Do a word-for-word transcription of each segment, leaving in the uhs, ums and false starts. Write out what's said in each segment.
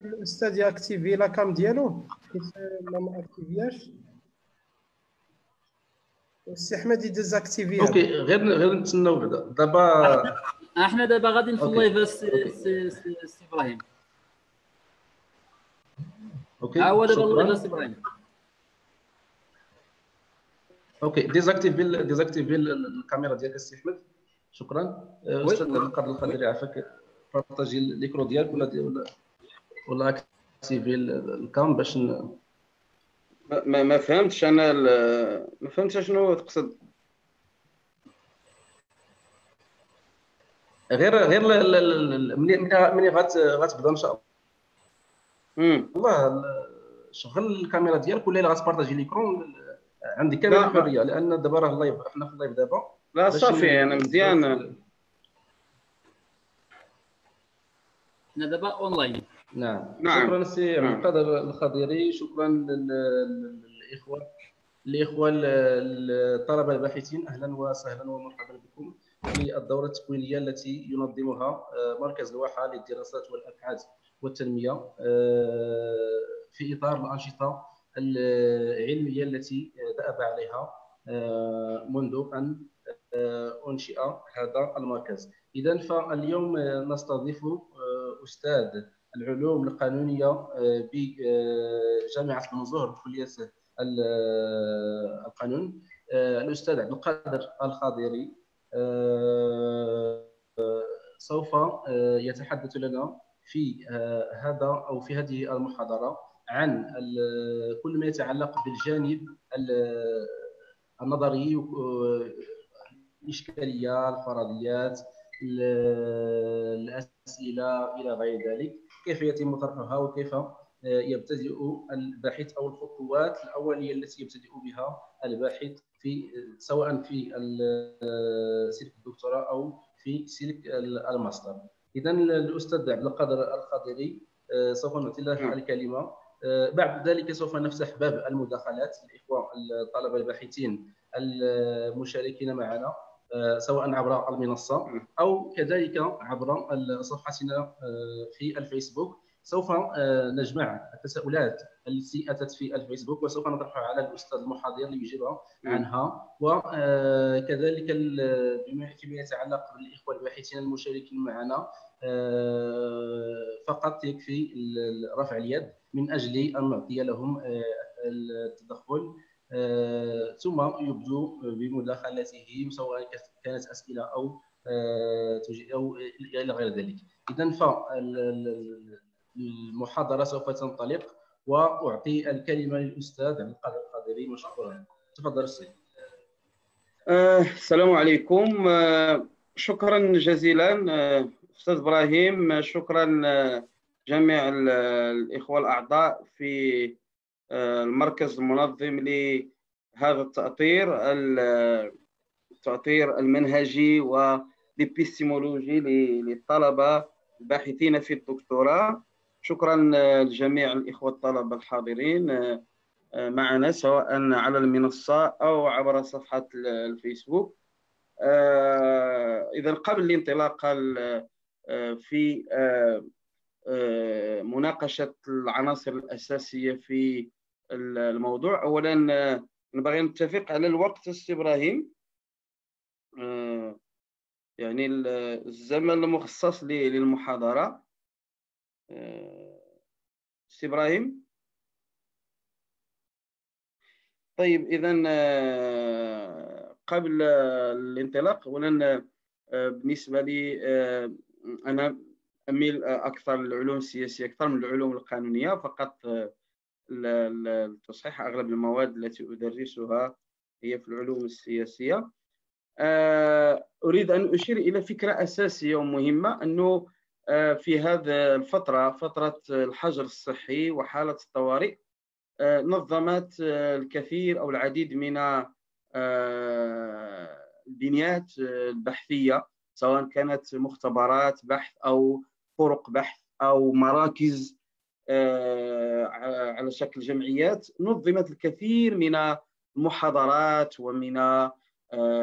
الاستاذ ياكتيفي لا كام ديالو حيت ما ما اكتيفياش. السي احمد يديزاكتيفيها. اوكي غير غير نتسناو بعدا دابا. احنا دابا غادي في أوكي. اللايف السي أوكي. السي- السي- السي ابراهيم. اوكي ها هو دابا شكراً. اللايف السي ابراهيم. اوكي ديزاكتيفي ديزاكتيفي الكاميرا ديالك السي احمد. شكرا. أه، وي. استاذ عبد القادر الخضيري عافاك بارطاجي الليكرو ديالك ولا دي- ولا ولا اكتيفي الكام باش ن... ما ما فهمتش انا ال- ما فهمتش شنو تقصد. غير غير ل- ل- ل- ملي ملي ملي غات غتبدا ان شاء امم الله ال- شغل الكاميرا ديالك ولا الا غتبارطاجي ليكرون عندك كامل لا، ما- الحريه، لان دابا راه اللايف حنا في اللايف دابا. لا باش صافي ن- انا مزيان. حنا دابا اونلاين. نعم. نعم. شكرا السي عبد نعم. القادر الخضيري. شكرا لل- لل- للاخوه الاخوه ال- الطلبه الباحثين. اهلا وسهلا ومرحبا بكم في الدوره التكوينيه التي ينظمها آه، مركز الواحه للدراسات والابحاث والتنميه آه، في اطار الانشطه العلميه التي دأب عليها آه، منذ ان آه، انشئ هذا المركز. اذا فاليوم آه، نستضيف آه، استاذ العلوم القانونيه آه، بجامعه المنزهر بكليه ال- القانون آه، الاستاذ عبد القادر الخضيري. آه، آه، سوف آه، يتحدث لنا في آه، هذا او في هذه المحاضره عن ال- كل ما يتعلق بالجانب ال- النظري، آه، الاشكاليه، الفرضيات، ال- الاسئله الى غير ذلك، كيف يتم طرحها وكيف يبتدئ الباحث او الخطوات الاوليه التي يبتدئ بها الباحث في سواء في سلك الدكتوراه او في سلك الماستر. اذا الاستاذ عبد القادر الخضيري سوف نعطي له الكلمه. بعد ذلك سوف نفتح باب المداخلات للاخوه الطلبه الباحثين المشاركين معنا سواء عبر المنصه او كذلك عبر صفحتنا في الفيسبوك. سوف نجمع التساؤلات التي اتت في الفيسبوك وسوف نطرحها على الاستاذ المحاضر ليجيب عنها، وكذلك فيما يتعلق بالاخوه الباحثين المشاركين معنا فقط يكفي رفع اليد من اجل ان نعطي لهم التدخل، ثم يبدو بمداخلته سواء كانت اسئله او او الى غير ذلك. اذا فالمحاضره سوف تنطلق واعطي الكلمه للاستاذ عبد القادر الخضيري مشكورا. تفضل السيد. آه، السلام عليكم. آه، شكرا جزيلا آه، استاذ ابراهيم. شكرا آه، جميع الاخوه الاعضاء في آه، المركز المنظم لهذا التأطير التأطير المنهجي والإبستيمولوجي للطلبة الباحثين في الدكتوراه. شكرا لجميع الإخوة الطلبة الحاضرين معنا سواء على المنصة أو عبر صفحة الفيسبوك. إذا قبل الانطلاق في مناقشة العناصر الأساسية في الموضوع، أولا نبغي نتفق على الوقت السي إبراهيم، يعني الزمن المخصص للمحاضرة. السي إبراهيم طيب. إذا قبل الانطلاق أولا بالنسبة لي أنا أميل أكثر للعلوم السياسية أكثر من العلوم القانونية، فقط التصحيح أغلب المواد التي أدرسها هي في العلوم السياسية. أريد أن أشير إلى فكرة أساسية ومهمة، أنه في هذه الفترة فترة الحجر الصحي وحالة الطوارئ نظمت الكثير أو العديد من البنيات البحثية، سواء كانت مختبرات بحث أو طرق بحث أو مراكز على شكل جمعيات، نظمت الكثير من المحاضرات ومن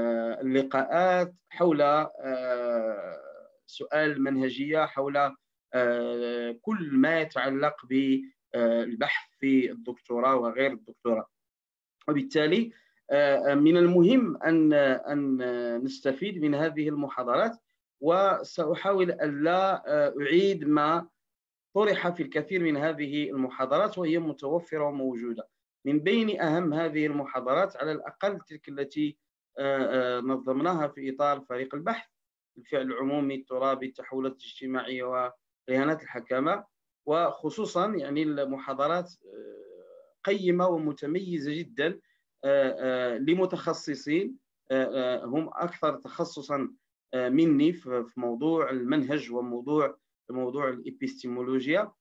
اللقاءات حول سؤال المنهجية، حول كل ما يتعلق بالبحث في الدكتوراه وغير الدكتوراه. وبالتالي من المهم أن أن نستفيد من هذه المحاضرات، وسأحاول ألا أعيد ما طرح في الكثير من هذه المحاضرات وهي متوفرة وموجودة. من بين أهم هذه المحاضرات على الأقل تلك التي نظمناها في إطار فريق البحث، الفعل العمومي الترابي، التحولات الاجتماعية ورهانات الحكامة، وخصوصا يعني المحاضرات قيمة ومتميزة جدا لمتخصصين هم أكثر تخصصا مني في موضوع المنهج وموضوع موضوع الإبستيمولوجيا،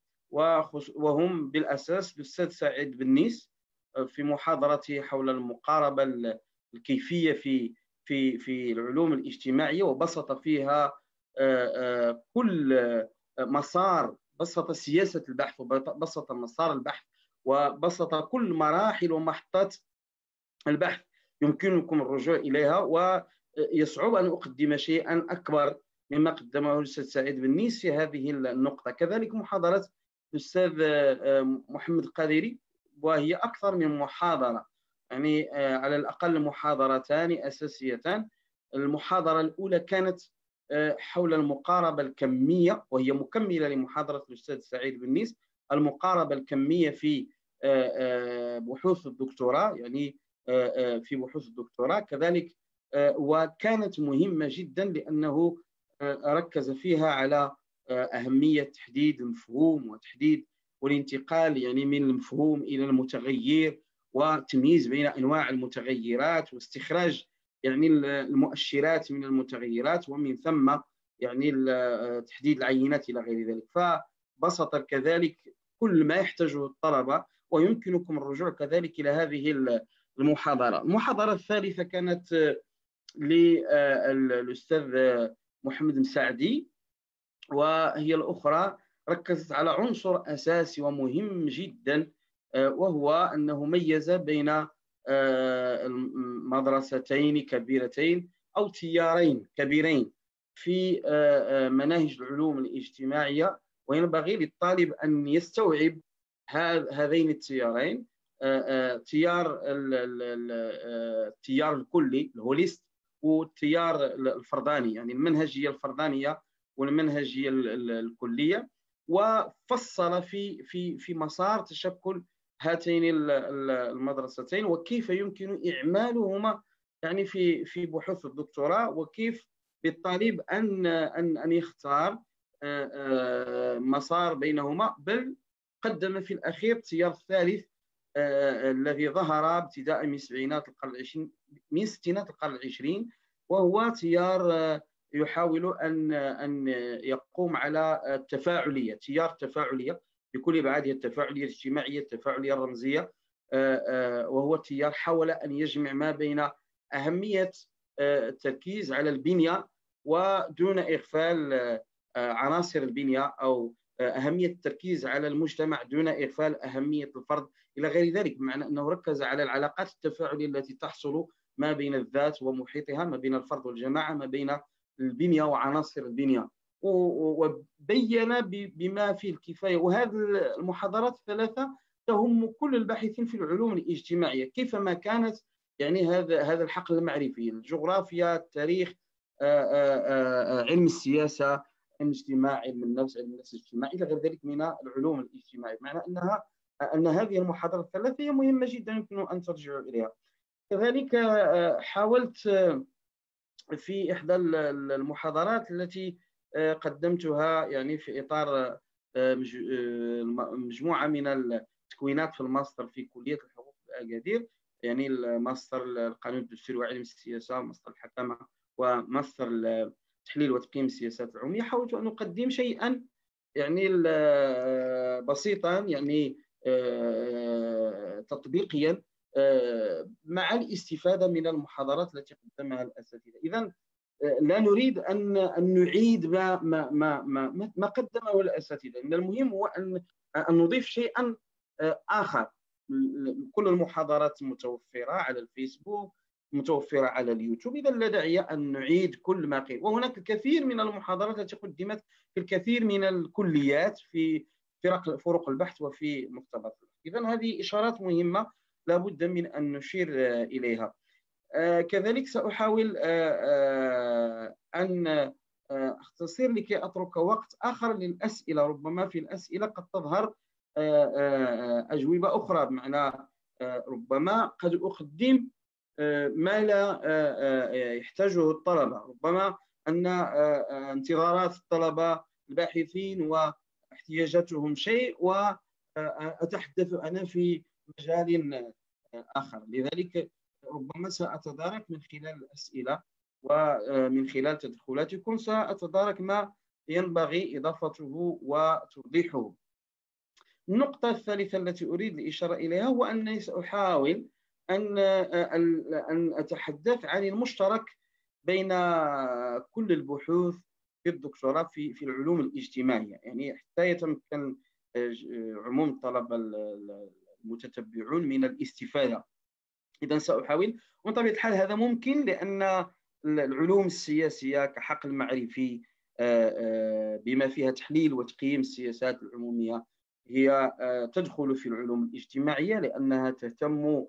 وهم بالأساس الأستاذ سعيد بنيس في محاضرته حول المقاربة الكيفية في في في العلوم الاجتماعية، وبسط فيها كل مسار، بسط سياسة البحث وبسط مسار البحث وبسط كل مراحل ومحطات البحث يمكنكم الرجوع إليها. ويصعب أن أقدم شيئا أكبر مما قدمه الأستاذ سعيد بنيس في هذه النقطة. كذلك محاضرة الأستاذ محمد القادري، وهي أكثر من محاضرة، يعني على الأقل محاضرتان أساسيتان. المحاضرة الأولى كانت حول المقاربة الكمية، وهي مكملة لمحاضرة الأستاذ سعيد بنيس، المقاربة الكمية في بحوث الدكتوراه، يعني في بحوث الدكتوراه كذلك، وكانت مهمة جدا لأنه ركز فيها على أهمية تحديد المفهوم وتحديد والانتقال يعني من المفهوم إلى المتغير، وتمييز بين أنواع المتغيرات، واستخراج يعني المؤشرات من المتغيرات، ومن ثم يعني تحديد العينات إلى غير ذلك. فبسط كذلك كل ما يحتاجه الطلبة، ويمكنكم الرجوع كذلك إلى هذه المحاضرة. المحاضرة الثالثة كانت للأستاذ محمد مساعدي، وهي الأخرى ركزت على عنصر أساسي ومهم جدا، وهو أنه ميز بين مدرستين كبيرتين أو تيارين كبيرين في مناهج العلوم الاجتماعية، وينبغي للطالب أن يستوعب هذين التيارين، تيار التيار الكلي الهوليست والتيار الفرداني، يعني المنهجية الفردانية والمنهجية الكلية، وفصل في في في مسار تشكل هاتين المدرستين وكيف يمكن إعمالهما يعني في في بحوث الدكتوراه، وكيف للطالب أن أن أن يختار مسار بينهما. بل قدم في الأخير التيار الثالث الذي ظهر ابتداء من سبعينات القرن العشرين من ستينات القرن العشرين، وهو تيار يحاول أن أن يقوم على التفاعلية، تيار التفاعلية بكل أبعادها، التفاعلية الاجتماعية، التفاعلية الرمزية، وهو تيار حاول أن يجمع ما بين أهمية التركيز على البنية ودون إغفال عناصر البنية، أو أهمية التركيز على المجتمع دون إغفال أهمية الفرد إلى غير ذلك، بمعنى أنه ركز على العلاقات التفاعلية التي تحصل ما بين الذات ومحيطها، ما بين الفرد والجماعة، ما بين البنية وعناصر البنية، وبين بما فيه الكفاية. وهذه المحاضرات الثلاثة تهم كل الباحثين في العلوم الاجتماعية كيفما كانت، يعني هذا هذا الحقل المعرفي، الجغرافيا، التاريخ، علم السياسة، علم الاجتماع، علم النفس، علم النفس الاجتماعي إلى غير ذلك من العلوم الاجتماعية، معنى أنها أن هذه المحاضرة الثلاثة هي مهمة جدا يمكن أن ترجعوا إليها. كذلك حاولت في إحدى المحاضرات التي قدمتها يعني في إطار مجموعة من التكوينات في الماستر في كلية الحقوق بأكادير، يعني الماستر القانون الدستوري وعلم السياسة، ماستر الحكامة، وماستر تحليل وتقييم السياسات العمومية. حاولت أن أقدم شيئا يعني بسيطا، يعني تطبيقيا، مع الاستفادة من المحاضرات التي قدمها الأساتذة. إذن لا نريد أن أن نعيد ما ما ما ما, ما قدمه الأساتذة، إن المهم هو أن أن نضيف شيئا آخر. كل المحاضرات متوفرة على الفيسبوك، متوفرة على اليوتيوب. إذا لا داعي أن نعيد كل ما قيل. وهناك الكثير من المحاضرات التي قدمت في الكثير من الكليات في فرق فروق البحث وفي مختبرات البحث. إذا هذه إشارات مهمة لا بد من أن نشير إليها. كذلك سأحاول أن أختصر لكي أترك وقت آخر للأسئلة. ربما في الأسئلة قد تظهر أجوبة أخرى، بمعنى ربما قد أقدم ما لا يحتاجه الطلبة، ربما أن انتظارات الطلبة الباحثين واحتياجاتهم شيء وأتحدث أنا في مجال آخر. لذلك ربما سأتدارك من خلال الأسئلة ومن خلال تدخلاتكم سأتدارك ما ينبغي إضافته وتوضيحه. النقطة الثالثة التي أريد الإشارة إليها هو أنني سأحاول أن أن أتحدث عن المشترك بين كل البحوث في الدكتوراه في في العلوم الاجتماعية، يعني حتى يتمكن عموم الطلبة المتتبعون من الاستفادة. إذا سأحاول، ومن طبيعة الحال هذا ممكن لأن العلوم السياسية كحقل معرفي بما فيها تحليل وتقييم السياسات العمومية هي تدخل في العلوم الاجتماعية، لأنها تهتم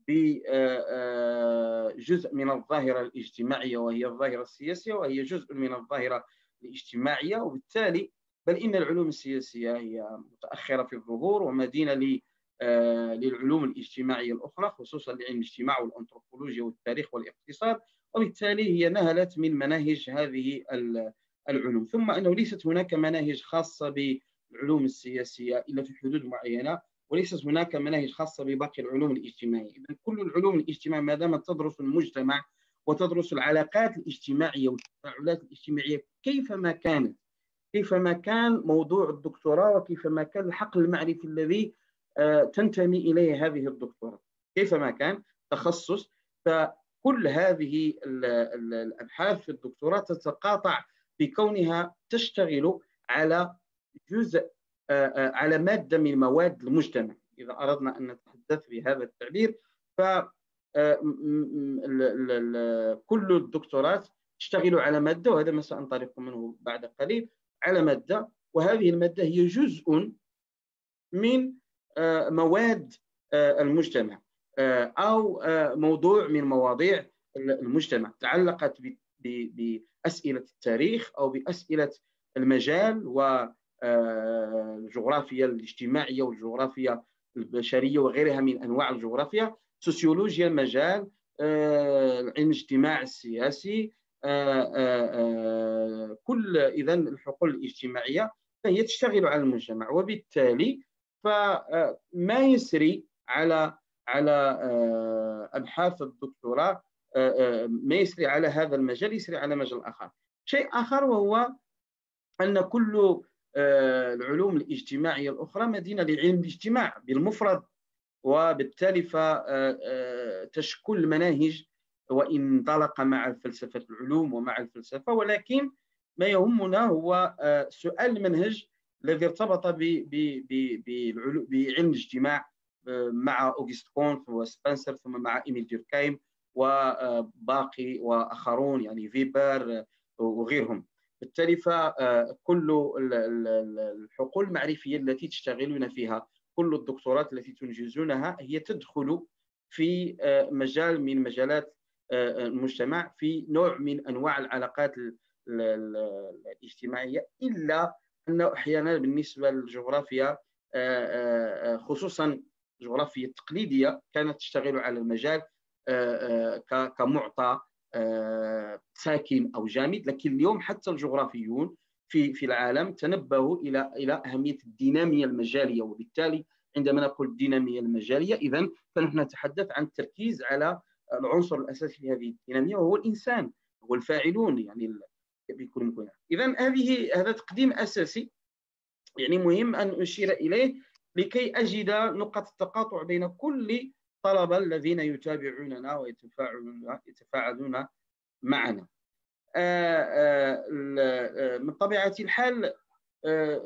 بجزء من الظاهرة الاجتماعية وهي الظاهرة السياسية، وهي جزء من الظاهرة الاجتماعية. وبالتالي بل إن العلوم السياسية هي متأخرة في الظهور ومدينة للعلوم الاجتماعية الأخرى، خصوصا لعلم الاجتماع والأنثروبولوجيا والتاريخ والاقتصاد، وبالتالي هي نهلت من مناهج هذه العلوم. ثم أنه ليست هناك مناهج خاصة بالعلوم السياسية إلا في حدود معينة، وليست هناك مناهج خاصة بباقي العلوم الاجتماعية. إذن كل العلوم الاجتماعية ما دامت تدرس المجتمع وتدرس العلاقات الاجتماعية والتفاعلات الاجتماعية كيفما كانت، كيفما كان موضوع الدكتوراه وكيفما كان الحقل المعرفي الذي تنتمي إليه هذه الدكتوراه، كيفما كان تخصص، فكل هذه الأبحاث في الدكتوراه تتقاطع بكونها تشتغل على جزء على مادة من مواد المجتمع. إذا أردنا أن نتحدث بهذا التعبير، فكل الدكتورات تشتغل على مادة، وهذا ما سأنطلق منه بعد قليل، على مادة، وهذه المادة هي جزء من مواد المجتمع أو موضوع من مواضيع المجتمع تعلقت بأسئلة التاريخ أو بأسئلة المجال والجغرافيا الاجتماعية والجغرافيا البشرية وغيرها من أنواع الجغرافيا، سوسيولوجيا المجال، علم الاجتماع السياسي، كل إذن الحقول الاجتماعية فهي تشتغل على المجتمع. وبالتالي فما يسري على على أبحاث الدكتوراه، ما يسري على هذا المجال يسري على مجال آخر. شيء آخر وهو أن كل العلوم الاجتماعية الأخرى مدينة لعلم الاجتماع بالمفرد، وبالتالي فتشكل مناهج وإن انطلق مع فلسفة العلوم ومع الفلسفة، ولكن ما يهمنا هو سؤال المنهج الذي ارتبط بعلم الاجتماع مع أوغست كونت وسبنسر، ثم مع إيميل دوركهايم وباقي وآخرون، يعني فيبر وغيرهم. بالتالي فكل الحقول المعرفية التي تشتغلون فيها، كل الدكتورات التي تنجزونها هي تدخل في مجال من مجالات المجتمع، في نوع من أنواع العلاقات الاجتماعية، إلا أنه أحيانا بالنسبة للجغرافيا خصوصا الجغرافيا التقليدية كانت تشتغل على المجال كمعطى ساكن أو جامد، لكن اليوم حتى الجغرافيون في في العالم تنبهوا إلى إلى أهمية الدينامية المجالية. وبالتالي عندما نقول الدينامية المجالية، إذن فنحن نتحدث عن التركيز على العنصر الأساسي في هذه الدينامية وهو الإنسان، هو الفاعلون، يعني بكل مكان. إذن هذه هذا تقديم أساسي يعني مهم أن أشير إليه لكي أجد نقط التقاطع بين كل الطلبة الذين يتابعوننا ويتفاعلون يتفاعلون معنا. من طبيعة الحال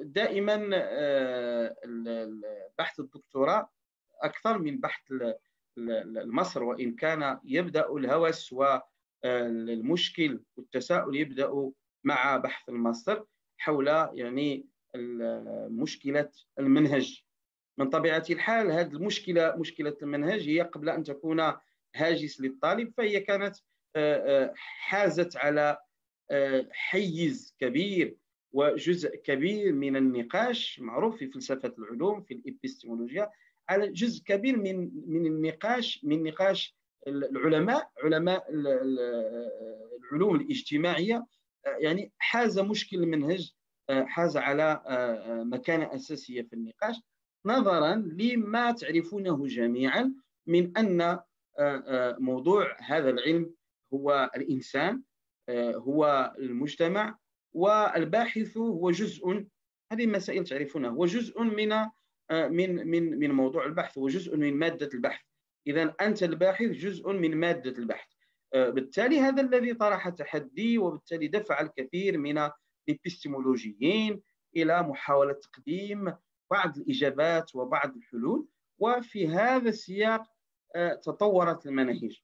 دائما بحث الدكتوراه أكثر من بحث مصر، وإن كان يبدأ الهوس والمشكل والتساؤل يبدأ مع بحث الماستر حول يعني مشكلة المنهج. من طبيعة الحال هذه المشكلة، مشكلة المنهج، هي قبل أن تكون هاجس للطالب فهي كانت حازت على حيز كبير وجزء كبير من النقاش، معروف في فلسفة العلوم في الإبستمولوجيا، على جزء كبير من من النقاش من نقاش العلماء علماء العلوم الاجتماعية. يعني حاز مشكل المنهج، حاز على مكانة أساسية في النقاش، نظرا لما تعرفونه جميعا من أن موضوع هذا العلم هو الإنسان، هو المجتمع، والباحث هو جزء، هذه المسائل تعرفونها، هو جزء من من من من موضوع البحث، هو جزء من مادة البحث. إذا أنت الباحث جزء من مادة البحث. بالتالي هذا الذي طرح تحدي، وبالتالي دفع الكثير من الإبستمولوجيين إلى محاولة تقديم بعض الإجابات وبعض الحلول. وفي هذا السياق تطورت المناهج،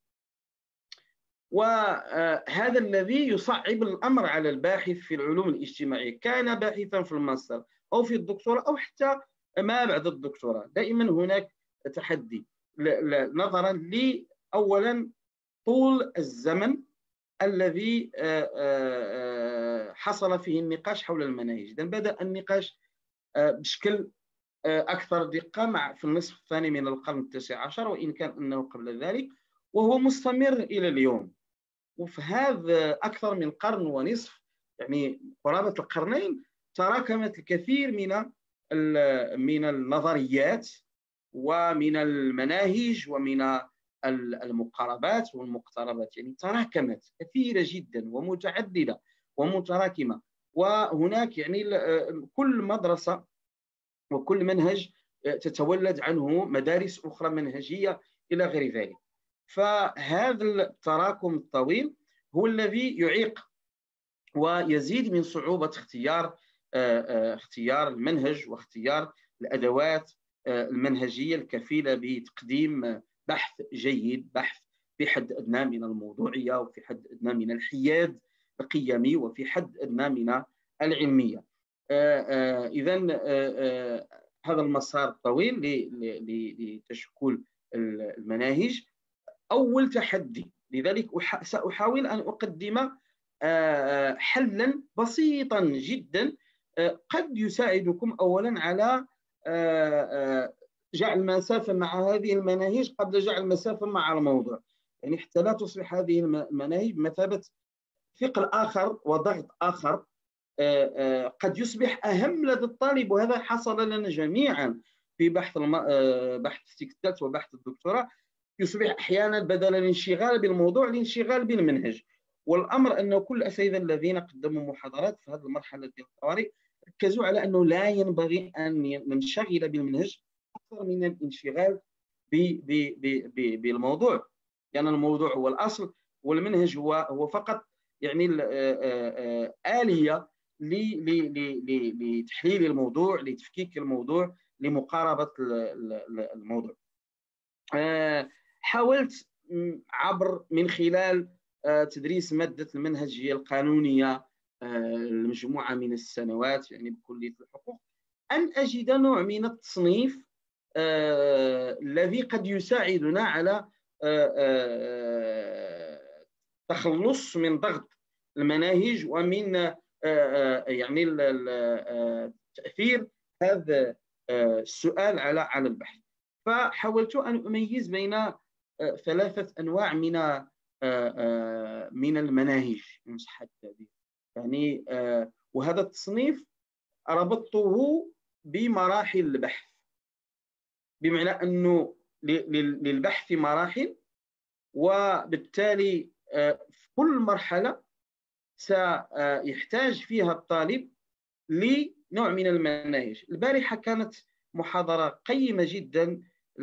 وهذا الذي يصعب الأمر على الباحث في العلوم الاجتماعية، كان باحثا في الماستر أو في الدكتوراه أو حتى ما بعد الدكتوراه. دائما هناك تحدي نظرا لي أولا طول الزمن الذي حصل فيه النقاش حول المناهج. إذن بدأ النقاش بشكل أكثر دقة مع في النصف الثاني من القرن التاسع عشر، وإن كان أنه قبل ذلك، وهو مستمر إلى اليوم. وفي هذا أكثر من قرن ونصف، يعني قرابة القرنين، تراكمت الكثير من من النظريات ومن المناهج ومن المقاربات والمقتربات، يعني تراكمت كثيرة جدا ومتعددة ومتراكمة. وهناك يعني كل مدرسة وكل منهج تتولد عنه مدارس أخرى منهجية إلى غير ذلك. فهذا التراكم الطويل هو الذي يعيق ويزيد من صعوبة اختيار اختيار المنهج واختيار الأدوات المنهجية الكفيلة بتقديم بحث جيد، بحث في حد أدنى من الموضوعية، وفي حد أدنى من الحياد القيمي، وفي حد أدنى من العلمية. إذن هذا المسار الطويل لتشكل المناهج أول تحدي. لذلك سأحاول أن أقدم حلا بسيطا جدا قد يساعدكم أولا على جعل مسافة مع هذه المناهج قبل جعل مسافة مع الموضوع، يعني حتى لا تصبح هذه المناهج بمثابة ثقل آخر وضغط آخر قد يصبح أهم لدى الطالب. وهذا حصل لنا جميعا في بحث الم... بحث التكتات وبحث الدكتوراه، يصبح أحيانا بدل الانشغال بالموضوع الانشغال بالمنهج. والأمر أن كل الأساتذة الذين قدموا محاضرات في هذه المرحلة ديال الطوارئ ركزوا على أنه لا ينبغي أن ننشغل بالمنهج أكثر من الانشغال ب... ب... ب... بالموضوع، لأن يعني الموضوع هو الأصل والمنهج هو هو فقط يعني آلية لتحليل الموضوع، لتفكيك الموضوع، لمقاربة الموضوع. حاولت عبر من خلال تدريس مادة المنهجية القانونية المجموعة من السنوات يعني بكلية الحقوق أن أجد نوع من التصنيف الذي قد يساعدنا على تخلص من ضغط المناهج ومن يعني تأثير هذا السؤال على على البحث. فحاولت أن أميز بين ثلاثة أنواع من من المناهج إن صح التعبير، يعني وهذا التصنيف ربطته بمراحل البحث، بمعنى أنه للبحث مراحل، وبالتالي في كل مرحلة سيحتاج فيها الطالب لنوع من المناهج. البارحة كانت محاضرة قيمة جدا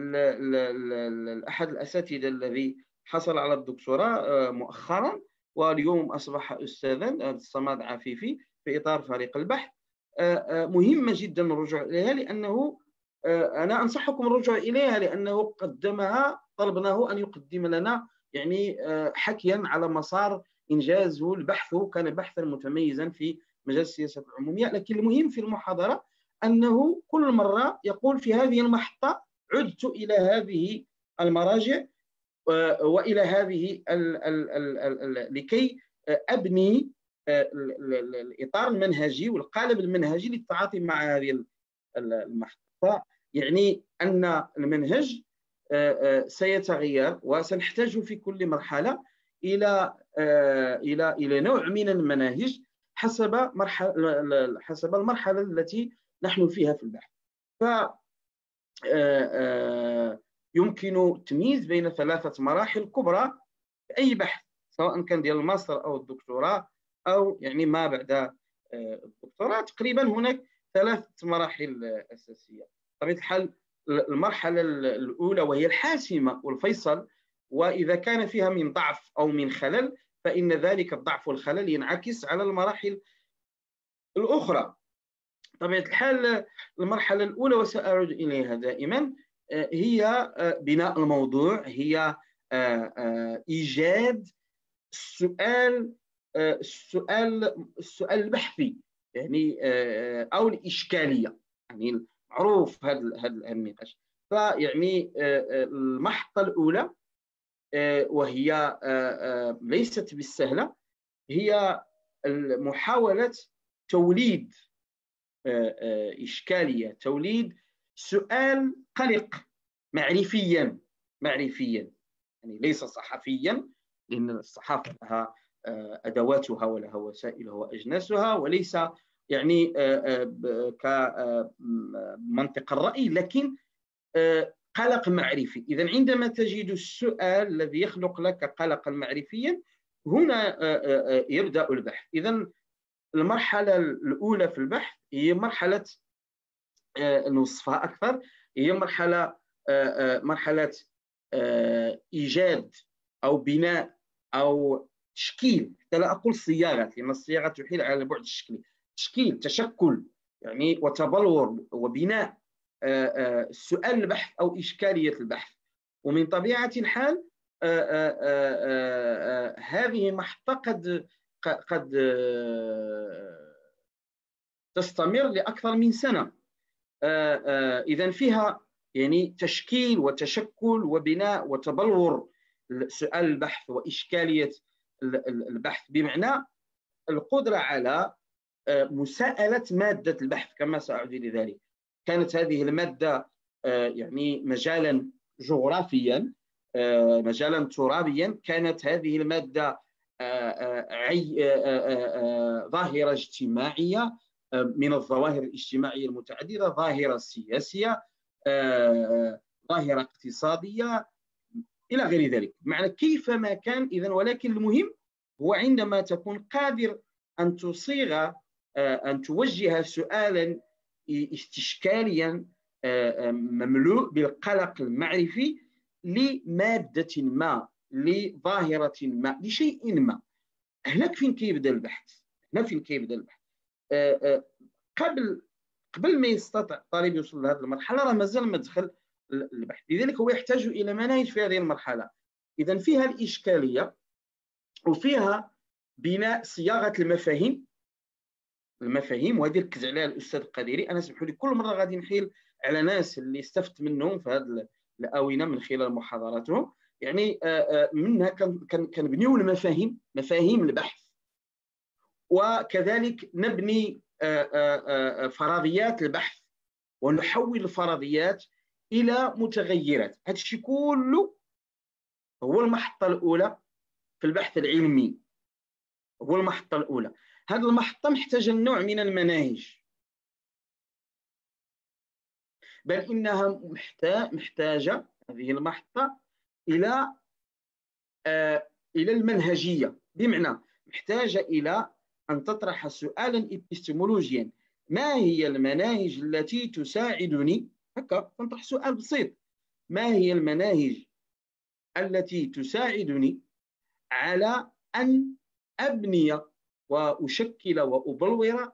لأحد الأساتذة الذي حصل على الدكتوراه مؤخرا واليوم أصبح أستاذا، الصماد عفيفي، في إطار فريق البحث. مهمة جدا الرجوع إليها، لأنه أنا أنصحكم الرجوع إليها لأنه قدمها طلبناه أن يقدم لنا يعني حكيا على مسار إنجازه البحث. كان بحثا متميزا في مجال السياسات العمومية، لكن المهم في المحاضرة أنه كل مرة يقول في هذه المحطة عدت إلى هذه المراجع وإلى هذه ال ال ال ال لكي أبني الإطار المنهجي والقالب المنهجي للتعاطي مع هذه المحطة. يعني أن المنهج سيتغير وسنحتاج في كل مرحلة إلى إلى إلى نوع من المناهج حسب مرحلة حسب المرحلة التي نحن فيها في البحث. ف يمكن التمييز بين ثلاثة مراحل كبرى في أي بحث، سواء كان ديال الماستر أو الدكتوراه أو يعني ما بعد الدكتوراه. تقريبا هناك ثلاث مراحل أساسية. بطبيعة الحال المرحلة الأولى وهي الحاسمة والفيصل، وإذا كان فيها من ضعف أو من خلل فإن ذلك الضعف والخلل ينعكس على المراحل الأخرى. بطبيعة الحال المرحلة الأولى وسأعود إليها دائما هي بناء الموضوع، هي إيجاد السؤال السؤال السؤال البحثي يعني أو الإشكالية، يعني معروف هذا هذا النقاش. فيعني المحطة الأولى وهي ليست بالسهلة، هي محاولة توليد إشكالية، توليد سؤال قلق معرفيا معرفيا يعني ليس صحفيا، لأن الصحافة لها أدواتها ولها وسائلها وأجناسها، وليس يعني كمنطق الرأي، لكن قلق معرفي. إذن عندما تجد السؤال الذي يخلق لك قلقا معرفيا هنا يبدأ البحث. إذن المرحلة الأولى في البحث هي مرحلة نوصفها أكثر، هي مرحلة مرحلة إيجاد أو بناء أو تشكيل، حتى لا أقول صياغة لأن الصياغة تحيل على البعد الشكلي، تشكيل تشكل يعني وتبلور وبناء سؤال البحث أو إشكالية البحث. ومن طبيعة الحال هذه محطة قد قد تستمر لأكثر من سنة. إذن فيها يعني تشكيل وتشكل وبناء وتبلور سؤال البحث وإشكالية البحث، بمعنى القدرة على مساءلة مادة البحث كما سأعود إلى ذلك. كانت هذه المادة يعني مجالا جغرافيا، مجالا ترابيا، كانت هذه المادة ظاهرة اجتماعية من الظواهر الاجتماعية المتعددة، ظاهرة سياسية، ظاهرة اقتصادية إلى غير ذلك، معنى كيفما كان. إذن ولكن المهم هو عندما تكون قادر أن تصيغ أن توجه سؤالا استشكاليا مملوء بالقلق المعرفي لمادة ما، لظاهرة ما، لشيء ما. هناك فين كيبدا البحث، هنا فين كيبدا البحث. قبل قبل ما يستطيع الطالب يوصل لهذه المرحلة راه مازال ما دخل البحث، لذلك هو يحتاج إلى مناهج في هذه المرحلة. إذن فيها الإشكالية وفيها بناء صياغة المفاهيم المفاهيم وهذه ركز عليها الأستاذ القديري. أنا سمحوا لي كل مرة غادي نحيل على ناس اللي استفدت منهم في هذه الآونة من خلال محاضراتهم، يعني منها كنبنيو المفاهيم، مفاهيم البحث، وكذلك نبني فرضيات البحث ونحول الفرضيات إلى متغيرات. هذا الشيء كله هو المحطة الأولى في البحث العلمي، هو المحطة الأولى. هذه المحطة محتاجة نوع من المناهج، بل إنها محتاجة هذه المحطة إلى آه إلى المنهجية، بمعنى محتاجة إلى أن تطرح سؤالا إبستمولوجيا: ما هي المناهج التي تساعدني؟ هكا تنطرح سؤال بسيط: ما هي المناهج التي تساعدني على أن أبني وأشكل وأبلور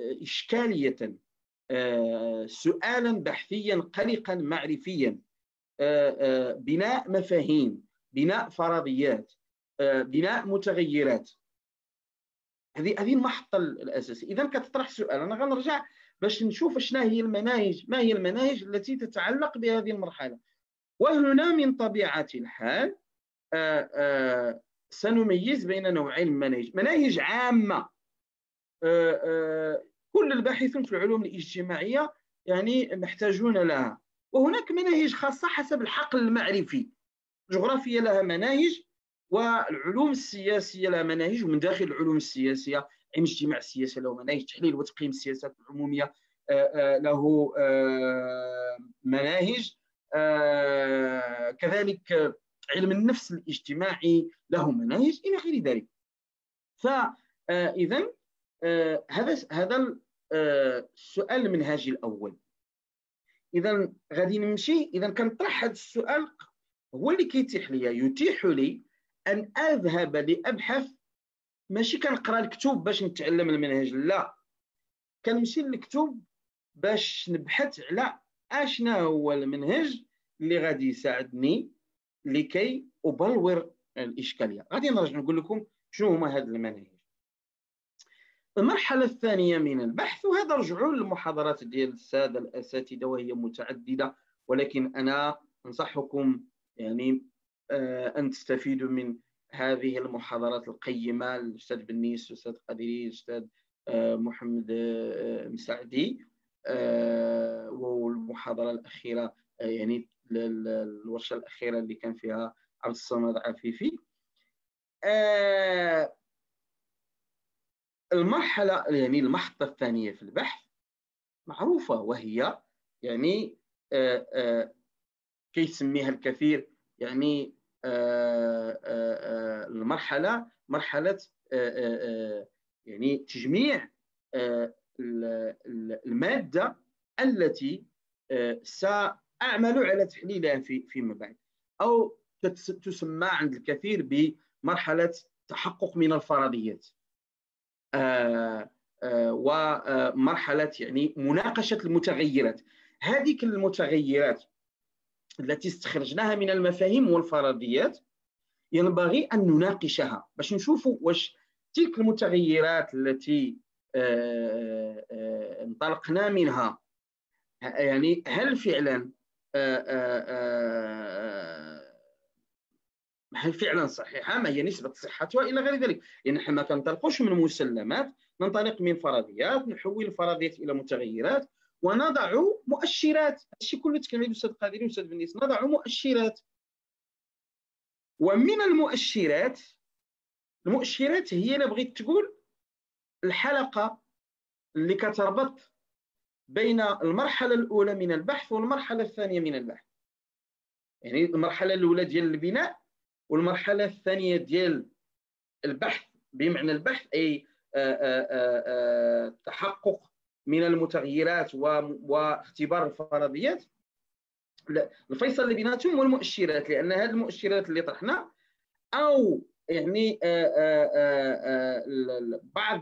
إشكالية، سؤالا بحثيا قلقا معرفيا. بناء مفاهيم، بناء فرضيات، بناء متغيرات. هذه هذه المحطه الاساسيه. اذا كتطرح سؤال، انا غنرجع باش نشوف شنو هي المناهج، ما هي المناهج التي تتعلق بهذه المرحله. وهنا من طبيعه الحال آآ آآ سنميز بين نوعين من المناهج: مناهج عامه آآ آآ كل الباحثون في العلوم الاجتماعيه يعني محتاجون لها، وهناك مناهج خاصه حسب الحقل المعرفي. الجغرافيا لها مناهج، والعلوم السياسيه لها مناهج، ومن داخل العلوم السياسيه علم الاجتماع السياسي له مناهج، تحليل وتقييم السياسات العموميه له مناهج، كذلك علم النفس الاجتماعي له مناهج الى غير ذلك. فاذا هذا هذا السؤال المنهجي الاول. اذا غادي نمشي، اذا كنطرح هذا السؤال هو اللي كيتيح لي يتيح لي ان اذهب لابحث، ماشي كنقرا الكتب باش نتعلم المنهج، لا، كنمشي للكتب باش نبحث على اشنا هو المنهج اللي غادي يساعدني لكي ابلور الاشكاليه. غادي نرجع نقول لكم شنو هما هاد المناهج. المرحله الثانيه من البحث، وهذا رجعوا للمحاضرات ديال الساده الاساتذه وهي متعدده، ولكن انا انصحكم يعني ان تستفيدوا من هذه المحاضرات القيمه، الاستاذ بنيس، الاستاذ قديري، الاستاذ محمد مساعدي، والمحاضره الاخيره يعني الورشه الاخيره اللي كان فيها عبد الصمد عفيفي. المرحله يعني المحطه الثانيه في البحث معروفه، وهي يعني كيسميها الكثير يعني المرحله مرحله يعني تجميع الماده التي ساعمل على تحليلها في فيما بعد، او تسمى عند الكثير بمرحله تحقق من الفرضيات، ومرحله يعني مناقشه المتغيرات. هذه المتغيرات التي استخرجناها من المفاهيم والفرضيات ينبغي أن نناقشها باش نشوفوا واش تلك المتغيرات التي انطلقنا منها يعني هل فعلا هل فعلا صحيحة، ما هي نسبة صحتها إلى غير ذلك. يعني نحن ما كننطلقوش من مسلمات، ننطلق من فرضيات، نحول الفرضيات إلى متغيرات ونضع مؤشرات. هادشي كله تكلم عليه الاستاذ قادري والاستاذ بنيس. نضع مؤشرات، ومن المؤشرات المؤشرات هي اللي بغيت تقول الحلقه اللي كتربط بين المرحله الاولى من البحث والمرحله الثانيه من البحث. يعني المرحله الاولى ديال البناء والمرحله الثانيه ديال البحث، بمعنى البحث اي التحقق من المتغيرات واختبار الفرضيات. الفيصل اللي بيناتهم هو المؤشرات، لان هذه المؤشرات اللي طرحنا او يعني آآ آآ بعض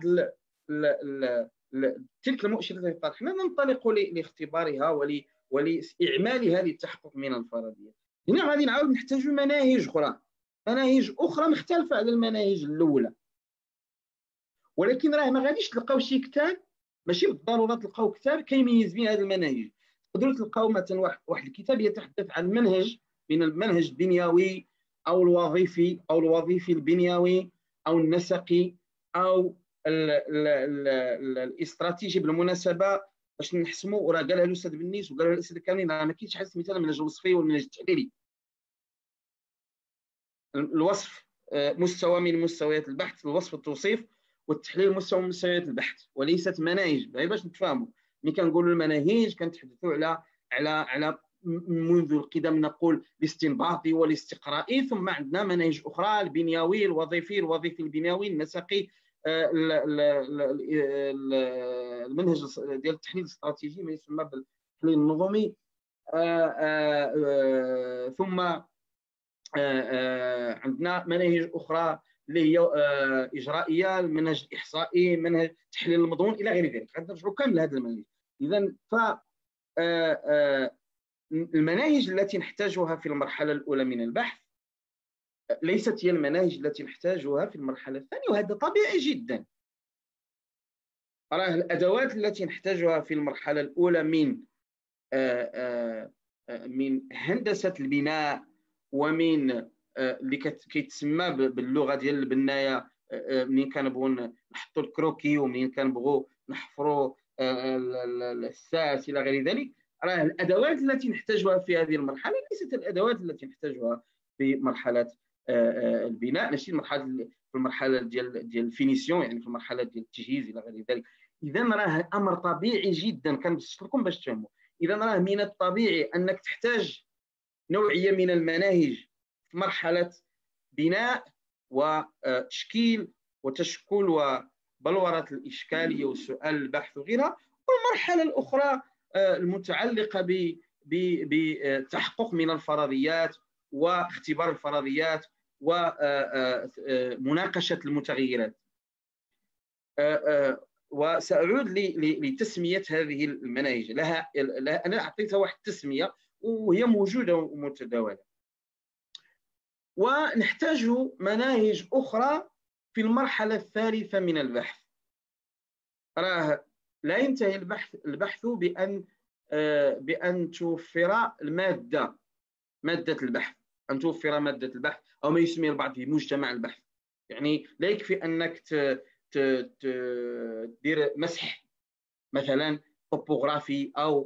تلك المؤشرات اللي طرحنا ننطلق لاختبارها ولاعمالها للتحقق من الفرضيات. هنا غادي نعاود نحتاج مناهج اخرى، مناهج اخرى مختلفه على المناهج الاولى، ولكن راه ما غاديش تلقاو شي كتاب، ماشي بالضروره تلقاو كتاب كيميز بين هذه المناهج. تقدروا تلقاو مثلا واحد الكتاب يتحدث عن منهج من المنهج البنيوي او الوظيفي او الوظيفي البنيوي او النسقي او ال ال ال ال الاستراتيجي. بالمناسبه باش نحسموا، وراه قالها الاستاذ بنيس وقالها الاستاذ كاملين، راه ما كاينش حاجه سميتها المنهج الوصفي والمنهج التحليلي. الوصف مستوى من مستويات البحث، الوصف التوصيف، والتحليل مستوى من مستويات البحث، وليست مناهج. غير باش نتفاهموا، ملي كنقولوا المناهج كنتحدثوا على على على منذ القدم نقول الاستنباطي والاستقرائي، ثم عندنا مناهج اخرى: البنيوي، الوظيفي، الوظيفي البنيوي، النسقي، المنهج ديال التحليل الاستراتيجي ما يسمى بالتحليل النظمي، ثم عندنا مناهج اخرى اللي هي اجرائيه، المنهج الاحصائي، منهج تحليل المضمون الى غير ذلك. غادي نرجعوا كامل لهذا المنهج. اذا ف المناهج التي نحتاجها في المرحلة الأولى من البحث ليست هي المناهج التي نحتاجها في المرحلة الثانية، وهذا طبيعي جدا. راه الأدوات التي نحتاجها في المرحلة الأولى من من هندسة البناء ومن اللي كيتسمى باللغة ديال البناية، منين كنبغوا نحطوا الكروكي ومنين كنبغوا نحفروا الساس إلى غير ذلك، راه الأدوات التي نحتاجها في هذه المرحلة ليست الأدوات التي نحتاجها في مرحلة البناء، ماشي المرحلة في المرحلة ديال ديال الفينيسيون، يعني في المرحلة ديال التجهيز إلى غير ذلك. إذا راه أمر طبيعي جدا، كنبسط لكم باش تفهموا. إذا راه من الطبيعي أنك تحتاج نوعية من المناهج في مرحلة بناء وتشكيل وتشكل وبلورة الإشكالية وسؤال البحث وغيرها، والمرحلة الأخرى المتعلقة بتحقق من الفرضيات واختبار الفرضيات ومناقشة المتغيرات. وسأعود لتسمية هذه المناهج، لها أنا أعطيتها واحد التسمية وهي موجودة ومتداولة. ونحتاج مناهج أخرى في المرحلة الثالثة من البحث. راه لا ينتهي البحث البحث بأن بأن توفر المادة مادة البحث، أن توفر مادة البحث أو ما يسميه البعض بمجتمع البحث. يعني لا يكفي أنك تدير مسح مثلا توبوغرافي أو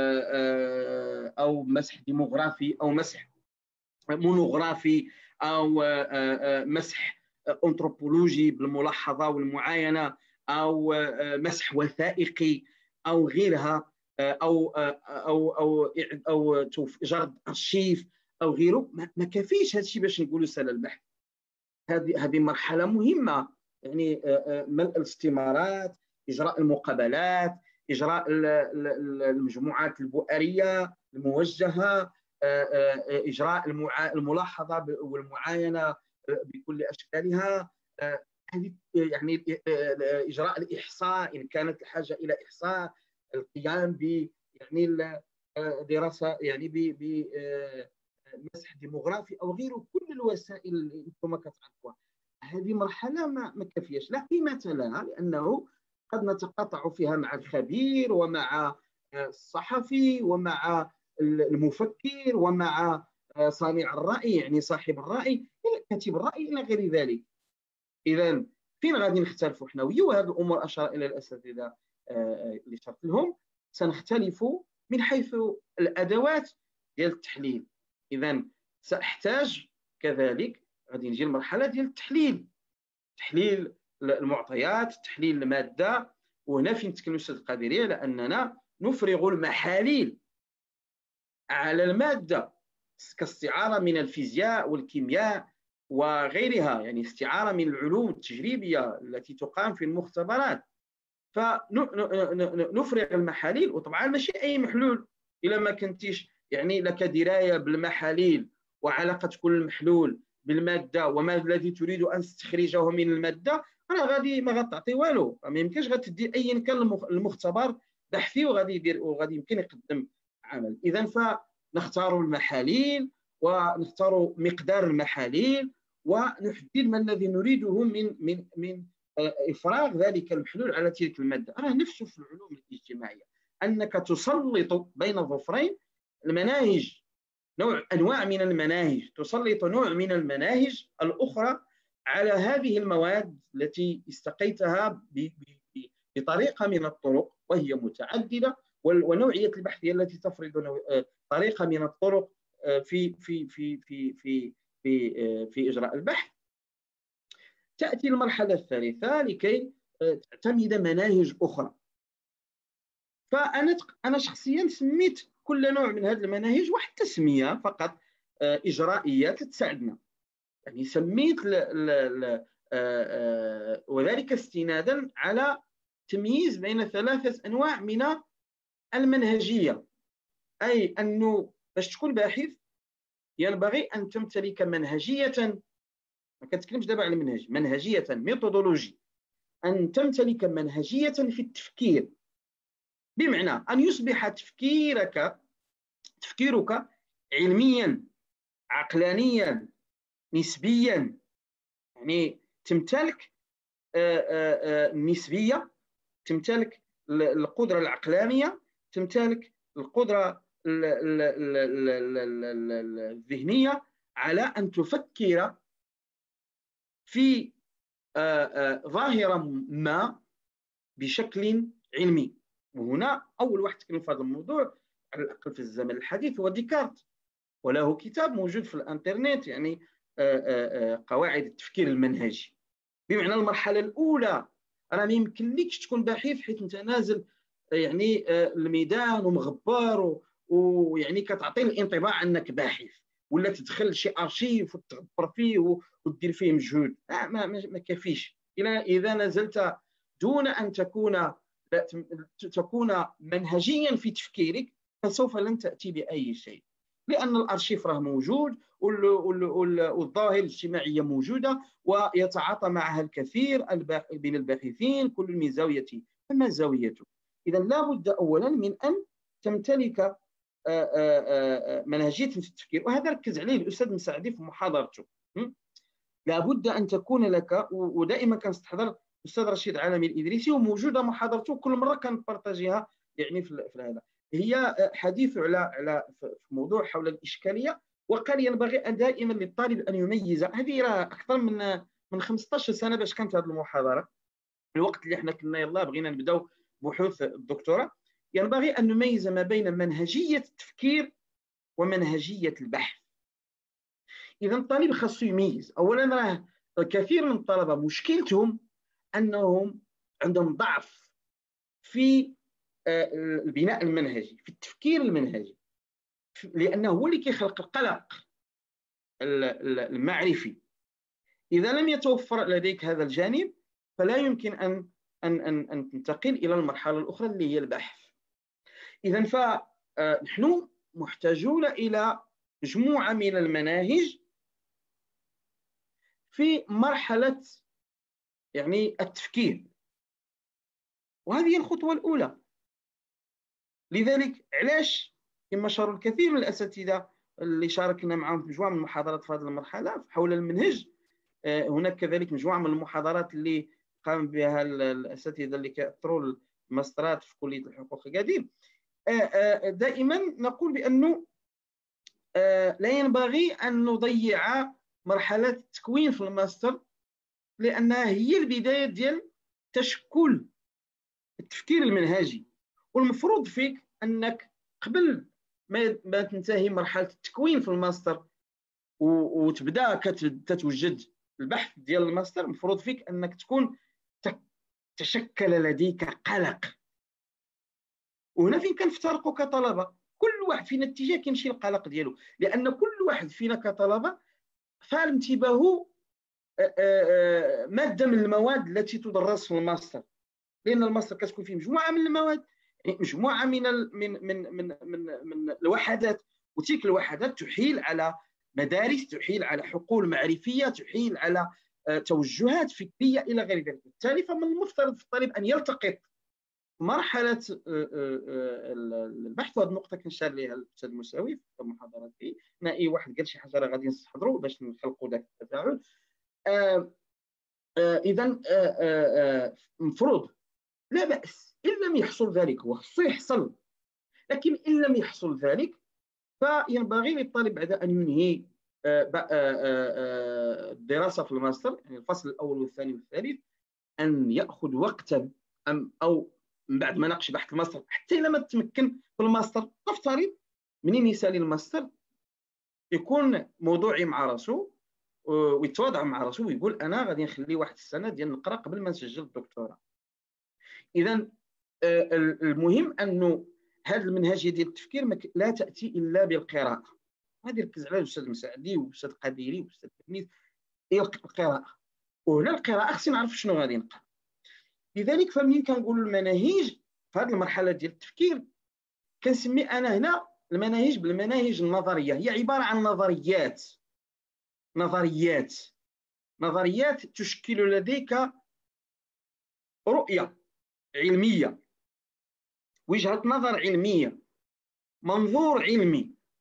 أو مسح ديموغرافي أو مسح مونوغرافي أو مسح أنثروبولوجي بالملاحظة والمعاينة أو مسح وثائقي أو غيرها، أو أو أو أو جرد أرشيف أو غيره. ما كافيش هذا الشيء باش نقولوا سال البحث. هذه هذه مرحلة مهمة، يعني ملء الاستمارات، إجراء المقابلات، إجراء المجموعات البؤرية الموجهة، إجراء الملاحظة والمعاينة بكل أشكالها، هذه يعني إجراء الإحصاء إن كانت الحاجة إلى إحصاء، القيام ب يعني دراسة يعني بمسح ديموغرافي أو غيره، كل الوسائل اللي انتم كتعرفوها. هذه مرحلة ما ما كافياش، لا قيمة لها، لأنه قد نتقاطع فيها مع الخبير ومع الصحفي ومع المفكر ومع صانع الرأي، يعني صاحب الرأي، كاتب الرأي إلى غير ذلك. إذا فين غادي نختلفوا حنا ويا؟ وهذه الأمور أشار إلى الأساتذة اللي شرحت لهم. سنختلف من حيث الأدوات ديال التحليل. إذا سأحتاج كذلك غادي نجي المرحلة ديال التحليل، تحليل المعطيات، تحليل المادة. وهنا فين تكلم الأستاذ القادري على أننا نفرغ المحاليل على المادة كاستعارة من الفيزياء والكيمياء وغيرها، يعني استعارة من العلوم التجريبية التي تقام في المختبرات. فنفرغ المحاليل، وطبعا ماشي أي محلول. إلا ما كنتيش يعني لك دراية بالمحاليل وعلاقة كل محلول بالمادة وما الذي تريد أن تستخرجه من المادة، راه غادي ما غتعطي والو. ما يمكنش غتدي أيا كان المختبر بحثي وغادي يدير وغادي يمكن يقدم عمل. إذا فنختار المحاليل ونختار مقدار المحاليل ونحدد ما الذي نريده من من من إفراغ ذلك المحلول على تلك المادة. راه نفسه في العلوم الاجتماعية أنك تسلط بين ظفرين المناهج، نوع أنواع من المناهج، تسلط نوع من المناهج الأخرى على هذه المواد التي استقيتها بطريقة من الطرق وهي متعددة. ونوعية البحث هي التي تفرض طريقة من الطرق في في في في في في في إجراء البحث. تأتي المرحلة الثالثة لكي تعتمد مناهج أخرى. فأنا أنا شخصيا سميت كل نوع من هذه المناهج واحد تسمية فقط إجرائية تساعدنا، يعني سميت ل ل وذلك استنادا على تمييز بين ثلاثة أنواع من المنهجية. أي أنه باش تكون باحث ينبغي أن تمتلك منهجية، ما كنتكلمش دابا على المنهج، منهجية ميثودولوجي، أن تمتلك منهجية في التفكير، بمعنى أن يصبح تفكيرك تفكيرك علميا عقلانيا نسبيا، يعني تمتلك النسبية، تمتلك القدرة العقلانية، تمتلك القدرة الذهنية على أن تفكر في ظاهرة ما بشكل علمي. وهنا أول واحد تكلم في هذا الموضوع على الأقل في الزمن الحديث هو ديكارت، وله كتاب موجود في الانترنت، يعني قواعد التفكير المنهجي. بمعنى المرحله الاولى راه ما يمكنلكش تكون باحث حيت انت نازل يعني الميدان ومغبر ويعني كتعطي الانطباع انك باحث، ولا تدخل شي ارشيف وتغبر فيه ودير فيه مجهود. ما ما, ما كافيش. اذا اذا نزلت دون ان تكون تكون منهجيا في تفكيرك فسوف لن تاتي باي شيء، لأن الأرشيف راه موجود والظواهر الاجتماعية موجودة ويتعاطى معها الكثير بين الباحثين، كل من زاوية فما زاويته. إذا لابد أولا من أن تمتلك منهجية في التفكير، وهذا ركز عليه الأستاذ مساعدي في محاضرته. لابد أن تكون لك، ودائما كنستحضر الأستاذ رشيد عالمي الإدريسي وموجودة محاضرته كل مرة كنبارطاجيها يعني في هذا، هي حديث على على في موضوع حول الإشكالية، وقال ينبغي دائما للطالب أن يميز. هذه راه أكثر من من خمسطاش سنة باش كانت هذه المحاضرة، في الوقت اللي احنا كنا يلا بغينا نبداو بحوث الدكتوراه. ينبغي أن نميز ما بين منهجية التفكير ومنهجية البحث. إذا الطالب خاصو يميز. أولا راه الكثير من الطلبة مشكلتهم أنهم عندهم ضعف في البناء المنهجي، في التفكير المنهجي، لأنه هو اللي كيخلق القلق المعرفي. إذا لم يتوفر لديك هذا الجانب فلا يمكن أن أن أن أن تنتقل إلى المرحلة الأخرى اللي هي البحث. إذا فنحن محتاجون إلى مجموعة من المناهج في مرحلة يعني التفكير، وهذه هي الخطوة الأولى. لذلك علاش كما شاروا الكثير من الأساتذة اللي شاركنا معهم في مجموعة من المحاضرات في هذه المرحلة حول المنهج، هناك كذلك مجموعة من المحاضرات اللي قام بها الأساتذة اللي كيأثروا الماسترات في كلية الحقوق القديم. دائما نقول بأنه لا ينبغي أن نضيع مرحلة التكوين في الماستر، لأنها هي البداية ديال تشكل التفكير المنهجي. والمفروض فيك أنك قبل ما تنتهي مرحلة التكوين في الماستر وتبدأ كتوجد البحث ديال الماستر، المفروض فيك أنك تكون تشكل لديك قلق. وهنا فين كنفترقوا كطلبة، كل واحد فينا اتجاه كيمشي القلق ديالو، لأن كل واحد فينا كطلبة فعل انتباهه مادة من المواد التي تدرس في الماستر، لأن الماستر كتكون فيه مجموعة من المواد، مجموعة من من من من من, من الوحدات، وتلك الوحدات تحيل على مدارس، تحيل على حقول معرفية، تحيل على توجهات فكرية إلى غير ذلك. بالتالي فمن المفترض في الطالب أن يلتقط مرحلة البحث. وهذه النقطة كنشار لها الأستاذ مساوي في المحاضرات دي، أن أي واحد قال شي حاجة راه غادي نستحضروا باش نخلقوا ذاك التفاعل. إذا المفروض لا بأس إن لم يحصل ذلك، هو خصو يحصل، لكن إن لم يحصل ذلك فينبغي للطالب بعد أن ينهي الدراسة في الماستر، يعني الفصل الأول والثاني والثالث، أن يأخذ وقتا أو من بعد ما ناقش بحث الماستر حتى إلا ما تمكن في الماستر. نفترض منين يسالي الماستر يكون موضوعي مع راسو ويتواضع مع راسو ويقول أنا غادي نخلي واحد السنة ديال نقرا قبل ما نسجل الدكتوراه. إذا المهم أنه هذه المنهجية ديال التفكير لا تأتي إلا بالقراءة. هذه ركز عليها الأستاذ مساعدي والأستاذ قديري والأستاذ تلميذ، هي القراءة. وهنا القراءة خصني نعرف شنو غادي نقرا. لذلك فمنين كنقول المناهج في هذه المرحلة ديال التفكير كنسمي أنا هنا المناهج بالمناهج النظرية. هي عبارة عن نظريات نظريات نظريات تشكل لديك رؤية علمية، وجهة نظر علمية، منظور علمي،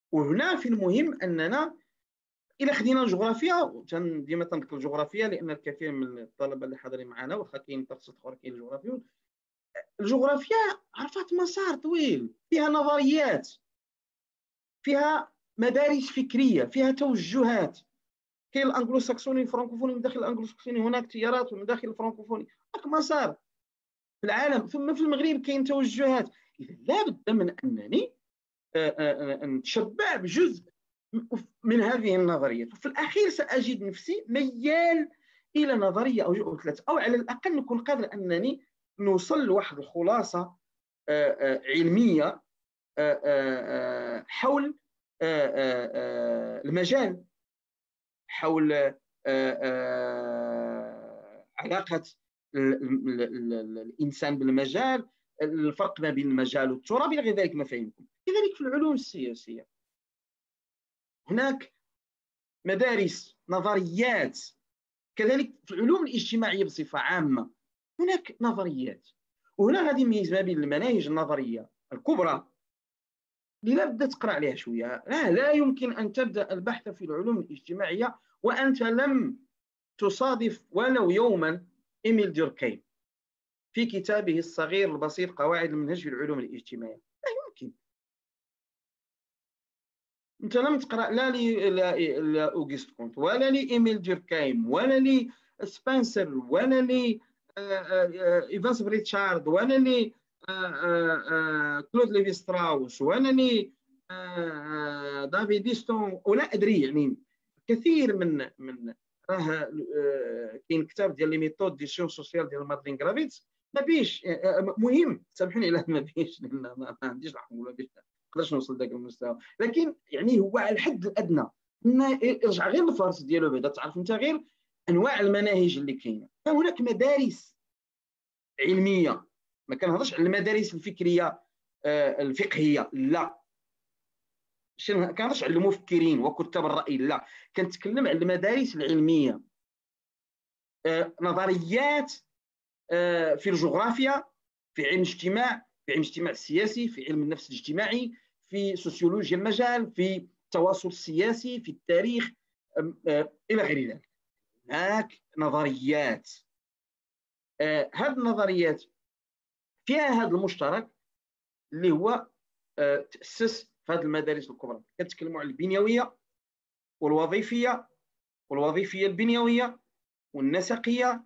وهنا في المهم اننا الى خدينا الجغرافيا، ديما تنذكر الجغرافيا لان الكثير من الطلبه اللي حاضرين معنا واخا كاين تخصص اخر كاين الجغرافيون، الجغرافيا عرفت مسار طويل، فيها نظريات، فيها مدارس فكريه، فيها توجهات. كاين الانجلو ساكسوني الفرنكوفوني، من داخل الانجلو ساكسوني هناك تيارات، ومن داخل الفرنكوفوني هناك مسار في العالم. ثم في المغرب كاين توجهات. اذا لا بد من انني نتشبع بجزء من هذه النظريات، وفي الاخير ساجد نفسي ميال الى نظريه او او ثلاثه، او على الاقل نكون قادر انني نوصل لواحد الخلاصه علميه حول المجال، حول علاقه الانسان بالمجال، الفرق ما بين المجال والتراب الى غير ذلك مفاهيمكم. كذلك في العلوم السياسيه هناك مدارس، نظريات. كذلك في العلوم الاجتماعيه بصفه عامه هناك نظريات. وهنا غادي نميز ما بين المناهج النظريه الكبرى اللي لا بد تقرا عليها شويه. لا, لا يمكن ان تبدا البحث في العلوم الاجتماعيه وانت لم تصادف ولو يوما إيميل دوركهيم في كتابه الصغير البسيط قواعد المنهج في العلوم الاجتماعيه. لا يمكن. انت لم تقرا لا لي لا اوغست كونت، ولا لي إيميل دوركهيم، ولا لي سبنسر، ولا لي ايفانس بريتشارد، ولا لي كلود ليفي ستراوس، ولا لي دافيد ديستون، ولا ادري. يعني كثير من من راه كاين كتاب ديال لي ميثود دي سيونس سوسيال ديال مارتين غرافيتس. ما بيش مهم، سامحوني على ما بيش لان ما عنديش الحق ولا بيش نقدرش نوصل لذاك المستوى، لكن يعني هو على الحد الادنى ارجع غير للفرس ديالو بعدا تعرف انت غير انواع المناهج اللي كاينه. هناك مدارس علميه، ما كنهضرش على المدارس الفكريه الفقهيه، لا كنهضرش على المفكرين وكتاب الراي، لا كنتكلم على المدارس العلميه. نظريات في الجغرافيا، في علم الاجتماع، في علم الاجتماع السياسي، في علم النفس الاجتماعي، في سوسيولوجيا المجال، في التواصل السياسي، في التاريخ الى غير ذلك. هناك نظريات. هذه النظريات فيها هذا المشترك اللي هو تأسس في هذه المدارس الكبرى. كنتكلموا على البنيويه والوظيفيه، والوظيفيه البنيويه والنسقيه،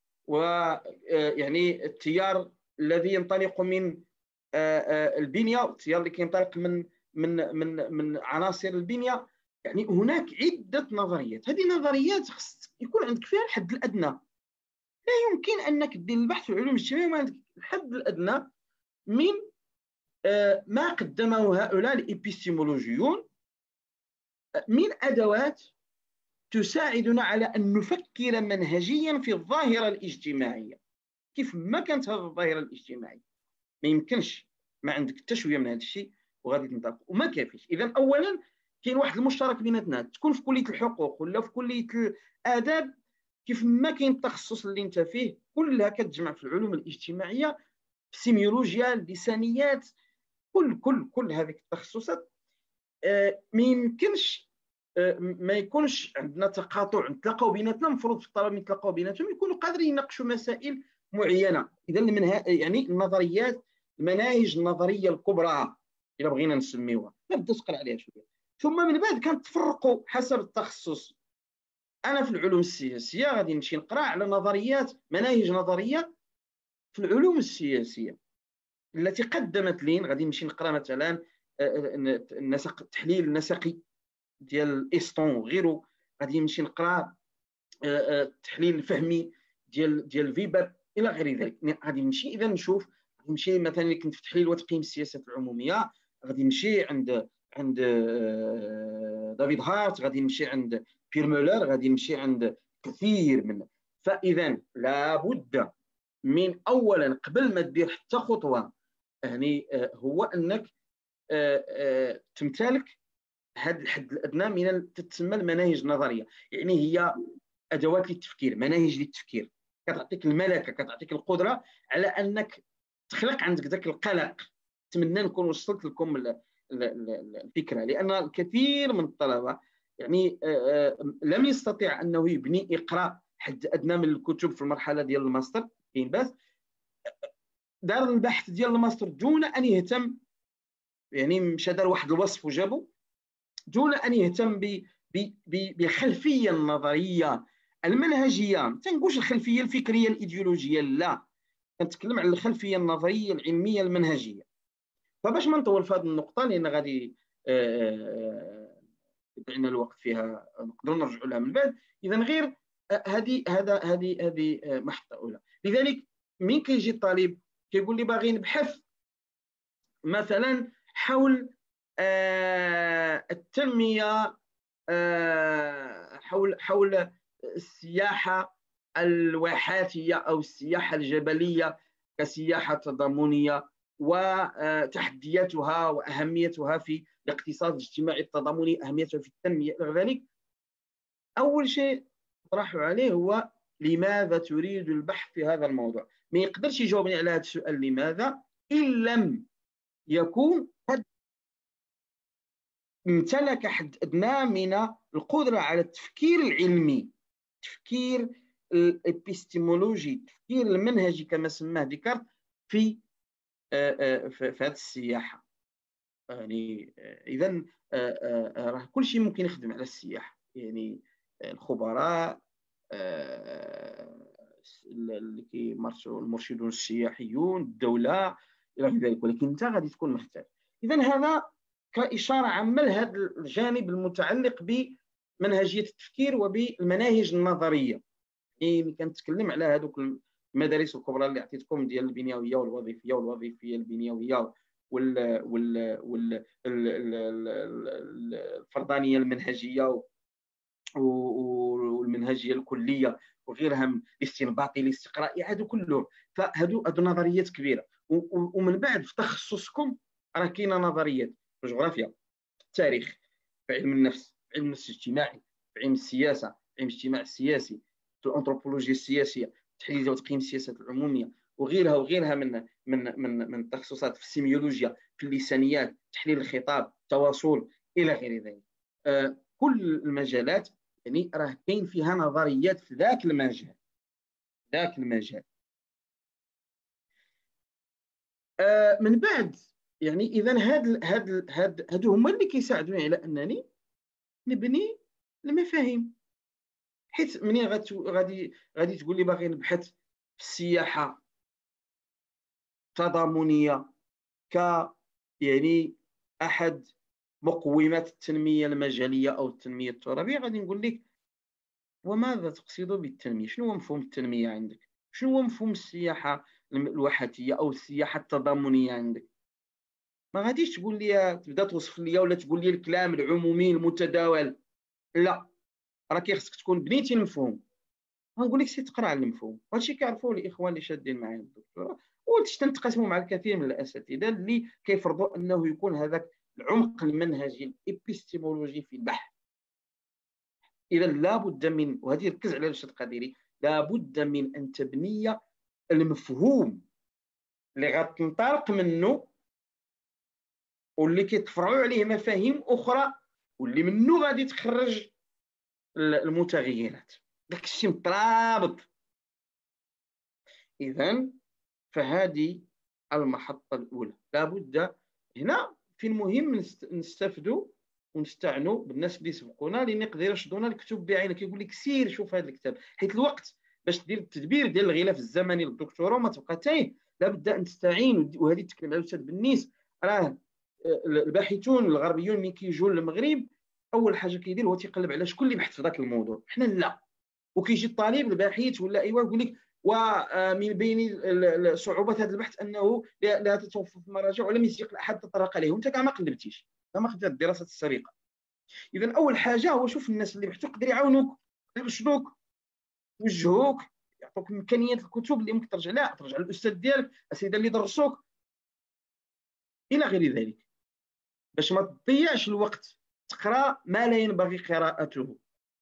ويعني التيار الذي ينطلق من البنيه والتيار اللي كينطلق من من من من عناصر البنيه. يعني هناك عده نظريات. هذه النظريات خص يكون عندك فيها الحد الادنى. لا يمكن انك دير البحث في العلوم الاجتماعيه ما عندك الحد الادنى من ما قدمه هؤلاء الإبستيمولوجيون من أدوات تساعدنا على أن نفكر منهجيا في الظاهرة الاجتماعية. كيف ما كانت هذه الظاهرة الاجتماعية ما يمكنش ما عندك التشوية من هذا الشيء وغادي تنطلق وما كافيش. إذا أولا كاين واحد المشترك بيناتنا، تكون في كلية الحقوق ولا في كلية الآداب، كيف ما كاين التخصص اللي انت فيه كلها كتجمع في العلوم الاجتماعية، السيميولوجيا، اللسانيات، كل كل كل هذه التخصصات. آه ما يمكنش آه ما يكونش عندنا تقاطع نتلاقاو بيناتنا. المفروض في الطلبه يتلاقاو بيناتهم يكونوا قادرين يناقشوا مسائل معينه. اذا المنها يعني النظريات، المناهج النظريه الكبرى الا بغينا نسميوها نبدا تقرا عليها شويه، ثم من بعد كنتفرقوا حسب التخصص. انا في العلوم السياسيه غادي نمشي نقرا على نظريات، مناهج نظريه في العلوم السياسيه التي قدمت لين. غادي نمشي نقرا مثلا النسق، التحليل النسقي ديال إيستون وغيره. غادي نمشي نقرا التحليل الفهمي ديال ديال فيبر الى غير ذلك. غادي نمشي اذا نشوف، غادي نمشي مثلا اللي كنت في تحليل وتقييم السياسات العموميه، غادي نمشي عند عند دافيد هارت، غادي نمشي عند بيير مولر، غادي نمشي عند كثير من. فاذا لابد من اولا قبل ما تدير حتى خطوه يعني هو انك تمتلك هذا الحد الادنى من تتسمى المناهج النظريه. يعني هي ادوات للتفكير، مناهج للتفكير، كتعطيك الملكه، كتعطيك القدره على انك تخلق عندك ذاك القلق. نتمنى نكون وصلت لكم الفكره، لان الكثير من الطلبه يعني لم يستطيع انه يبني اقراء حد ادنى من الكتب في المرحله ديال الماستر. كاين باس دار البحث ديال الماستر دون ان يهتم، يعني مشى دار واحد الوصف وجابو دون ان يهتم بالخلفيه النظريه المنهجيه. ما تنقولش الخلفيه الفكريه الايديولوجيه، لا، كنتكلم على الخلفيه النظريه العلميه المنهجيه. فباش ما نطول في هذه النقطه لان غادي عندنا الوقت فيها نقدروا نرجعوا لها من بعد، اذا غير هذه هذا هذه هذه محطه اولى. لذلك من كيجي الطالب كيقول لي باغي نبحث مثلا حول التنميه، حول حول السياحه الواحاتيه او السياحه الجبليه كسياحه تضامنيه وتحدياتها واهميتها في الاقتصاد الاجتماعي التضامني، اهميتها في التنميه الى ذلك. اول شيء اطرحه عليه هو لماذا تريد البحث في هذا الموضوع؟ ما يقدرش يجاوبني على هذا السؤال لماذا ان لم يكون قد امتلك حد ادنى من القدره على التفكير العلمي، التفكير الابستيمولوجي، التفكير المنهجي كما سماه ديكارت في في هذه السياحه. يعني اذا راه كل شيء ممكن يخدم على السياحه، يعني الخبراء اللي كيمارسوا المرشدون السياحيون، الدوله الى ذلك، ولكن انت غادي تكون محتاج. اذا هذا كاشاره عامه لهذا الجانب المتعلق بمنهجيه التفكير وبالمناهج النظريه. يعني كنتكلم على هذوك المدارس الكبرى اللي عطيتكم ديال البنيويه والوظيفيه والوظيفيه البنيويه وال وال وال الفردانيه المنهجيه والمنهجيه الكليه وغيرها من الاستنباطي الاستقرائي، هادو كلهم. فهادو هادو نظريات كبيره. ومن بعد في تخصصكم راه كاينه نظريات في الجغرافيا، في التاريخ، في علم النفس، في علم النفس الاجتماعي، في علم السياسه، في علم الاجتماع السياسي، في الانثروبولوجيا السياسيه، تحليل وتقييم السياسات العموميه وغيرها وغيرها من من من من التخصصات، في السيميولوجيا، في اللسانيات، تحليل الخطاب، التواصل الى غير ذلك. آه كل المجالات يعني راه كاين فيها نظريات في ذاك المجال، ذاك المجال. آه من بعد يعني اذا هاد هاد هاد هادو هما اللي كيساعدوني على انني نبني المفاهيم. حيت منين غادي غادي تقول لي باغي نبحث في السياحه تضامنيه ك يعني احد مقومات التنميه المجاليه او التنميه الترابيه، غادي نقول لك وماذا تقصد بالتنميه؟ شنو هو مفهوم التنميه عندك؟ شنو هو مفهوم السياحه الواحاتيه او السياحه التضامنيه عندك؟ ما غاديش تقول لي تبدا توصف لي ولا تقول لي الكلام العمومي المتداول، لا، راه كيخصك تكون بنيتي المفهوم. غنقول لك سي تقرا على المفهوم. وهادشي كيعرفوه الاخوان اللي شادين معايا الدكتوراه، وهادشي تنتقاسموا مع الكثير من الاساتذه اللي كيفرضوا انه يكون هذاك العمق المنهجي الابستيمولوجي في البحث. اذا لابد من، وهذه ركز على الشيء القديري، لابد من ان تبني المفهوم اللي غتنطلق منه واللي كيتفرعوا عليه مفاهيم اخرى واللي منه غادي تخرج المتغيرات. داك الشيء مترابط. اذا فهذه المحطه الاولى. لابد هنا في المهم نستفدوا ونستعنوا بالناس اللي سبقونا اللي يقدروا يشدونا الكتب بعينه. كيقول لك سير شوف هذا الكتاب، حيت الوقت باش دير التدبير ديال الغلاف الزمني للدكتوراه وما تبقى تايه. لابد ان تستعين. وهذه تكلم على الاستاذ بنيس، راه الباحثون الغربيون ملي كيجوا للمغرب اول حاجه كيدير هو تيقلب على شكون اللي بحث في ذاك الموضوع. حنا لا. وكيجي الطالب الباحث ولا ايوا يقول لك ومن بين صعوبات هذا البحث انه لا تتوفر في المراجع ولم يسبق احد تطرق عليه، وانت كاع ما قلبتيش، كاع ما خديت الدراسه السابقه. اذا اول حاجه هو شوف الناس اللي بحثوا يقدر يعاونوك، يرشدوك، يوجهوك، يعطوك امكانيات الكتب اللي ممكن ترجع لها، ترجع للاستاذ ديالك، الاساتذه اللي درسوك الى غير ذلك، باش ما تضيعش الوقت تقرا ما لا ينبغي قراءته.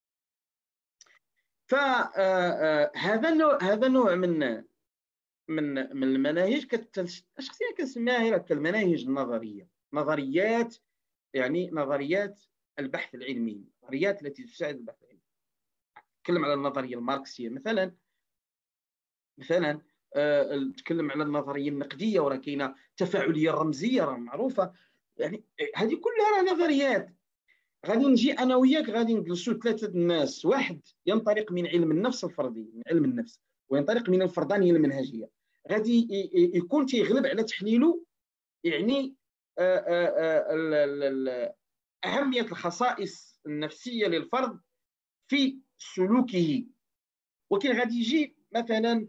فهذا النوع هذا نوع من من من المناهج شخصيا كنسميها هي المناهج النظريه. نظريات، يعني نظريات البحث العلمي، النظريات التي تساعد البحث العلمي. نتكلم على النظريه الماركسيه مثلا، مثلا أه نتكلم على النظريه النقديه، وراه كاينه التفاعليه الرمزيه راه معروفه. يعني هذه كلها راه نظريات. غادي نجي انا وياك غادي نجلسوا ثلاثه الناس، واحد ينطلق من علم النفس الفردي، من علم النفس، وينطلق من الفردانيه المنهجيه، غادي يكون تيغلب على تحليله يعني اهميه الخصائص النفسيه للفرد في سلوكه. وكاين غادي يجي مثلا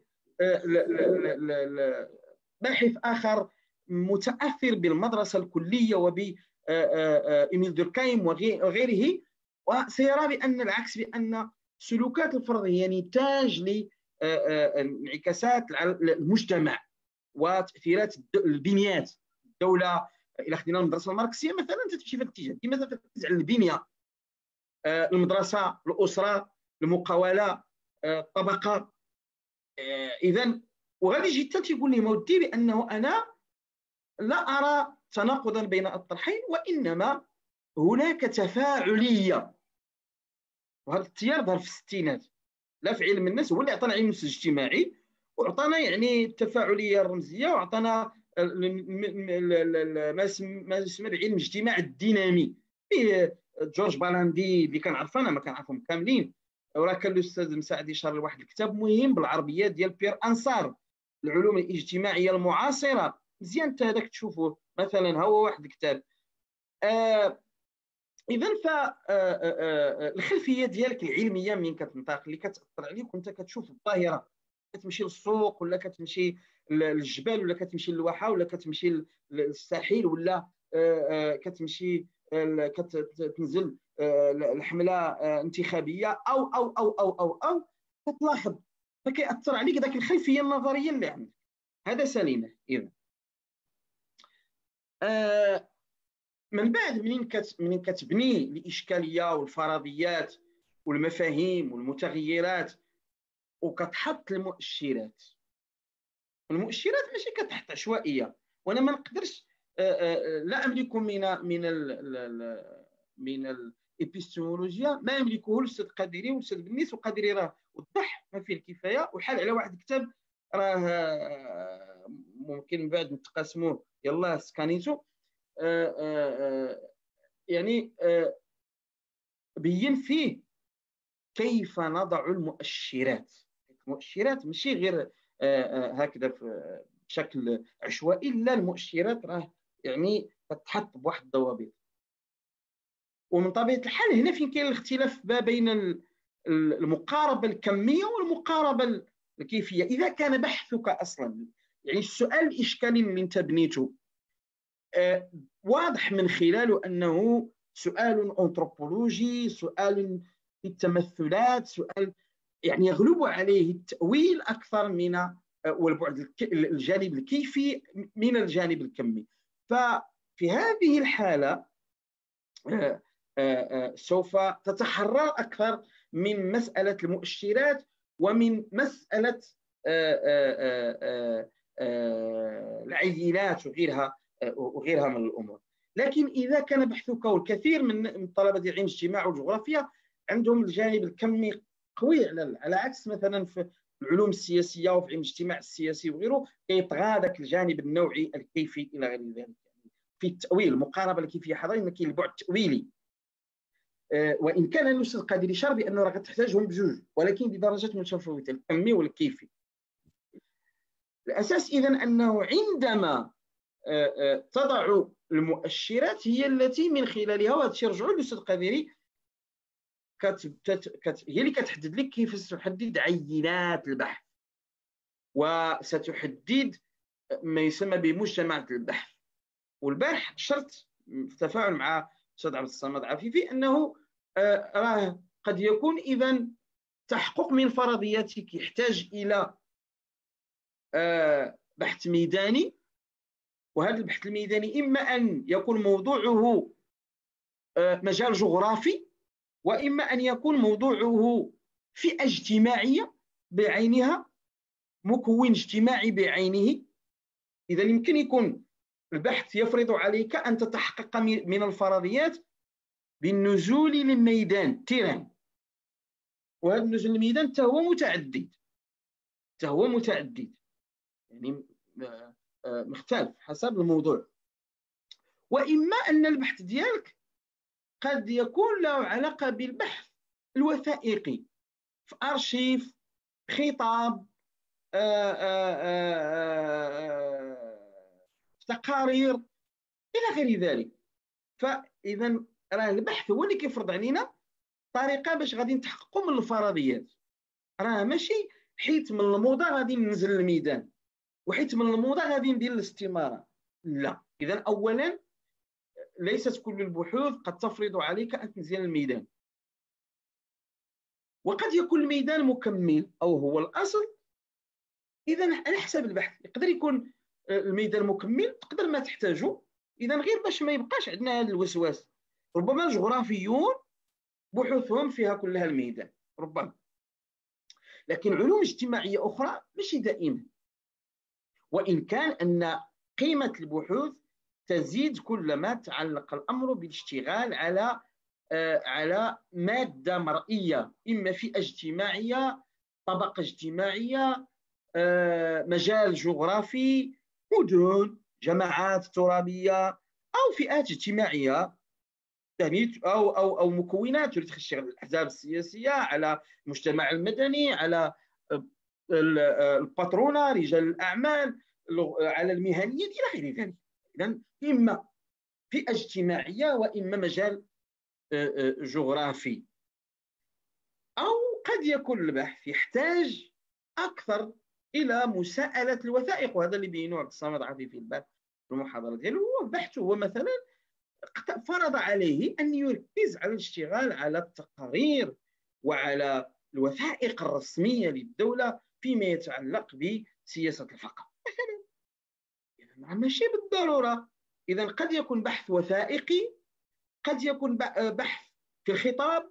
باحث اخر متاثر بالمدرسه الكليه وب إيميل دوركايم وغيره، وسيرى بأن العكس، بأن سلوكات الفرد هي نتاج لانعكاسات المجتمع وتأثيرات البنيات الدولة. إلى خدينا المدرسة الماركسية مثلا تمشي في الاتجاه ديما تركز على البنية، المدرسة، الأسرة، المقاولة، الطبقة. إذن وغادي يجي حتى تيقول لي مودي بأنه أنا لا أرى تناقضا بين الطرحين، وإنما هناك تفاعلية. وهذا التيار ظهر في الستينات، لا في علم النفس، هو اللي عطانا علم النفس الاجتماعي، وعطانا يعني التفاعلية الرمزية، وعطانا ما يسمى بعلم الاجتماع الدينامي. فيه جورج بالاندي اللي كنعرف انا، ما كنعرفهم كاملين، وراه كان الاستاذ مساعد يشرح واحد الكتاب مهم بالعربيه ديال بيير انصار، العلوم الاجتماعيه المعاصره. مزيان حتى هذاك تشوفوه مثلا، ها هو واحد الكتاب. آه اذا فالخلفيه ديالك العلميه من كتنطق اللي كتاثر عليك وانت كتشوف الظاهره، كتمشي للسوق ولا كتمشي للجبال ولا كتمشي للواحه ولا كتمشي للساحل ولا كتمشي كتنزل الحمله انتخابيه او او او او او او كتلاحظ، فكيأثر عليك ذاك الخلفيه النظريه اللي عندك. هذا سليمه. اذا آه من بعد منين كت منين كتبني الاشكاليه والفرضيات والمفاهيم والمتغيرات وكتحط المؤشرات. المؤشرات ماشي كتحط عشوائيه، وانا ما نقدرش لا املك من من ال من الابيستمولوجيا ما يملكه الاستاذ قادري والاستاذ بنيس. وقادري راه وضح ما فيه الكفايه، وحال على واحد الكتاب راه ممكن من بعد نتقاسموه، يلاه سكانيتو. آآ آآ يعني آآ بين فيه كيف نضع المؤشرات. المؤشرات ماشي غير هكذا بشكل عشوائي، لا، المؤشرات راه يعني كتحط بواحد الضوابط. ومن طبيعه الحال هنا فين كاين الاختلاف ما بين المقاربه الكميه والمقاربه الكيفيه. اذا كان بحثك اصلا يعني السؤال الاشكالي اللي انت بنيته آه واضح من خلاله انه سؤال انثروبولوجي، سؤال في التمثلات، سؤال يعني يغلب عليه التأويل أكثر من والبعد الجانب الكيفي من الجانب الكمي. ففي هذه الحالة سوف تتحرر أكثر من مسألة المؤشرات ومن مسألة العينات وغيرها وغيرها من الأمور. لكن إذا كان بحثك، والكثير من طلبة علم الاجتماع والجغرافيا عندهم الجانب الكمي قوي، على على عكس مثلا في العلوم السياسيه وفي علم الاجتماع السياسي وغيره كيطغى ذاك الجانب النوعي الكيفي الى غير ذلك. يعني في التاويل، المقاربه الكيفيه حضري ان كاين البعد التاويلي، أه وان كان الاستاذ قادر يشار بانه راه كتحتاجهم بجوج ولكن بدرجات متفاوته، الكمي والكيفي. الاساس اذا انه عندما أه أه تضع المؤشرات هي التي من خلالها، وهذا الشيء رجعوا للاستاذ قادري، كت... كت... هي اللي كتحدد لك كيف ستحدد عينات البحث، وستحدد ما يسمى بمجتمعات البحث. والبحث شرط في التفاعل مع الاستاذ عبد الصمد عفيفي انه آه راه قد يكون اذا تحقق من فرضياتك يحتاج الى آه بحث ميداني، وهذا البحث الميداني اما ان يكون موضوعه آه مجال جغرافي، وإما أن يكون موضوعه فئة اجتماعية بعينها، مكون اجتماعي بعينه. إذا يمكن يكون البحث يفرض عليك أن تتحقق من الفرضيات بالنزول للميدان تيران، وهذا النزول للميدان حتى هو متعدد حتى هو متعدد يعني مختلف حسب الموضوع. وإما أن البحث ديالك قد يكون له علاقة بالبحث الوثائقي في أرشيف، خطاب، آآ آآ تقارير إلى غير ذلك. فإذا راه البحث هو اللي كيفرض علينا طريقة باش غادي نتحققوا من الفرضيات. راه ماشي حيت من الموضة غادي ننزل للميدان وحيت من الموضة غادي ندير الاستمارة، لا. إذا أولا ليست كل البحوث قد تفرض عليك أن تنزل الميدان، وقد يكون الميدان مكمل أو هو الأصل. إذا على حسب البحث يقدر يكون الميدان مكمل تقدر ما تحتاجه. إذا غير باش ما يبقاش عندنا هذا الوسواس، ربما الجغرافيون بحوثهم فيها كلها الميدان ربما، لكن علوم اجتماعية أخرى ماشي دائما، وإن كان أن قيمة البحوث تزيد كلما تعلق الأمر بالاشتغال على آه على مادة مرئية، إما فئة اجتماعية، طبقة اجتماعية، آه مجال جغرافي، مدن، جماعات ترابية، أو فئات اجتماعية يعني أو أو أو مكونات تريد تشتغل الأحزاب السياسية، على المجتمع المدني، على الباترونة، رجال الأعمال، على المهنيين إلى غير ذلك. إذن إما فئة اجتماعية وإما مجال جغرافي. أو قد يكون البحث يحتاج أكثر إلى مساءلة الوثائق، وهذا اللي بينوه عبد الصمد عفيفي في البحث في المحاضرة ديالو. هو البحث هو مثلا فرض عليه أن يركز على الاشتغال على التقارير وعلى الوثائق الرسمية للدولة فيما يتعلق بسياسة الفقر مثلا. إذا ماشي بالضرورة. إذا قد يكون بحث وثائقي، قد يكون بحث في الخطاب،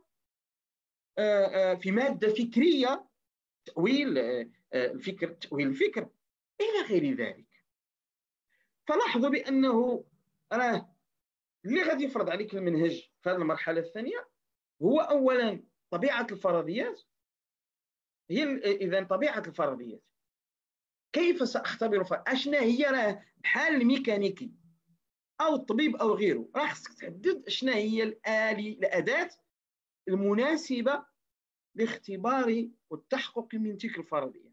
في مادة فكرية، تأويل الفكر، تأويل الفكر إلى غير ذلك. فلاحظوا بأنه راه اللي غادي يفرض عليك المنهج في هذه المرحلة الثانية هو أولا طبيعة الفرضيات. هي إذا طبيعة الفرضيات كيف سأختبر فرض؟ أشنا هي راه بحال الميكانيكي أو الطبيب أو غيره، راه خصك تحدد أشنا هي الآلي الأداة المناسبة لاختبار والتحقق من تلك الفرضية.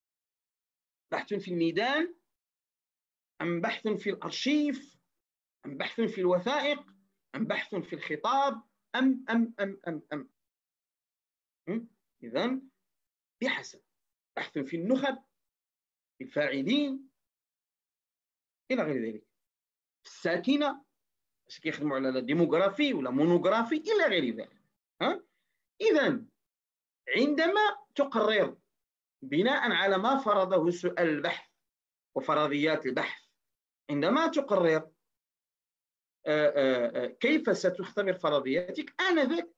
بحث في الميدان أم بحث في الأرشيف أم بحث في الوثائق أم بحث في الخطاب أم أم أم أم أم, أم؟ إذن بحسب. بحث في النخب، في الفاعلين إلى غير ذلك، في الساكنة باش كيخدموا على ديموغرافي ولا مونوغرافي إلى غير ذلك. ها؟ إذن عندما تقرر بناء على ما فرضه سؤال البحث وفرضيات البحث، عندما تقرر كيف ستختبر فرضياتك، آنذاك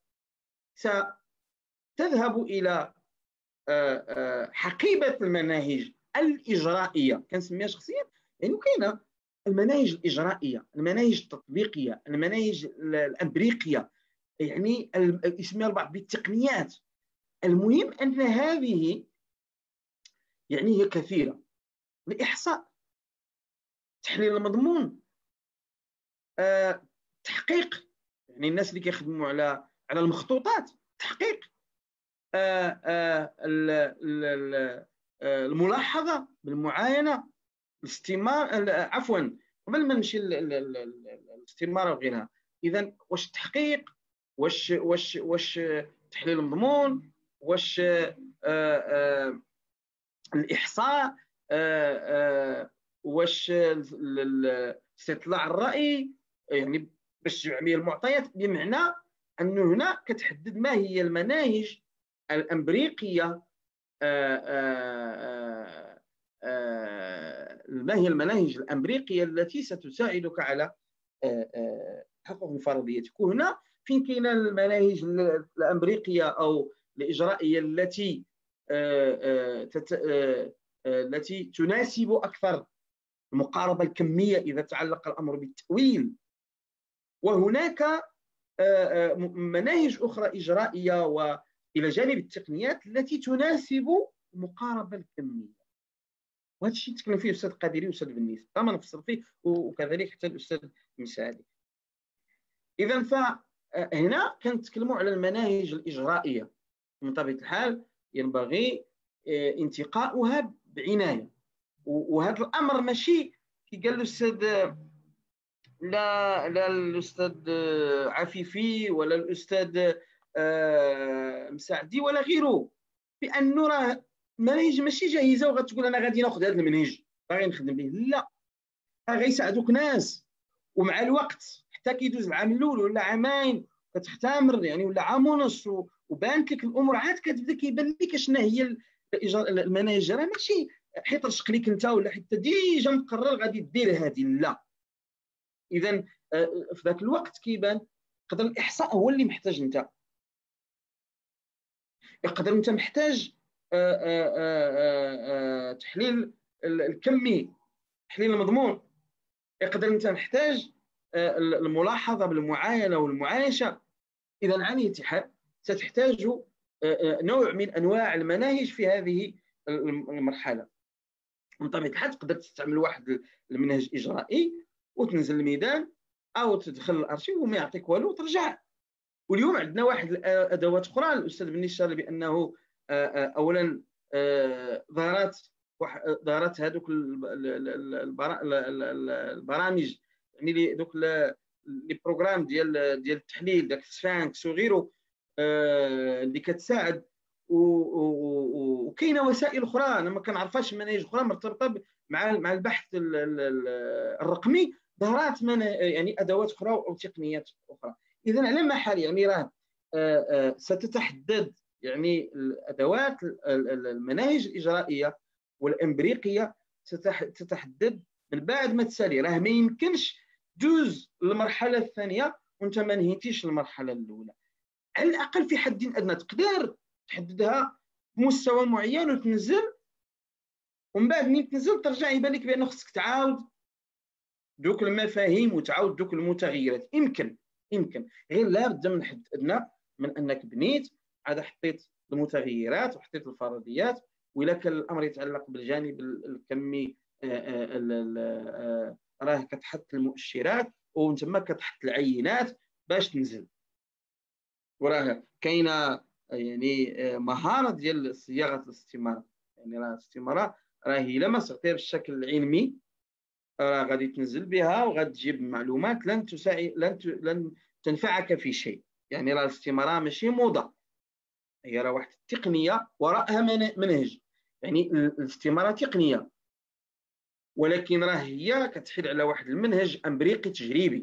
ستذهب إلى حقيبة المناهج الإجرائية، كنسميها شخصيا يعني كاينة المناهج الإجرائية، المناهج التطبيقية، المناهج الأمبريقية، يعني اسمها البعض بالتقنيات. المهم أن هذه يعني هي كثيرة. الإحصاء، تحليل المضمون، أه، تحقيق، يعني الناس اللي كيخدموا على على المخطوطات، تحقيق، أه، أه، الملاحظة بالمعاينة، الاستمارة، عفوا قبل ما نمشي الاستمارة وغيرها. إذا واش التحقيق، واش واش واش تحليل المضمون، واش أه أه الإحصاء، أه أه واش استطلاع الرأي، يعني باش تجمع به المعطيات، بمعنى أنه هنا كتحدد ما هي المناهج الأمبريقية، آآ آآ آآ ما هي المناهج الأمبريقية التي ستساعدك على تحقق فرضيتك. وهنا فين كاينه المناهج الأمبريقية أو الإجرائية التي التي تناسب أكثر المقاربة الكمية إذا تعلق الأمر بالتأويل. وهناك مناهج أخرى إجرائية وإلى جانب التقنيات التي تناسب المقاربة الكمية، وهذا الشيء تكلم فيه الأستاذ قادري والأستاذ بنيس، ما نفصل فيه، وكذلك حتى الأستاذ مساعدي. إذا فهنا كنتكلموا على المناهج الإجرائية، من طبيعة الحال ينبغي انتقاؤها بعناية. وهذا الأمر ماشي كي قال الأستاذ لا لا الأستاذ عفيفي ولا الأستاذ مساعدي ولا غيره، بأنه راه المناهج ماشي جاهزة وغتقول أنا غادي ناخذ هذا المنهج باغي نخدم به، لا، راه غيساعدوك ناس، ومع الوقت حتى كيدوز العام الاول ولا عامين كتختمر يعني ولا عام ونص وبانت لك الامور، عاد كتبدا كيبان لك شنو هي المناهج. راه ماشي حيت رشق ليك انت ولا حتى ديجا مقرر غادي دير هذه، لا. اذا في ذاك الوقت كيبان يقدر الاحصاء هو اللي محتاج انت، يقدر انت محتاج تحليل الكمي، تحليل المضمون، يقدر انت محتاج الملاحظه بالمعاينه والمعايشه. اذا على اية حال ستحتاج نوع من انواع المناهج في هذه المرحله. من طبيعه الحال تقدر تستعمل واحد المنهج اجرائي وتنزل الميدان او تدخل الارشيف وما يعطيك والو وترجع. واليوم عندنا واحد الادوات اخرى، الاستاذ بني اشار بانه اولا ظهرت ظهرت هذوك البرامج، يعني دوك لي بروغرام ديال ديال التحليل، داك سفانكس وغيره اللي كتساعد. وكاينه وسائل اخرى انا ما كنعرفهاش، مناهج اخرى مرتبطه مع مع البحث الرقمي، ظهرت يعني ادوات اخرى او تقنيات اخرى. اذا على ما حال يعني راه ستتحدد يعني الادوات المناهج الاجرائيه والامبريقيه ستتحدد من بعد ما تسالي. راه ما يمكنش دوز المرحله الثانيه وانت ما نهيتيش المرحله الاولى، على الاقل في حد ادنى تقدر تحددها بمستوى معين وتنزل، ومن بعد ملي تنزل ترجع يبان لك بان خصك تعاود دوك المفاهيم وتعاود دوك المتغيرات. يمكن يمكن غير لا بد من حد ادنى من انك بنيت عاد حطيت المتغيرات وحطيت الفرضيات، وإلا كان الامر يتعلق بالجانب الكمي راه كتحط المؤشرات ومن ثم كتحط العينات باش تنزل. وراه كاينه يعني مهاره ديال صياغه الاستماره، يعني راه الاستماره راه الا ما صغتيها بالشكل العلمي راه غادي تنزل بها وغتجيب معلومات لن تساعد لن ت... لن تنفعك في شيء. يعني راه الاستماره ماشي موضه، هي راه واحد التقنيه وراءها منهج. يعني الاستماره تقنيه ولكن راه هي كتحيد على واحد المنهج امبريقي تجريبي.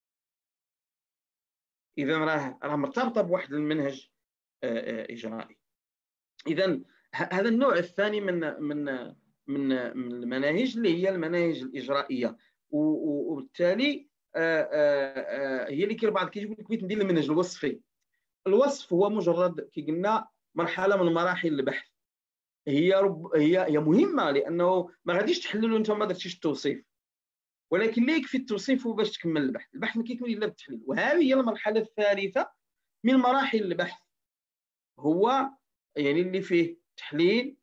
اذا راه راه مرتبطه بواحد المنهج اجرائي. اذا هذا النوع الثاني من من من من المناهج اللي هي المناهج الاجرائيه، وبالتالي هي اللي كاين البعض كيقول لك بغيت ندير المنهج الوصفي. الوصف هو مجرد كي قلنا مرحله من مراحل البحث، هي رب هي هي مهمه لانه ما غاديش تحللوا انت ما درتيش التوصيف، ولكن لا يكفي التوصيف باش تكمل البحث. البحث ما كيكمل الا بالتحليل، وهذه هي المرحله الثالثه من مراحل البحث، هو يعني اللي فيه تحليل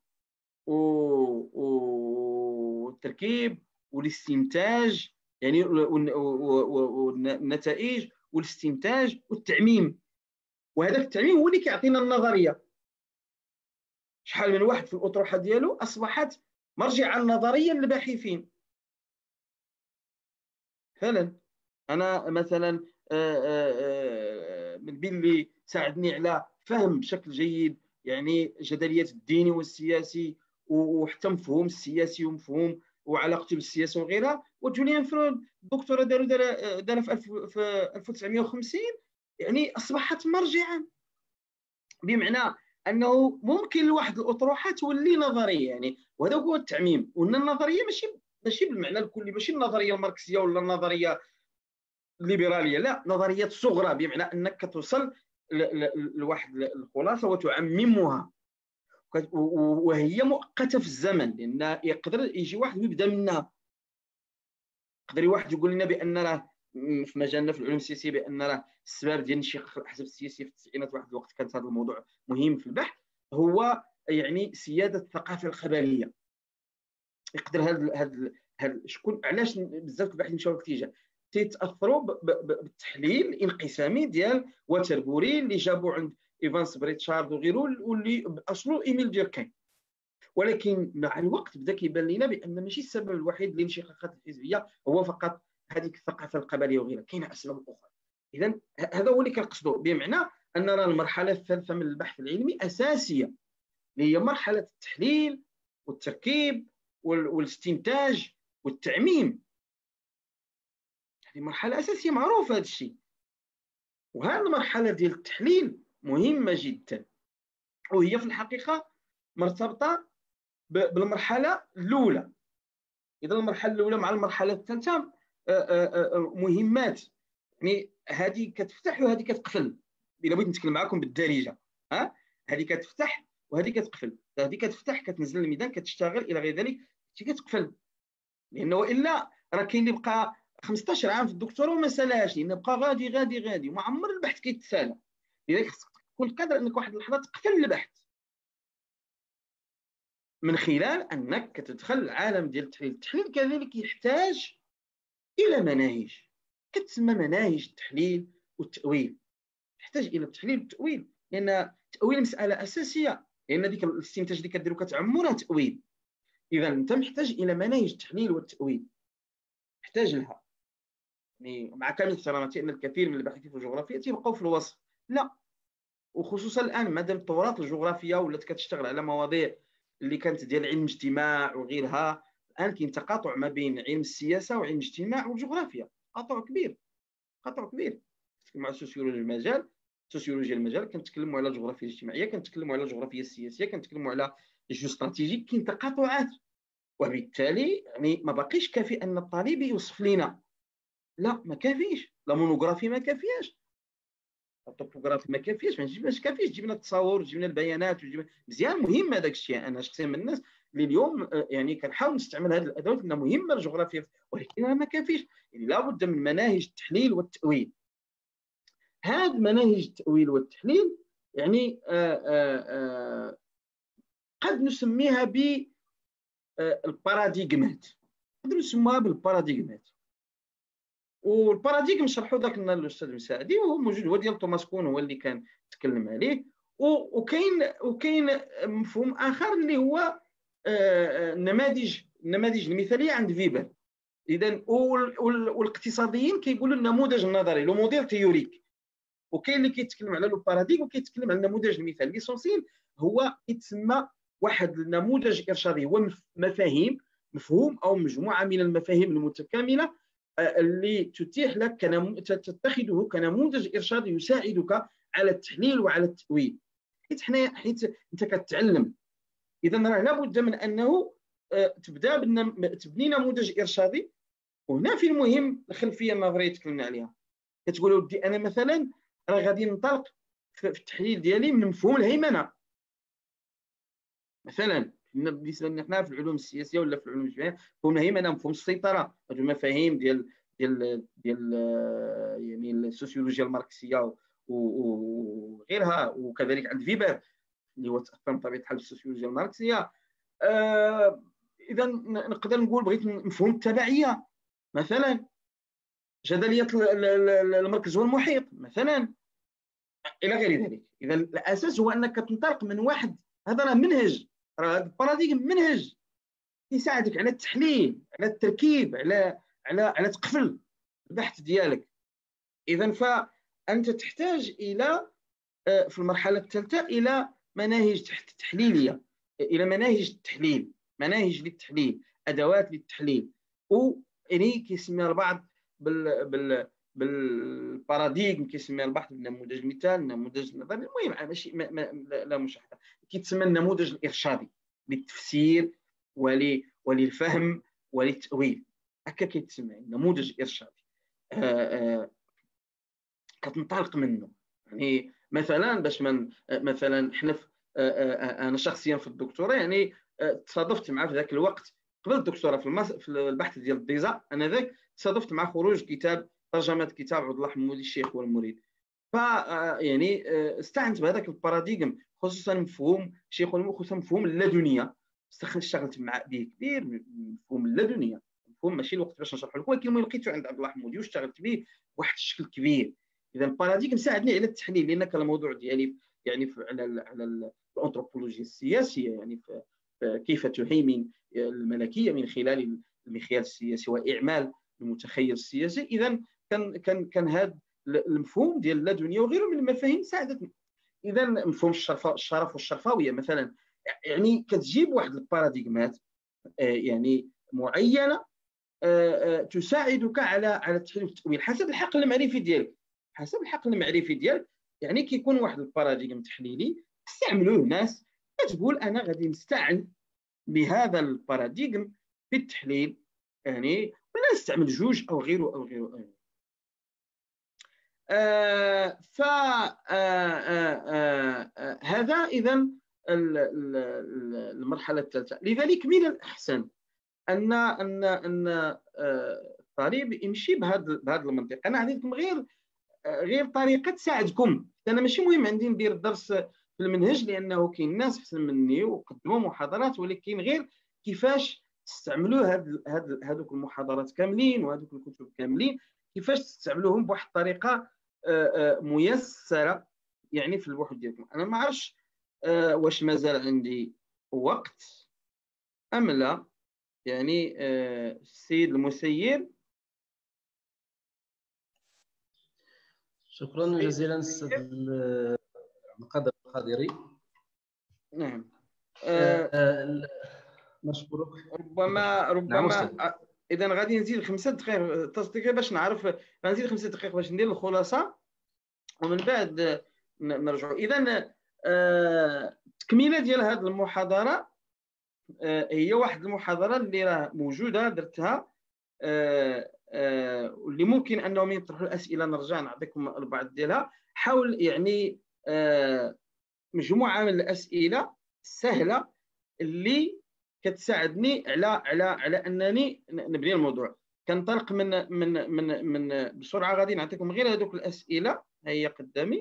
والتركيب والاستنتاج، يعني والنتائج والاستنتاج والتعميم. وهذاك التعميم هو اللي كيعطينا النظريه. شحال من واحد في الاطروحه ديالو اصبحت مرجعا نظريا للباحثين. فعلا انا مثلا من بين اللي ساعدني على فهم بشكل جيد يعني جدليات الديني والسياسي وحتى مفهوم السياسي ومفهوم وعلاقته بالسياسه وغيرها، وجوليان فرود الدكتوراه دارو دار في ألف وتسعمائة وخمسين، يعني اصبحت مرجعا، بمعنى انه ممكن لواحد الاطروحه تولي نظريه. يعني وهذا هو التعميم، وان النظريه ماشي ماشي بالمعنى الكلي، ماشي النظريه الماركسيه ولا النظريه الليبراليه، لا، نظريات صغرى بمعنى انك كتوصل لواحد الخلاصه وتعممها، وهي مؤقته في الزمن، لان يقدر يجي واحد ويبدا منها يقدر واحد يقول لنا بان راه في مجالنا في العلوم السياسيه بان راه السبب ديال انشقاق الاحزاب السياسيه في التسعينات واحد الوقت كانت هذا الموضوع مهم في البحث، هو يعني سياده الثقافه الخبريه. يقدر هذا هذا هذا شكون علاش بزاف الباحثين مشاو الاتجاه تيتاثروا بالتحليل الانقسامي ديال واتر بوري اللي جابوا عند ايفانس بريتشارد وغيره، واللي اصله ايميل ديركين. ولكن مع الوقت بدا كيبان لنا بان ماشي السبب الوحيد لانشقاقات الحزبيه هو فقط هذيك الثقافه القبليه وغيرها، كاينه اسباب اخرى. اذا هذا هو اللي كنقصدوا، بمعنى ان راه المرحله الثالثه من البحث العلمي اساسيه، اللي هي مرحله التحليل والتركيب والاستنتاج والتعميم. هذه مرحله اساسيه معروف هذا الشيء. وهذه المرحله ديال التحليل مهمه جدا، وهي في الحقيقه مرتبطه بالمرحله الاولى. اذا المرحله الاولى مع المرحله الثالثه مهمات، يعني هذه كتفتح وهذه كتقفل. الا بغيت نتكلم معكم بالدارجه، ها هذه كتفتح وهذه كتقفل. هذه كتفتح كتنزل الميدان كتشتغل الى غير ذلك، هذه كتقفل، لانه والا راه كاين اللي بقى خمسطاش عام في الدكتوراه وما سالاش، لان بقى غادي غادي غادي وما عمر البحث كيتسالى. لذلك خصك تكون قادر انك واحد اللحظه تقفل البحث من خلال انك كتدخل العالم ديال التحليل. التحليل كذلك يحتاج الى مناهج كتسمى مناهج التحليل والتاويل. تحتاج الى التحليل والتاويل، لان التاويل مساله اساسيه، لان ديك الاستنتاج اللي كديرو كتعمو راه تاويل. اذا انت محتاج الى مناهج التحليل والتاويل، محتاج لها. يعني مع كامل احتراماتي ان الكثير من الباحثين في الجغرافيا تيبقاو في الوصف، لا. وخصوصا الان مادام التورات الجغرافيه ولات كتشتغل على مواضيع اللي كانت ديال علم الاجتماع وغيرها، الان كاين تقاطع ما بين علم السياسه وعلم الاجتماع والجغرافيا، تقاطع كبير تقاطع كبير. مع سوسيولوجيا المجال سوسيولوجيا المجال كنتكلموا على الجغرافيا الاجتماعيه، كنتكلموا على الجغرافيا السياسيه، كنتكلموا على الجيوستراتيجي. كاين تقاطعات، وبالتالي يعني ما باقيش كافي ان الطالب يوصف لنا، لا ما كافيش. لا مونوغرافي ما كافياش، التوبوغرافي ما كافياش، ما كافيش تجيب لنا التصاور وتجيب لنا البيانات وتجيب مزيان. مهم هذاك الشيء. انا شخصيا من الناس اللي اليوم يعني كنحاول نستعمل هذه الادوات لانها مهمه للجغرافيا، ولكن ما كافيش. يعني لابد من مناهج التحليل والتاويل. هذه مناهج التاويل والتحليل يعني آآ آآ قد نسميها ب الباراديغمات، قد نسميها بالباراديغمات. والباراديغم شرحوا ذاك لنا الاستاذ مساعدي، وهو موجود، هو ديال توماس كون، هو اللي كان تكلم عليه. وكاين وكاين مفهوم اخر اللي هو النماذج النماذج المثاليه عند فيبر. اذا والاقتصاديين كيقولوا النموذج النظري، لو موديل تيوريك. وكاين اللي كيتكلم على لو باراديغم وكيتكلم على النموذج المثالي. ليسونسيل هو يتسمى واحد النموذج ارشادي، هو مفاهيم مفهوم او مجموعه من المفاهيم المتكامله اللي تتيح لك تتخذه كنموذج ارشادي يساعدك على التحليل وعلى التأويل. حيت حنا حيت انت كتعلم، اذا راه لابد من انه تبدا تبني نموذج ارشادي. وهنا في المهم الخلفيه النظريه تكلمنا عليها. كتقول ودي انا مثلا راه غادي ننطلق في التحليل ديالي من مفهوم الهيمنه مثلا. بالنسبه لنا حنا في العلوم السياسيه ولا في العلوم الاجتماعيه، مفهوم الهيمنه مفهوم السيطره، هذو المفاهيم ديال ديال ديال يعني السوسيولوجيا الماركسيه وغيرها، وكذلك عند فيبر اللي هو تاثر بطبيعه الحال بالسوسيولوجيا الماركسيه. آه اذا نقدر نقول بغيت مفهوم التبعيه مثلا، جدليه المركز والمحيط مثلا، الى غير ذلك. اذا الاساس هو انك تنطلق من واحد، هذا راه منهج، راه هذا الباراديغم منهج يساعدك على التحليل، على التركيب، على على على تقفل البحث ديالك. اذا فانت تحتاج الى في المرحله الثالثه الى مناهج تحليليه، الى مناهج التحليل، مناهج للتحليل، ادوات للتحليل. ويعني كيسميها البعض بال بال بالباراديغم، كيسميها البعض بالنموذج المثال، النموذج النظري. المهم ماشي ما ما لا مشاحه، كيتسمى النموذج الارشادي للتفسير ولي وللفهم وللتأويل، هكا كيتسمى النموذج الارشادي. آآ آآ كتنطلق منه. يعني مثلا باش من مثلا حنا انا شخصيا في الدكتوراه يعني تصادفت معاه في ذاك الوقت قبل الدكتوراه في, المس... في البحث ديال الديزا، انا ذاك صادفت مع خروج كتاب ترجمه كتاب عبد الله حمودي الشيخ والمريد. ف يعني استعنت بهذاك الباراديغم، خصوصا مفهوم الشيخ والمريد، خصوصا مفهوم اللدنيه. اشتغلت مع به كبير، مفهوم اللدنيه، مفهوم ماشي الوقت باش نشرح لك، ولكن لقيته عند عبد الله حمودي واشتغلت به بواحد الشكل كبير. اذا الباراديغم ساعدني على التحليل، لان كان الموضوع ديالي يعني على على الانثروبولوجيا السياسيه، يعني كيف تهيمن الملكيه من خلال المخيال السياسي واعمال المتخيل السياسي. اذا كان كان كان هذا المفهوم ديال اللدنيه وغيره من المفاهيم ساعدتني. اذا مفهوم الشرف والشرفاويه مثلا، يعني كتجيب واحد الباراديغمات يعني معينه تساعدك على على التحليل والتأويل حسب الحقل المعرفي ديالك. حسب الحقل المعرفي ديالك يعني كيكون واحد الباراديغم تحليلي استعملوه ناس، كتقول انا غادي نستعن بهذا الباراديغم في التحليل، يعني ولا نستعمل جوج او غيره او غيره. آه ف هذا اذا المرحله الثالثه. لذلك من الاحسن ان ان ان الطالب يمشي بهذا بهذا المنطق. انا عطيتكم غير غير طريقه تساعدكم. انا ماشي مهم عندي ندير الدرس في المنهج، لانه كاين ناس احسن مني وقدموا محاضرات، ولكن غير كيفاش تستعملوا هاد هاد هذوك المحاضرات كاملين وهذوك الكتب كاملين، كيفاش تستعملوهم بواحد الطريقه ميسره يعني في البحوث ديالكم. انا ما عرفتش واش مازال عندي وقت ام لا، يعني السيد المسير. شكرا جزيلا استاذ القادر القادري. نعم. نشكرك. ربما ربما اذا غادي نزيد خمسة دقائق تصديقي باش نعرف، غنزيد خمسة دقائق باش ندير الخلاصه ومن بعد نرجعوا. اذا التكميله ديال هذه المحاضره هي واحد المحاضره اللي راه موجوده درتها، واللي ممكن انهم يطرحوا الاسئله نرجع نعطيكم البعض ديالها. حاول يعني مجموعه من الاسئله السهله اللي كتساعدني على على على انني نبني الموضوع. كنطلق من من من من بسرعه. غادي نعطيكم غير هذوك الاسئله هي قدامي.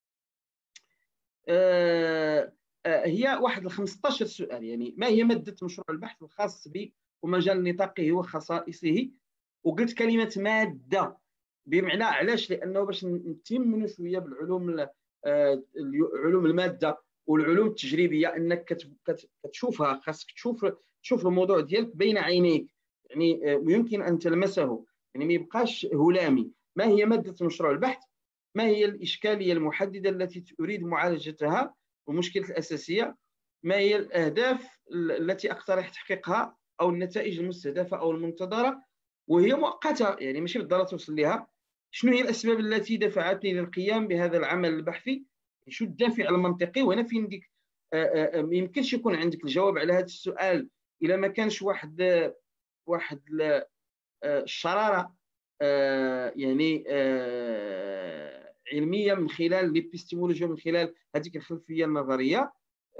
أه هي واحد خمسطاش سؤال. يعني ما هي ماده مشروع البحث الخاص به ومجال نطاقه وخصائصه؟ وقلت كلمه ماده بمعنى علاش؟ لانه باش نتيمنوا شويه بالعلوم علوم الماده والعلوم التجريبيه، انك كتشوفها، خاصك تشوف تشوف الموضوع ديالك بين عينيك، يعني يمكن ان تلمسه، يعني ما يبقاش هلامي. ما هي ماده مشروع البحث؟ ما هي الاشكاليه المحدده التي تريد معالجتها والمشكله الاساسيه؟ ما هي الاهداف التي اقترح تحقيقها او النتائج المستهدفه او المنتظره وهي مؤقته، يعني ماشي بالضروره توصل لها؟ شنو هي الاسباب التي دفعتني للقيام بهذا العمل البحثي؟ شو الدافع المنطقي؟ وهنا فين ديك ما يمكنش يكون عندك الجواب على هذا السؤال الا ما كانش واحد واحد الشراره يعني علميه من خلال الابستيمولوجيا، من خلال هذيك الخلفيه النظريه.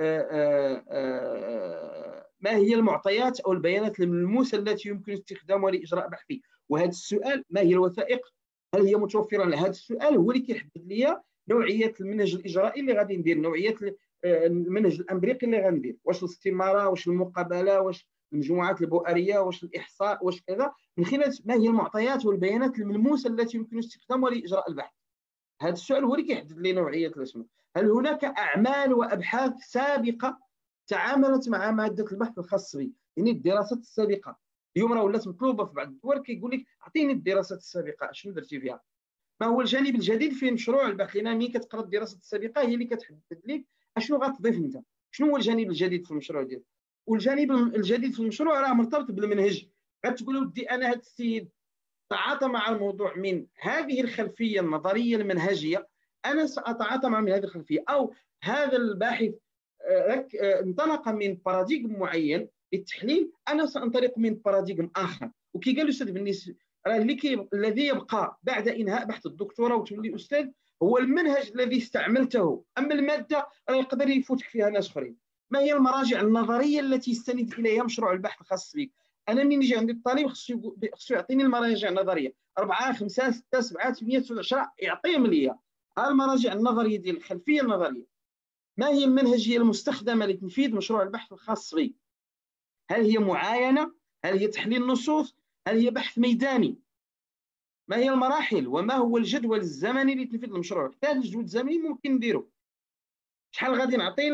ما هي المعطيات او البيانات الملموسه التي يمكن استخدامها لاجراء بحثي؟ وهذا السؤال ما هي الوثائق؟ هل هي متوفره؟ هذا السؤال هو اللي كيحدد لي نوعيه المنهج الاجرائي اللي غادي ندير، نوعيه المنهج الامريكي اللي غندير. واش الاستماره، واش المقابله، واش المجموعات البؤريه، واش الاحصاء، واش كذا، من خلال ما هي المعطيات والبيانات الملموسه التي يمكن استخدامها لاجراء البحث. هذا السؤال هو اللي كيحدد لي نوعيه الاسم. هل هناك اعمال وابحاث سابقه تعاملت مع ماده البحث الخاص بي؟ يعني الدراسات السابقه اليوم راه ولات مطلوبه في بعض الدول، كيقول لك اعطيني الدراسات السابقه شنو درتي فيها. ما هو الجانب الجديد في مشروع البحث؟ لان ملي كتقرا الدراسات السابقه هي اللي كتحدد لك اشنو غتضيف انت، شنو هو الجانب الجديد في المشروع ديالك. والجانب الجديد في المشروع راه مرتبط بالمنهج. غتقول ودي انا هذا السيد تعاطى مع الموضوع من هذه الخلفيه النظريه المنهجيه، انا ساتعاطى معه من هذه الخلفيه، او هذا الباحث انطلق من باراديغم معين للتحليل، انا سانطلق من باراديغم اخر. وكي قال الاستاذ بالنسبه راه اللي الذي يبقى بعد انهاء بحث الدكتوراه وتولي استاذ هو المنهج الذي استعملته، اما الماده راه يقدر يفوتك فيها ناس اخرين. ما هي المراجع النظريه التي يستند اليها مشروع البحث الخاص بك؟ انا منين يجي عندي الطالب خصو خصو يعطيني المراجع النظريه أربعة خمسة ستة سبعة ثمانية تسعة عشرة يعطيهم لي. ها المراجع النظريه ديال الخلفيه النظريه. ما هي المنهجيه المستخدمه لتنفيذ مشروع البحث الخاص بي؟ هل هي معاينه؟ هل هي تحليل نصوص؟ هل هي بحث ميداني؟ ما هي المراحل وما هو الجدول الزمني لتنفيذ المشروع؟ حتى هذا الجدول الزمني ممكن نديرو. شحال غادي نعطي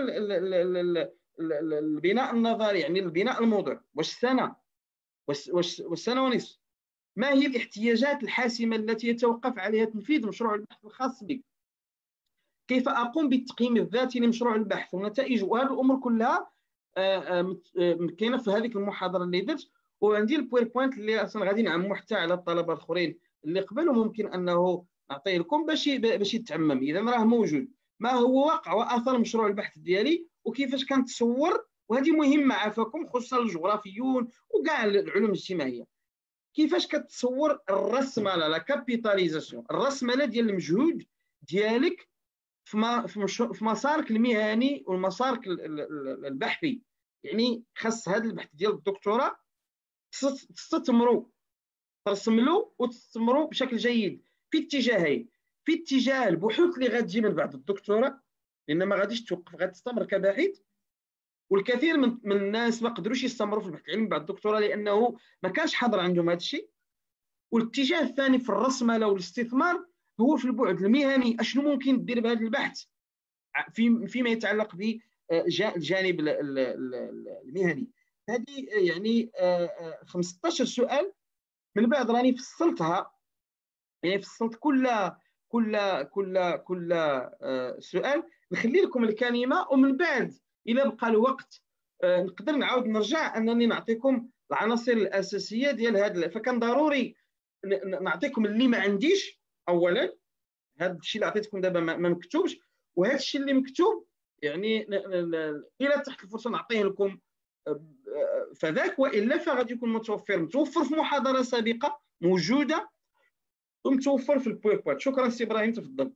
البناء النظري، يعني البناء الموضوع؟ واش سنه؟ واش واش سنه ونصف؟ ما هي الاحتياجات الحاسمه التي يتوقف عليها تنفيذ مشروع البحث الخاص بك؟ كيف اقوم بالتقييم الذاتي لمشروع البحث ونتائجه؟ وهذه الامور كلها كاينه في هذيك المحاضره اللي درت. وعندي البوينت اللي اصلا غادي نعمو حتى على الطلبه الاخرين اللي قبل، وممكن انه نعطيه لكم باش باش يتعمم. اذا راه موجود ما هو واقع واثر مشروع البحث ديالي وكيفاش كنتصور، وهذه مهمه عافاكم خصوصا الجغرافيون وكاع العلوم الاجتماعيه. كيفاش كتصور الرسمله لا كابيتاليزاسيون، الرسمله ديال المجهود ديالك في في مسارك المهني والمسارك البحثي. يعني خاص هذا البحث ديال الدكتوراه تستثمروا، ترسم له وتستثمروا بشكل جيد في اتجاهين. في اتجاه البحوث اللي غتجي من بعد الدكتوراه، لان ما غاديش توقف، غتستمر كباحث. والكثير من, من الناس ما قدروش يستمروا في البحث العلمي بعد الدكتوراه لانه ما كانش حاضر عندهم هذا الشيء. والاتجاه الثاني في الرسمله والاستثمار هو في البعد المهني. اشنو ممكن دير بهذا البحث في فيما يتعلق بالجانب المهني. هذه يعني خمسة عشر سؤال من بعد راني فصلتها، يعني فصلت كل كل كل كل سؤال. نخلي لكم الكلمه ومن بعد الى بقى الوقت نقدر نعاود نرجع انني نعطيكم العناصر الاساسيه ديال هذا. فكان ضروري نعطيكم اللي ما عنديش اولا، هذا الشيء اللي عطيتكم دابا ما مكتوبش، وهذا الشيء اللي مكتوب يعني الى تحت الفرصه نعطيه لكم فذاك، والا فغادي يكون متوفر متوفر في محاضره سابقه موجوده ومتوفر في البوينت. شكرا سي ابراهيم، تفضل.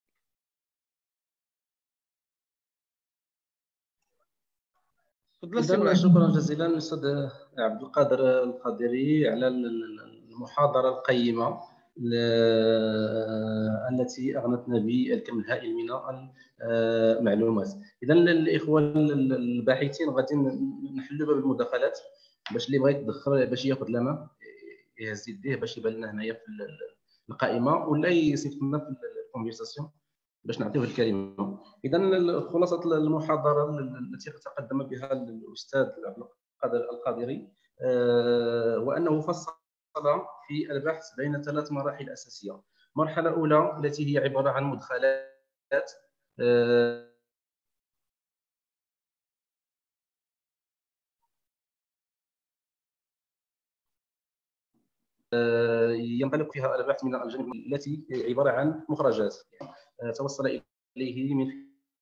إذن شكرا جزيلا للاستاذ عبد القادر القادري على المحاضره القيمه التي اغنتنا بالكم الهائل من المعلومات. اذا الاخوه الباحثين غادي نحلوا باب المداخلات، باش اللي بغى يتدخل باش ياخذ لما يهز يديه باش يبان لنا هنايا في القائمه، ولا يصيفط لنا في الكونفرساسيون باش نعطيوه الكلمه. اذا خلاصه المحاضره التي تقدم بها الاستاذ عبد القادر القادري وانه فصل في البحث بين ثلاث مراحل اساسيه. مرحله اولى التي هي عباره عن مدخلات ينطلق فيها البحث من الجانب التي عباره عن مخرجات توصل اليه من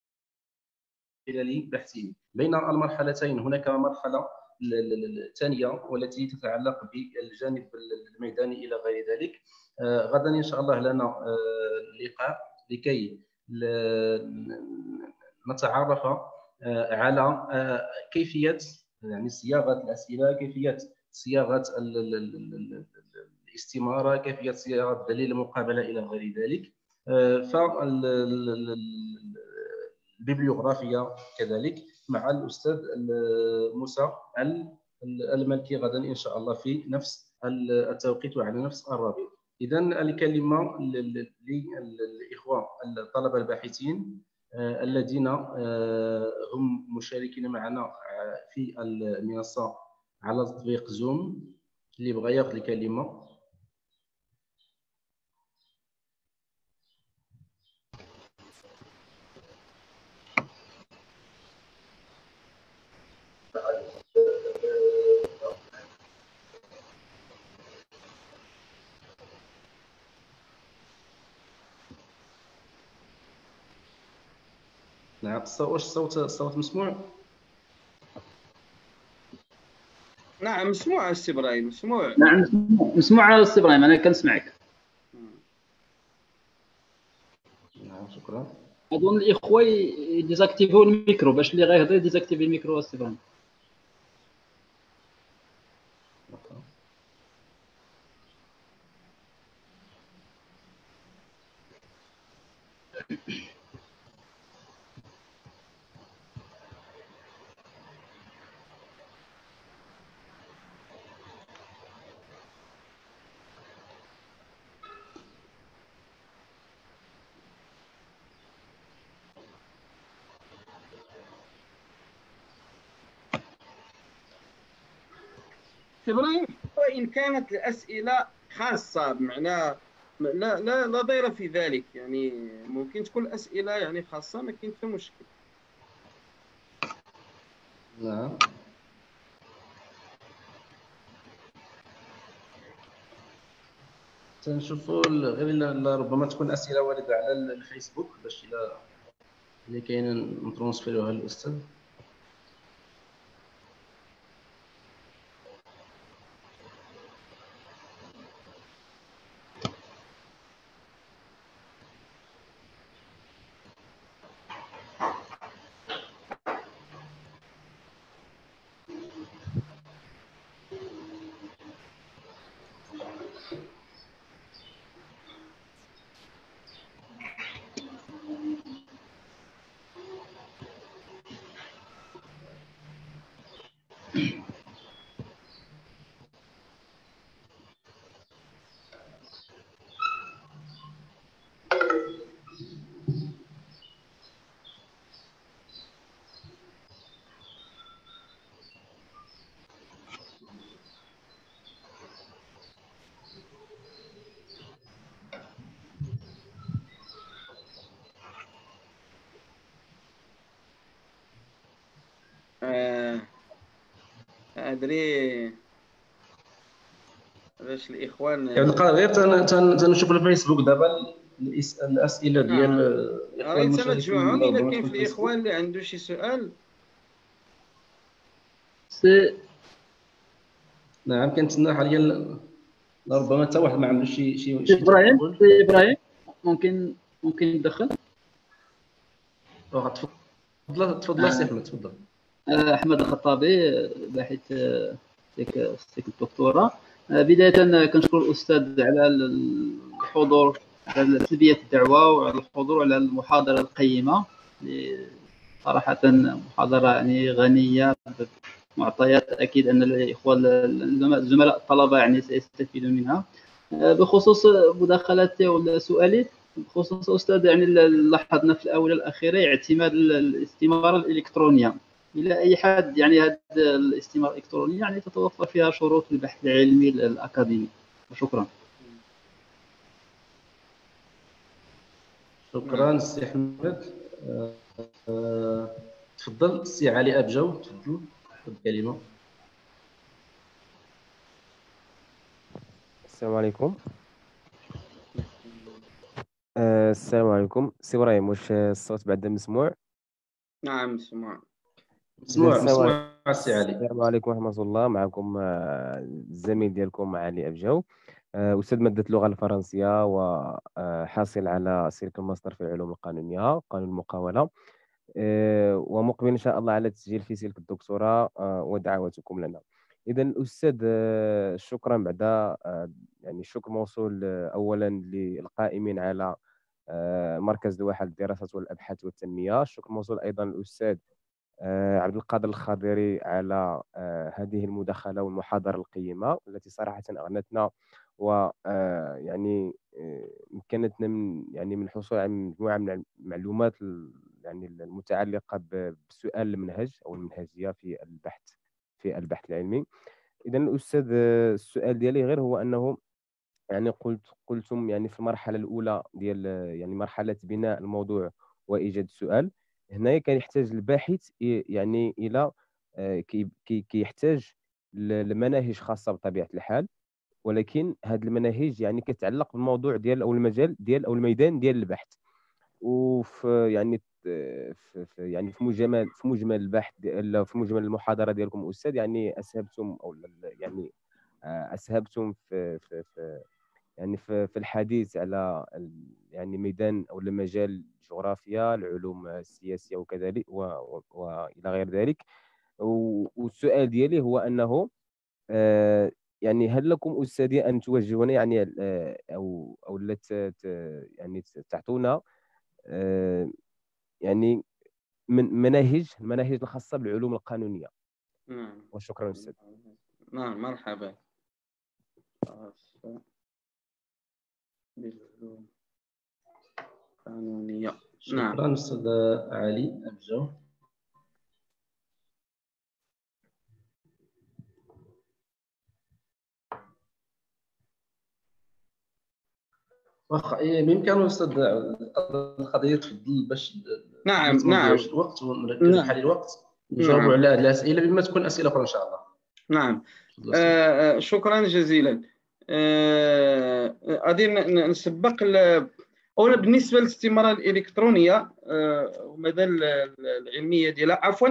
خلال بحثه. بين المرحلتين هناك مرحله الثانيه والتي تتعلق بالجانب الميداني الى غير ذلك. غدا ان شاء الله لنا لقاء لكي نتعرف على كيفيه يعني صياغه الاسئله، كيفيه صياغه الاستماره، كيفيه صياغه دليل المقابله الى غير ذلك. فالبيبليوغرافيا كذلك مع الاستاذ موسى المالكي غدا ان شاء الله في نفس التوقيت وعلى نفس الرابط. اذا الكلمه للاخوه الطلبه الباحثين الذين هم مشاركين معنا في المنصه على تطبيق زوم، اللي بغى ياخذ الكلمه. نعم، واش الصوت الصوت مسموع؟ نعم مسموع السي ابراهيم، مسموع. نعم مسموع السي ابراهيم، انا كنسمعك. نعم شكرا. اظن الاخوه يديزاكتيفيو الميكرو باش اللي غيهضر يديزاكتيفي الميكرو السي ابراهيم. سي ابراهيم، وان كانت الاسئله خاصه بمعنى لا لا لا ضير في ذلك، يعني ممكن تكون الاسئله يعني خاصه، ما كاين حتى مشكل. نعم. تنشوفوا غير الا ربما تكون اسئله وارده على الفيسبوك باش الا اللي كاين نترونسفيروها للاستاذ. آه ادري باش الاخوان يعني القادر غير تن- تن- تنشوف الفيسبوك دابا الإس- الاسئله ديال نعم. الاخوان راه المشاركين تنجمعهم، الا ربما كاين تكون في الفيسبوك. الاخوان اللي عنده شي سؤال. سي نعم كنتسنى حاليا ربما حتى واحد ما عنده شي شي سي شي ابراهيم تدخل. سي ابراهيم ممكن ممكن ندخل. واخا تفضل تفضل سي آه، احمد تفضل. آه، احمد الخطابي، باحث آه، ديك ديك الدكتوراه. آه، بدايه كنشكر الاستاذ على الحضور، على تلبيه الدعوه وعلى الحضور على المحاضره القيمه اللي صراحه محاضره يعني غنيه بمعطيات اكيد ان الاخوه الزملاء الطلبه يعني سيستفيدوا منها. آه، بخصوص مداخلتي ولا سؤالي بخصوص استاذ، يعني لاحظنا في الاونه الاخيره اعتماد الاستماره الالكترونيه الى اي حد، يعني هذه الاستماره الالكترونيه يعني تتوفر فيها شروط البحث العلمي الاكاديمي. شكرا. شكرا سي احمد. آه، آه، تفضل سي علي ابجو تفضل خذ الكلمه. السلام عليكم. آه، السلام عليكم سي ابراهيم، واش الصوت بعدا مسموع؟ نعم مسموع. مسموع السلام عليكم. مسموع سي علي. السلام عليكم ورحمة الله. معكم آه، الزميل ديالكم علي أبجو، آه، أستاذ مادة اللغة الفرنسية وحاصل على سلك الماستر في العلوم القانونية قانون المقاولة، آه، ومقبل إن شاء الله على التسجيل في سلك الدكتوراه، آه، ودعواتكم لنا. إذا الأستاذ، آه، شكرا بعد آه، يعني الشكر موصول آه، أولا للقائمين على آه، مركز دوحة للدراسات والأبحاث والتنمية. الشكر موصول أيضا للأستاذ آه، عبد القادر الخضيري على آه، هذه المداخلة والمحاضرة القيمة التي صراحة أغنتنا، و آه، يعني آه، مكنتنا من يعني من الحصول على مجموعة من المعلومات ال- يعني المتعلقة ب- بسؤال المنهج أو المنهجية في البحث في البحث العلمي. إذا الأستاذ، آه، السؤال ديالي غير هو أنه يعني قلت قلتم يعني في المرحلة الأولى ديال يعني مرحلة بناء الموضوع وإيجاد السؤال، هنايا كان يحتاج الباحث ي- يعني إلى آه، كي كي- كيحتاج ل- لمناهج خاصة بطبيعة الحال، ولكن هذه المناهج يعني كتعلق بالموضوع ديال أو المجال ديال أو الميدان ديال البحث. وفي يعني في في- يعني في مجمل في مجمل البحث ديال في مجمل المحاضرة ديالكم أستاذ، يعني أسهبتم أو يعني آه، أسهبتم في في في يعني في في الحديث على ال- يعني ميدان او مجال الجغرافيا، العلوم السياسيه وكذلك و- و- والى غير ذلك. و- والسؤال ديالي هو انه آه، يعني هل لكم استاذي ان توجهونا يعني آه، او او لا ت- ت- يعني تعطونا آه، يعني من مناهج المناهج الخاصه بالعلوم القانونيه. نعم. وشكرا استاذ. نعم مرحبا. بالعلوم القانونية. نعم. شكرا استاذ علي ابجو. واخا إيه، بإمكانه أستاذ القضية تفضل باش نعم نتموا نعم بواجد الوقت ونركز نعم بحال الوقت نجاوبوا نعم على هذه الأسئلة بما تكون أسئلة أخرى إن شاء الله. نعم. تفضل أستاذ. آه شكرا جزيلا. آه غادي نسبق ل- اولا بالنسبه للاستماره الالكترونيه آه ومدى العلميه ديالها، عفوا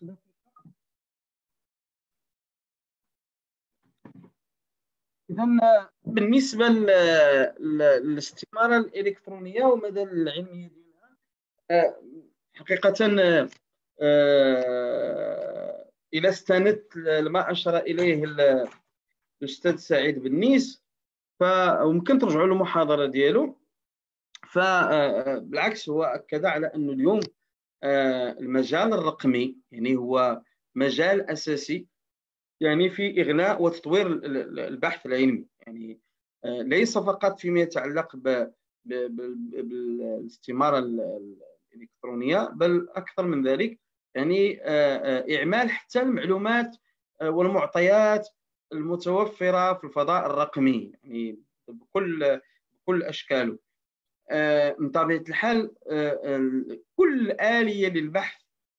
اذا بالنسبه للاستماره الالكترونيه ومدى العلميه ديالها آه حقيقه آه الى استندت لما اشار اليه الاستاذ سعيد بنيس فممكن ترجعوا للمحاضره ديالو. فبالعكس هو اكد على انه اليوم المجال الرقمي يعني هو مجال اساسي يعني في اغناء وتطوير البحث العلمي، يعني ليس فقط فيما يتعلق بالاستماره الالكترونيه بل اكثر من ذلك، يعني اعمال حتى المعلومات والمعطيات المتوفره في الفضاء الرقمي يعني بكل بكل اشكاله. من طبيعه الحال كل آلية للبحث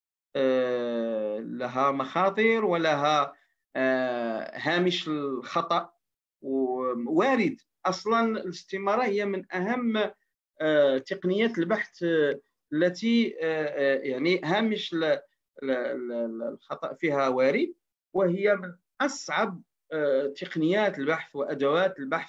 لها مخاطر ولها هامش الخطأ، ووارد اصلا الاستماره هي من اهم تقنيات البحث التي يعني هامش الخطأ فيها وارد، وهي من اصعب تقنيات البحث وادوات البحث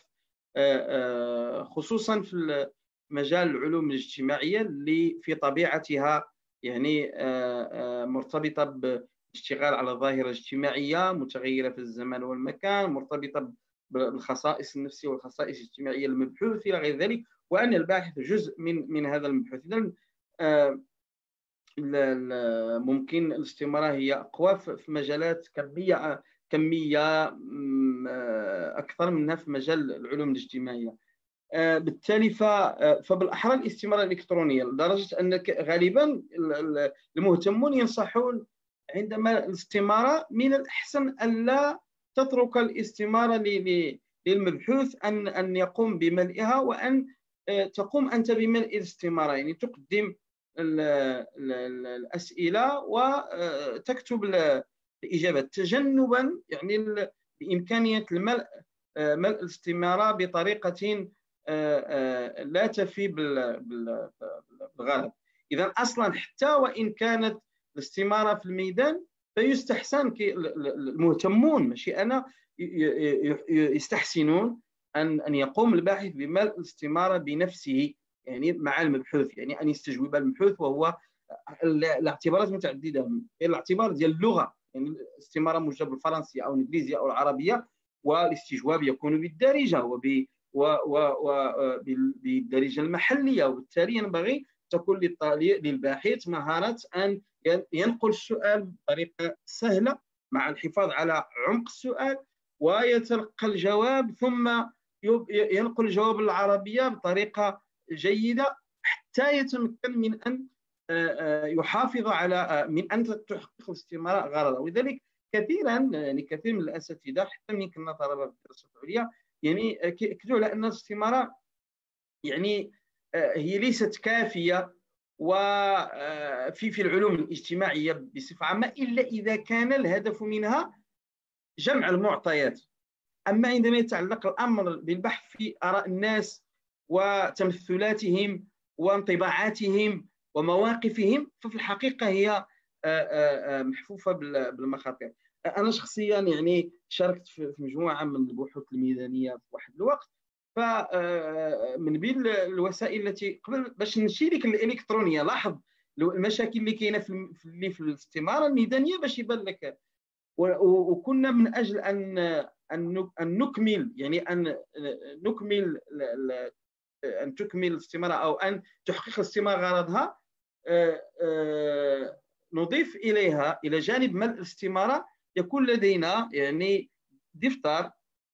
خصوصا في مجال العلوم الاجتماعيه اللي في طبيعتها يعني مرتبطه بالاشتغال على ظاهره اجتماعيه متغيره في الزمان والمكان، مرتبطه بالخصائص النفسيه والخصائص الاجتماعيه المبحوث الى غير ذلك، وان الباحث جزء من من هذا المبحوث. اذا ممكن الاستماره هي اقوى في مجالات كميه كميه اكثر منها في مجال العلوم الاجتماعيه. بالتالي فبالاحرى الاستماره الالكترونيه لدرجه ان غالبا المهتمون ينصحون عندما الاستماره من الاحسن الا تترك الاستماره للمبحوث ان ان يقوم بملئها، وان تقوم انت بملء الاستماره، يعني تقدم الاسئله وتكتب الاجابات تجنبا يعني بامكانيه الملء ملء الاستماره بطريقه لا تفي بالغرض. اذا اصلا حتى وان كانت الاستماره في الميدان فيستحسن المهتمون ماشي انا يستحسنون ان ان يقوم الباحث بملء الاستماره بنفسه يعني مع المبحوث، يعني ان يستجوب المبحوث، وهو الاعتبارات متعدده، الاعتبار ديال اللغه يعني الاستماره موجهه بالفرنسيه او الانجليزيه او العربيه، والاستجواب يكون بالدارجه وب وبالدارجه المحليه، وبالتالي ينبغي تكون للباحث مهاره ان ينقل السؤال بطريقه سهله مع الحفاظ على عمق السؤال، ويتلقى الجواب ثم ينقل الجواب العربيه بطريقه جيده حتى يتمكن من ان يحافظ على من ان تحقق الاستماره غرضها. ولذلك كثيرا يعني كثير من الاساتذه حتى من كنا طلبه في الدراسات العليا يعني كيأكدوا على ان الاستماره يعني هي ليست كافيه وفي في العلوم الاجتماعيه بصفه عامه الا اذا كان الهدف منها جمع المعطيات. اما عندما يتعلق الامر بالبحث في اراء الناس وتمثلاتهم وانطباعاتهم ومواقفهم ففي الحقيقه هي محفوفه بالمخاطر. انا شخصيا يعني شاركت في مجموعه من البحوث الميدانيه في واحد الوقت، فمن بين الوسائل التي قبل باش نمشي لك الالكترونيه لاحظ المشاكل اللي كاينه في اللي في الاستماره الميدانيه باش يبان لك، وكنا من اجل ان ان نكمل يعني ان نكمل ان تكمل الاستماره او ان تحقق الاستماره غرضها نضيف اليها الى جانب ملء الاستماره يكون لدينا يعني دفتر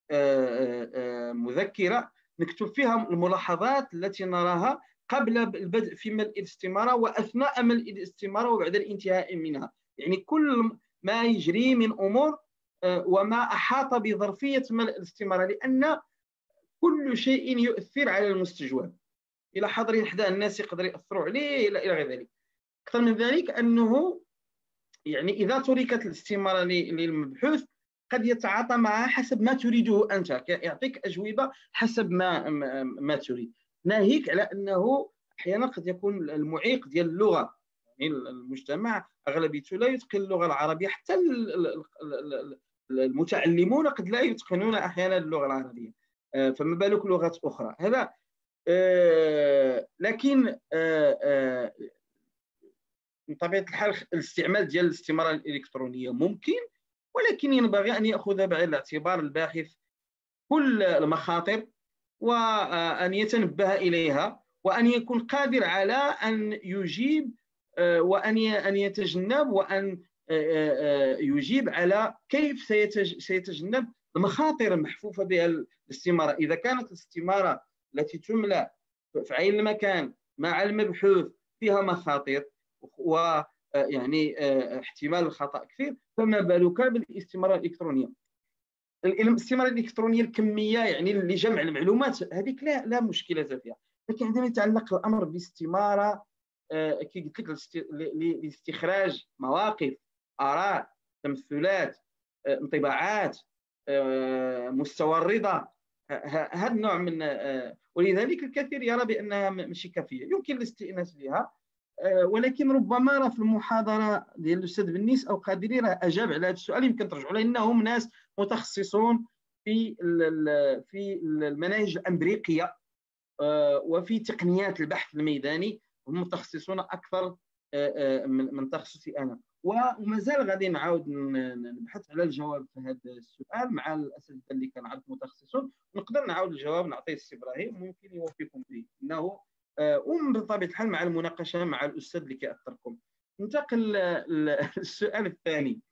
مذكره نكتب فيها الملاحظات التي نراها قبل البدء في ملء الاستماره واثناء ملء الاستماره وبعد الانتهاء منها، يعني كل ما يجري من امور وما احاط بظرفيه ملء الاستماره، لان كل شيء يؤثر على المستجواب، الى حضر حدا الناس يقدر ياثروا عليه الى الى غير ذلك. اكثر من ذلك انه يعني اذا تركت الاستماره للمبحوث قد يتعاطى معها حسب ما تريده انت، يعطيك اجوبه حسب ما ما تريد، ناهيك على انه احيانا قد يكون المعيق ديال اللغه، يعني المجتمع اغلبيته لا يتقن اللغه العربيه، حتى المتعلمون قد لا يتقنون احيانا اللغه العربيه، فما بالك لغات اخرى. هذا لكن من طبيعه الحال الاستعمال ديال الاستماره الالكترونيه ممكن، ولكن ينبغي ان ياخذ بعين الاعتبار الباحث كل المخاطر وان يتنبه اليها، وان يكون قادر على ان يجيب وان ان يتجنب وان يجيب على كيف سيتجنب المخاطر المحفوفه بها الاستماره. اذا كانت الاستماره التي تملى في عين المكان مع المبحوث فيها مخاطر ويعني احتمال الخطا كثير، فما بالك بالاستماره الالكترونيه. الاستماره الالكترونيه الكميه يعني لجمع المعلومات هذيك لا لا مشكله فيها، لكن عندما يتعلق الامر باستماره كي قلت لك لاستخراج مواقف، اراء، تمثلات، انطباعات، مستوى الرضا، هذا النوع من، ولذلك الكثير يرى بانها ماشي كافيه، يمكن الاستئناس بها، ولكن ربما راه في المحاضره ديال الاستاذ بنيس او قادري راه اجاب على هذا السؤال، يمكن ترجعوا له، انهم ناس متخصصون في في المناهج الامريكيه وفي تقنيات البحث الميداني، هم متخصصون اكثر من تخصصي انا، ومازال غادي نعاود نبحث على الجواب في هذا السؤال مع الاساتذه اللي كنعرف متخصصون، نقدر نعاود الجواب نعطيه السي ابراهيم ممكن يوفيكم به، انه وبطبيعه الحال مع المناقشه مع الاستاذ اللي كيأثركم. ننتقل للسؤال الثاني.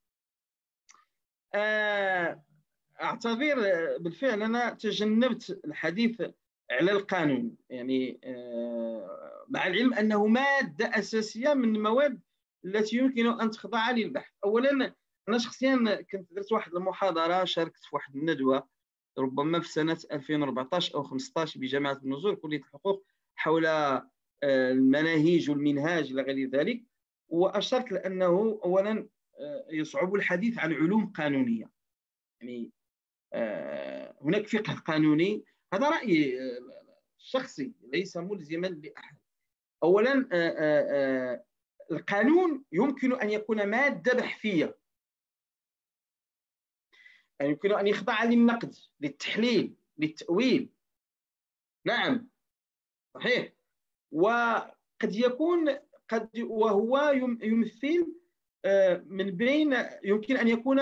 اعتذر بالفعل انا تجنبت الحديث على القانون، يعني مع العلم انه ماده اساسيه من المواد التي يمكن ان تخضع للبحث. اولا انا شخصيا كنت درت واحد المحاضره، شاركت في واحد الندوه ربما في سنه ألفين وأربعطاش او خمسطاش بجامعه النزور كليه الحقوق حول المناهج والمنهاج الى غير ذلك، واشرت لانه اولا يصعب الحديث عن علوم قانونيه، يعني هناك فقه قانوني، هذا رايي الشخصي ليس ملزما لاحد. اولا القانون يمكن ان يكون ماده بحثيه، يعني يمكن ان يخضع للنقد، للتحليل، للتاويل، نعم صحيح، وقد يكون قد وهو يمثل من بين، يمكن ان يكون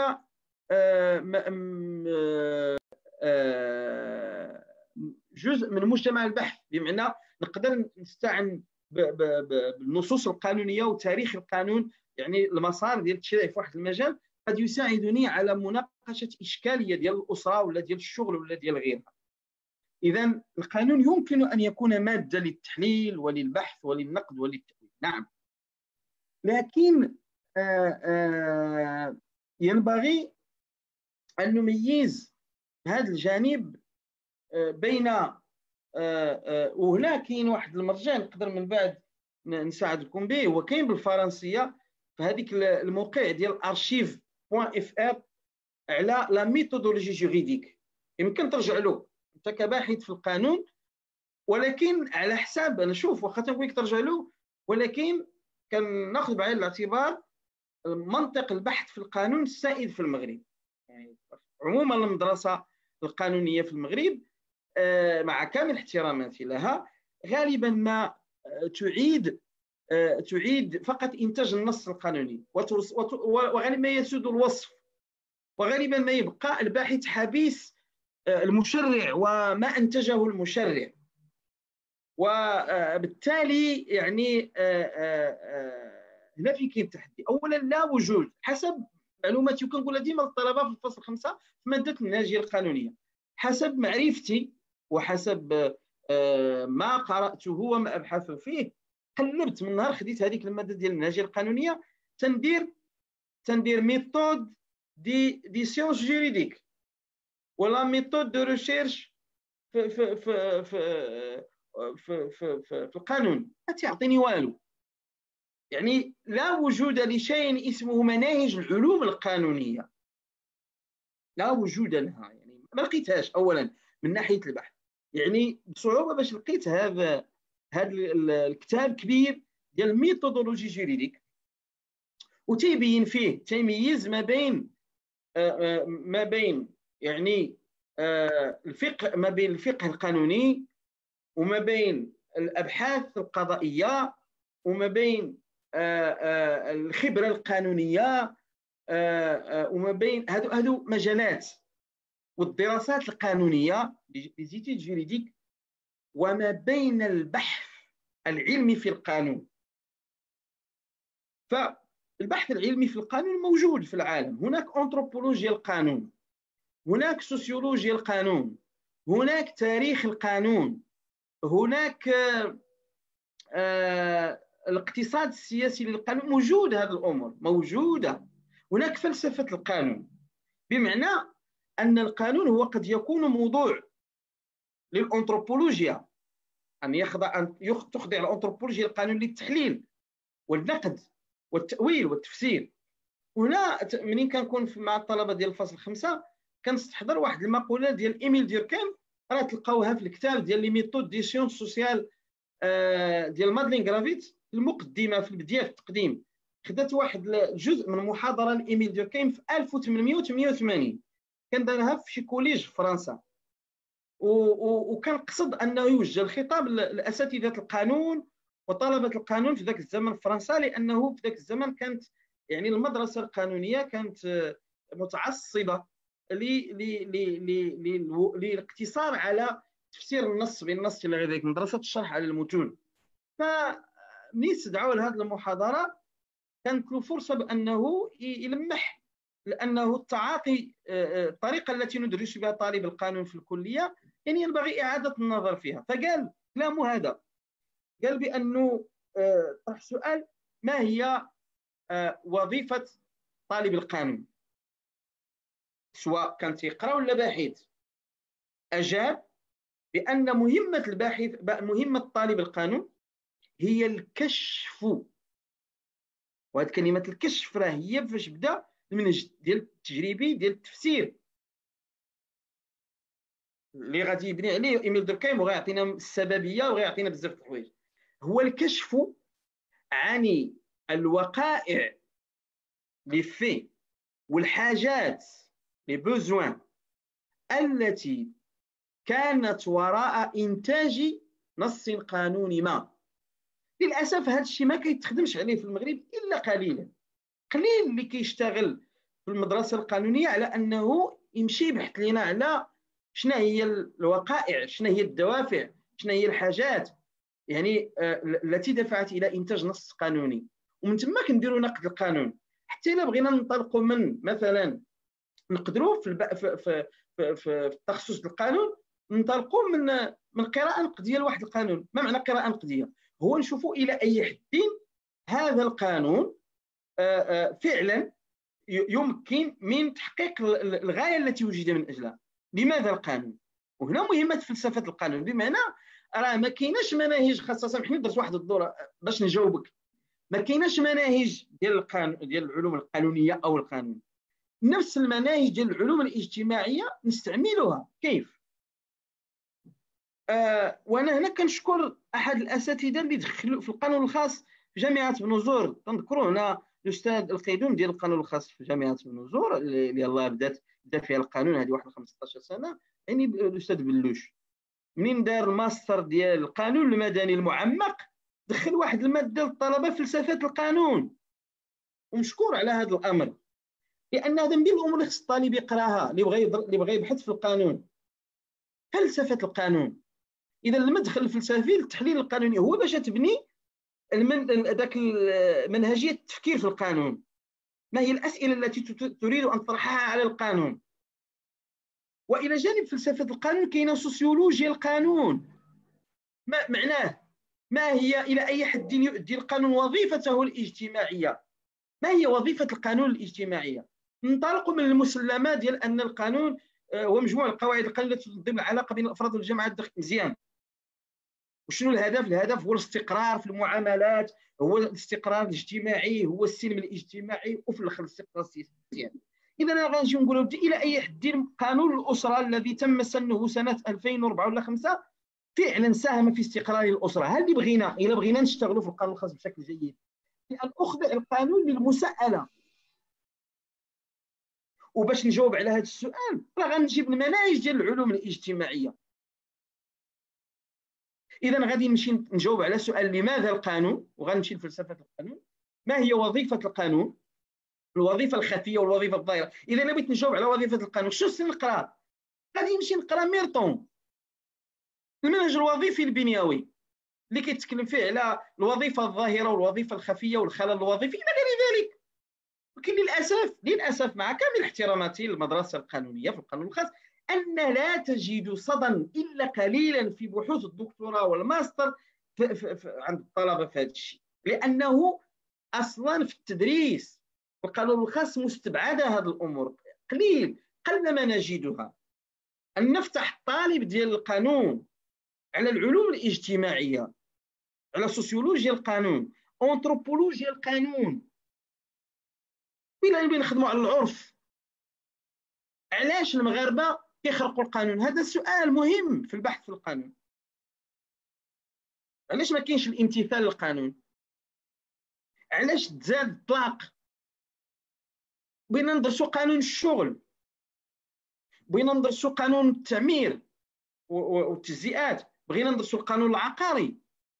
جزء من مجتمع البحث، بمعنى نقدر نستعن بالنصوص القانونيه وتاريخ القانون، يعني المسار ديال التشريع في واحد المجال قد يساعدني على مناقشه اشكاليه ديال الاسره ولا ديال الشغل ولا ديال غيرها. اذا القانون يمكن ان يكون ماده للتحليل وللبحث وللنقد وللتأويل، نعم، لكن آآ آآ ينبغي ان نميز هذا الجانب بين، وهنا كاين واحد المرجع نقدر من بعد نساعدكم به، وكاين بالفرنسيه في هذيك الموقع ديال archive بوان اف ار على لا ميثودولوجي جوريديك، يمكن ترجع له انت كباحث في القانون، ولكن على حساب انا شوف واخا تنقول لك ترجع له، ولكن كناخذ بعين الاعتبار منطق البحث في القانون السائد في المغرب، يعني عموما المدرسه القانونيه في المغرب مع كامل احتراماتي لها غالبا ما تعيد تعيد فقط انتاج النص القانوني، وغالبا ما يسود الوصف، وغالبا ما يبقى الباحث حبيس المشرع وما انتجه المشرع، وبالتالي يعني هنا في كاين تحدي. اولا لا وجود حسب معلوماتي، وكنقولها ديما للطلبه في الفصل خمسة في ماده المنهجيه القانونيه، حسب معرفتي وحسب ما قراته وما ابحث فيه، قلبت من نهار خديت هذيك الماده ديال المنهجيه القانونيه تندير تندير ميثود دي دي سيونس جوريديك ولا ميثود دو ريشيرش في في في في في, في, في, في القانون ما تعطيني والو. يعني لا وجود لشيء اسمه مناهج العلوم القانونيه، لا وجود لها، يعني ما لقيتهاش اولا من ناحيه البحث. يعني بصعوبه باش لقيت هذا هذا الكتاب كبير ديال الميثودولوجي جيريديك، وتيبين فيه تيميز ما بين ما بين يعني الفقه، ما بين الفقه القانوني وما بين الابحاث القضائيه وما بين الخبره القانونيه وما بين هذو هذو مجالات والدراسات القانونيه ليزيتيد جيريديك، وما بين البحث العلمي في القانون. فالبحث العلمي في القانون موجود في العالم، هناك أنثروبولوجيا القانون، هناك سوسيولوجيا القانون، هناك تاريخ القانون، هناك آه الاقتصاد السياسي للقانون، موجود هذه الأمور موجودة. هناك فلسفة القانون، بمعنى أن القانون هو قد يكون موضوع للأنثروبولوجيا، أن يخضع أن تخضع الأنثروبولوجيا القانون للتحليل والنقد والتأويل والتفسير. وهنا منين كنكون مع الطلبة ديال الفصل خمسة كنستحضر واحد المقولة ديال إيميل ديركيم، راه تلقاوها في الكتاب ديال لي ميثود دي سيونس سوسيال ديال مادلين غرافيت، المقدمة في البداية في التقديم. خدات واحد جزء من محاضرة لإيميل ديركيم في ألف وثمانمائة وثمانية وثمانين، كان دارها في شي كوليج في فرنسا، وكان قصد انه يوجه الخطاب لاساتذه القانون وطلبه القانون في ذاك الزمن في فرنسا، لانه في ذاك الزمن كانت يعني المدرسه القانونيه كانت متعصبه للاقتصار على تفسير النص بالنص الى غير ذلك، مدرسه الشرح على المتون. فمنين استدعوا لهذه المحاضره كانت له فرصه بانه يلمح لانه التعاطي الطريقه التي ندرس بها طالب القانون في الكليه يعني ينبغي اعاده النظر فيها. فقال كلامه هذا، قال بانه طرح سؤال: ما هي وظيفه طالب القانون، سواء كان تيقرا ولا باحث؟ اجاب بان مهمه الباحث، مهمه طالب القانون هي الكشف. وهذه كلمه الكشف راه هي فاش بدا المنهج ديال التجريبي ديال التفسير اللي غادي يبني عليه إيميل دوركهايم، وغيعطينا السببيه وغيعطينا بزاف د الحوايج. هو الكشف عن الوقائع لي في والحاجات لي بوزوان التي كانت وراء انتاج نص قانوني ما. للاسف هذا الشيء ما كيتخدمش عليه في المغرب الا قليلا، قليل اللي كيشتغل في المدرسه القانونيه على انه يمشي يبحث لنا على شنو هي الوقائع، شنو هي الدوافع، شنو هي الحاجات يعني التي دفعت الى انتاج نص قانوني. ومن ثم كنديروا نقد القانون. حتى الا بغينا ننطلقوا من مثلا نقدروا في الب... في في في, في التخصص القانون ننطلقوا من من قراءه نقديه لواحد القانون. ما معنى قراءه نقديه؟ هو نشوفوا الى اي حد هذا القانون فعلا يمكن من تحقيق الغايه التي وجد من اجلها. لماذا القانون؟ وهنا مهمه فلسفه القانون، بمعنى راه ما كايناش مناهج خاصه. سامحني ندرس واحد الدوره باش نجاوبك. ما كايناش مناهج ديال القانون ديال العلوم القانونيه او القانون، نفس المناهج ديال العلوم الاجتماعيه نستعملها. كيف؟ آه وانا هنا كنشكر احد الاساتذه اللي دخلوا في القانون الخاص في جامعه بنوزور. تنذكروا هنا الاستاذ القيدوم ديال القانون الخاص في جامعه بنوزور اللي يلاه بدات بدا فيها القانون هذه واحد خمسطاش سنه، يعني الاستاذ بلوش منين دار الماستر ديال القانون المدني المعمق دخل واحد الماده للطلبه فلسفه القانون، ومشكور على هذا الامر، لان هذا من الامور اللي خص الطالب يقراها اللي بغى اللي بغى يبحث في القانون. فلسفه القانون اذا المدخل الفلسفي للتحليل القانوني هو باش تبني ذاك منهجيه التفكير في القانون. ما هي الاسئله التي تريد ان تطرحها على القانون؟ والى جانب فلسفه القانون كاينه سوسيولوجيا القانون. ما معناه؟ ما هي الى اي حد يؤدي القانون وظيفته الاجتماعيه؟ ما هي وظيفه القانون الاجتماعيه؟ ننطلق من المسلمات ديال ان القانون ومجموع القواعد القانونية التي تنظم العلاقة بين الأفراد والجماعات الداخلية. مزيان. وشنو الهدف؟ الهدف هو الاستقرار في المعاملات، هو الاستقرار الاجتماعي، هو السلم الاجتماعي، وفي الاخر الاستقرار السياسي. مزيان. اذا انا غنجي نقولوا الى اي حد قانون الاسره الذي تم سنه سنه ألفين وأربعة ولا خمسة فعلا ساهم في استقرار الاسره. هل اللي بغينا الا بغينا نشتغلوا في القانون الخاص بشكل جيد لان اخضع القانون للمساءله. وباش نجاوب على هذا السؤال راه غنجيب المناهج ديال العلوم الاجتماعيه. اذا غادي نمشي نجاوب على سؤال لماذا القانون، وغنمشي لفلسفه القانون. ما هي وظيفه القانون؟ الوظيفه الخفيه والوظيفه الظاهره. اذا انا بغيت نجاوب على وظيفه القانون شنو خصني نقرا؟ غادي نمشي نقرا ميرتون، المنهج الوظيفي البنيوي اللي كيتكلم فيه على الوظيفه الظاهره والوظيفه الخفيه والخلل الوظيفي الى غير ذلك. ولكن للاسف للاسف مع كامل احتراماتي للمدرسه القانونيه في القانون الخاص ان لا تجد صدى الا قليلا في بحوث الدكتوراه والماستر في في في عند الطلبه في هذا الشيء، لانه اصلا في التدريس القانون الخاص مستبعده هذه الامور، قليل قلما نجدها. ان نفتح الطالب ديال القانون على العلوم الاجتماعيه، على سوسيولوجيا القانون، انثروبولوجيا القانون، الى نبي نخدموا على العرف. علاش المغاربه كيخرقوا القانون؟ هذا سؤال مهم في البحث في القانون. علاش ما كاينش الامتثال للقانون؟ علاش تزاد الطلاق؟ بغينا ندرسوا قانون الشغل، بغينا ندرسوا قانون التعمير والتجزئات، بغينا ندرسوا القانون العقاري.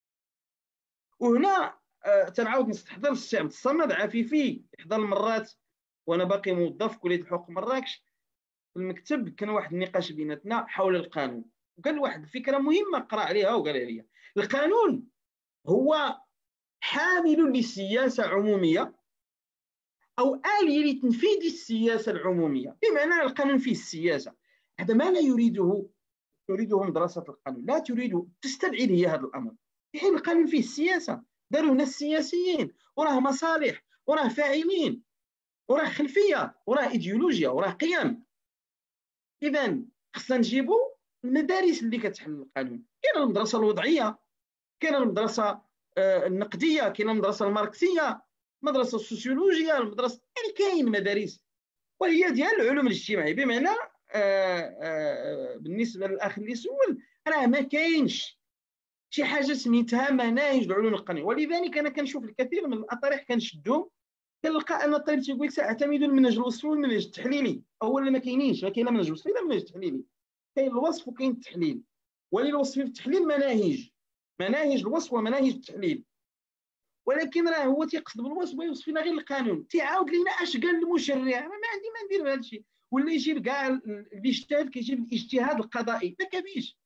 وهنا آه تنعاود نستحضر السي عبد الصمد عفيفي احدى المرات وانا باقي موظف في كليه الحقوق مراكش في المكتب، كان واحد النقاش بيناتنا حول القانون، وقال واحد الفكره مهمه قرا عليها وقال لي القانون هو حامل لسياسه عموميه او آلية لتنفيذ السياسه العموميه، بمعنى القانون فيه السياسه. هذا ما لا يريده تريده مدرسه القانون، لا تريد تستبعد هي هذا الامر، في حين القانون فيه السياسه، داروا ناس سياسيين وراه مصالح وراه فاعلين وراه خلفيه وراه ايديولوجيا وراه قيم. اذا خصنا نجيبوا المدارس اللي كتحل القانون. كاينه المدرسه الوضعيه، كاينه المدرسه النقديه، كاينه المدرسه الماركسيه، مدرسه السوسيولوجيا، المدرسه يعني كاين مدارس وهي ديال العلوم الاجتماعيه. بمعنى آآ آآ بالنسبه للاخ اللي سول راه ما كاينش شي حاجه سميتها مناهج العلوم القانونيه. ولذلك انا كنشوف الكثير من الاطارح كنشدهم كنلقى ان الطالب تيقول لك ساعتمد المنهج الوصفي والمنهج التحليلي. اولا ما كاينينش، ما كاين لا منهج وصفي لا منهج تحليلي، كاين الوصف وكاين التحليل. وللوصف والتحليل مناهج، مناهج الوصف ومناهج التحليل، ولكن راه هو تيقصد بالوصف ويوصف لنا غير القانون، تيعاود لينا اش قال المشرع. انا ما عندي ما ندير بهذا الشيء. ولا يجيب كاع الاجتهاد كيجيب الاجتهاد القضائي، ما كافيش.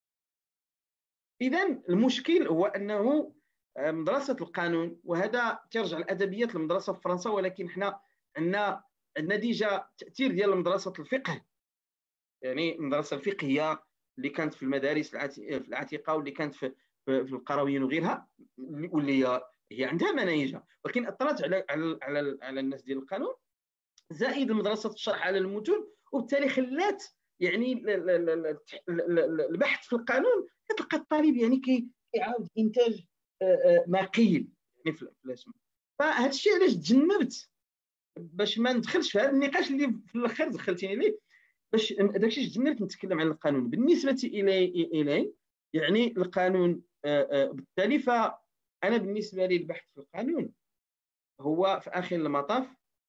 اذا المشكل هو انه مدرسه القانون، وهذا ترجع الادبيات للمدرسه في فرنسا، ولكن حنا عندنا عندنا ديجا تاثير ديال مدرسه الفقه، يعني المدرسه الفقهيه اللي كانت في المدارس في العتيقه واللي كانت في في القرويين وغيرها، واللي هي عندها مناهجها، ولكن اثرت على على على, على الناس ديال القانون، زائد مدرسه الشرح على المتون، وبالتالي خلات يعني البحث في القانون كتلقى الطالب يعني كيعاود انتاج ما قيل يعني في الاسم. فهذا الشيء علاش تجنبت باش ما ندخلش في هذا النقاش اللي في الاخر دخلتيني ليه، باش داكشي تجنبت نتكلم على القانون. بالنسبه الي الي يعني القانون بالتالي، فانا بالنسبه لي البحث في القانون هو في اخر المطاف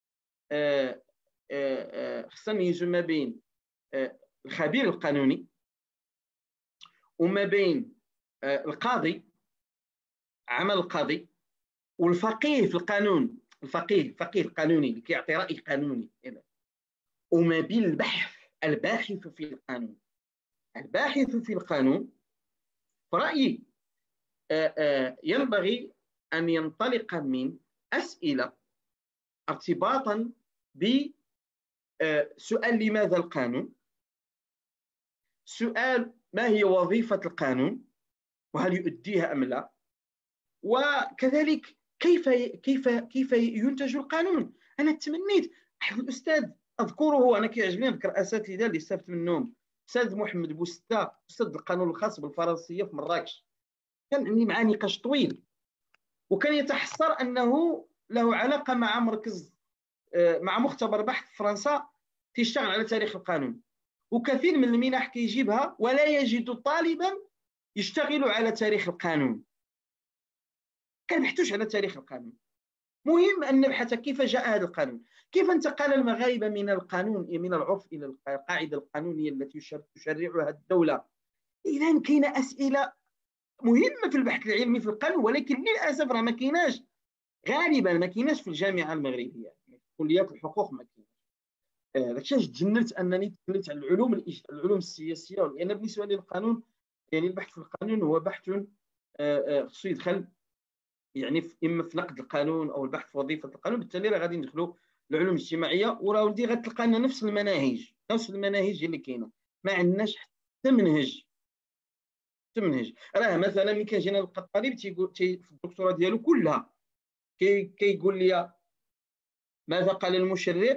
خصنا نميزوا ما بين الخبير القانوني وما بين القاضي، عمل القاضي، والفقيه في القانون، الفقيه الفقيه القانوني اللي كيعطي راي قانوني، وما بين البحث الباحث في القانون. الباحث في القانون في رايي ينبغي ان ينطلق من اسئله ارتباطا بسؤال لماذا القانون، سؤال ما هي وظيفة القانون وهل يؤديها أم لا، وكذلك كيف كيف كيف ينتج القانون. أنا تمنيت أحد الأستاذ اذكره، انا كيعجبني نذكر اساتذه اللي استفدت منهم. استاذ محمد بوسته استاذ القانون الخاص بالفرنسيه في مراكش، كان عندي معاه نقاش طويل، وكان يتحسر انه له علاقه مع مركز مع مختبر بحث في فرنسا تشتغل على تاريخ القانون، وكثير من المنح كيجيبها ولا يجد طالبا يشتغل على تاريخ القانون، كنبحثوش على تاريخ القانون. مهم ان نبحث كيف جاء هذا القانون، كيف انتقل المغاربه من القانون من العرف الى القاعده القانونيه التي تشرعها الدوله. اذا كاينه اسئله مهمه في البحث العلمي في القانون، ولكن للاسف راه ما كايناش، غالبا ما كايناش في الجامعه المغربيه، في كليات الحقوق ما كايناش. داكشي علاش تجننت انني تكلمت على العلوم العلوم السياسيه، لان بالنسبه لي القانون يعني البحث في القانون هو بحث خصو يدخل يعني اما في نقد القانون او البحث في وظيفه القانون، بالتالي راه غادي ندخلوا العلوم الاجتماعيه، وراه ولدي غتلقى لنا نفس المناهج نفس المناهج اللي كاينه، ما عندناش حتى منهج حتى منهج. راه مثلا ملي كنجي نلقى الطالب تيقول تي في الدكتوراه ديالو كلها كي كيقول لي ماذا قال المشرع،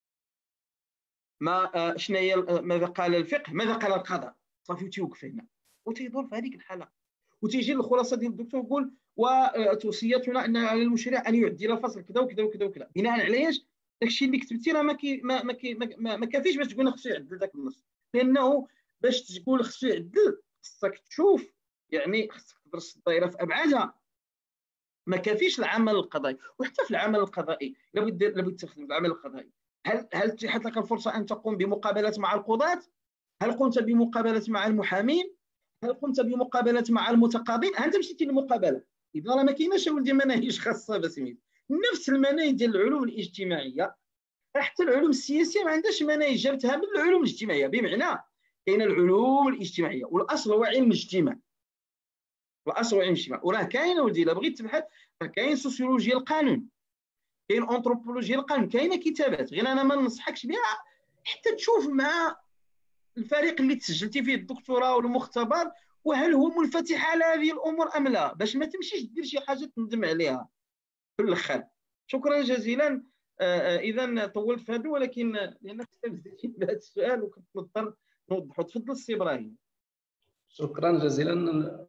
ما شنو هي ماذا قال الفقه، ماذا قال القضاء، صافي تيوقف هنا وتيدور في هذيك الحاله، وتيجي الخلاصه ديال الدكتور يقول وتوصيتنا ان على المشرع ان يعدل الفصل كذا وكذا وكذا وكذا. بناء على ايش؟ داكشي اللي كتبتي راه ما كي ما ما, كي ما, ما كافيش باش تقول خصو يعدل ذاك النص، لانه باش تقول خصو يعدل خصك تشوف، يعني خصك تدرس الدائره في ابعادها، ما كافيش العمل القضائي. وحتى في العمل القضائي لابد لابد تستخدم العمل القضائي. هل هل تحت لك الفرصه ان تقوم بمقابلات مع القضاة؟ هل قمت بمقابلات مع المحامين؟ هل قمت بمقابلات مع المتقاضين؟ انت مشيتي للمقابله، اذا راه ما كايناش اولدي مناهج خاصه بسميت نفس المناهج ديال العلوم الاجتماعيه. حتى العلوم السياسيه ما عندهاش مناهج جابتها من العلوم الاجتماعيه، بمعنى كاين العلوم الاجتماعيه والاصل هو علم الاجتماع، والاصل هو علم الاجتماع، وراه كاين اولدي الا بغيت تبحث راه كاين سوسيولوجيا القانون، كاين انثروبولوجيا القانون، كاينه كتابات، غير انا ما ننصحكش بها حتى تشوف مع الفريق اللي تسجلتي فيه الدكتوراه والمختبر وهل هو منفتح على هذه الامور ام لا، باش ما تمشيش دير شي حاجه تندم عليها في الاخر. شكرا جزيلا. اذا طولت في هذا، ولكن لانك استفدتي بهذا السؤال وكنت مضطر نوضحه. تفضل السي ابراهيم. شكرا جزيلا،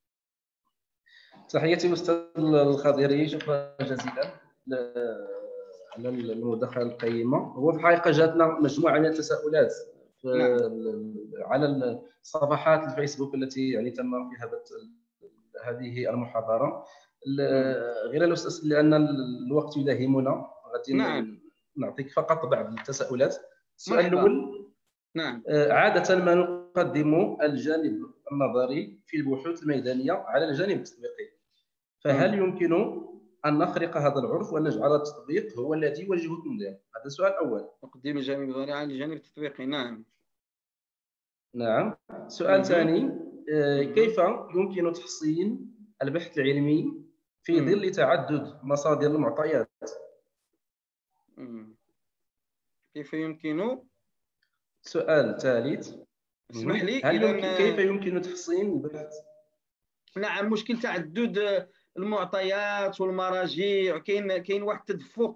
تحياتي استاذ الخضيري، شكرا جزيلا على المداخله القيمه. هو في الحقيقه جاتنا مجموعه من التساؤلات نعم. على صفحات الفيسبوك التي يعني تم فيها هذه المحاضره. غير الاستاذ لان الوقت يداهمنا غادي نعم. نعطيك فقط بعض التساؤلات. السؤال الاول، نعم، عاده ما نقدم الجانب النظري في البحوث الميدانيه على الجانب التطبيقي، فهل يمكن أن نخرق هذا العرف ونجعل التطبيق هو الذي يوجه التنظيم؟ هذا السؤال الأول. تقديم الجانب النظري على الجانب التطبيقي. نعم. نعم. سؤال ثاني، كيف يمكن تحسين البحث العلمي في ظل تعدد مصادر المعطيات؟ كيف يمكن؟ سؤال ثالث، اسمح لي، هل يمكن كيف يمكن تحسين البحث؟ نعم، مشكل تعدد المعطيات والمراجع، كاين كاين واحد التدفق.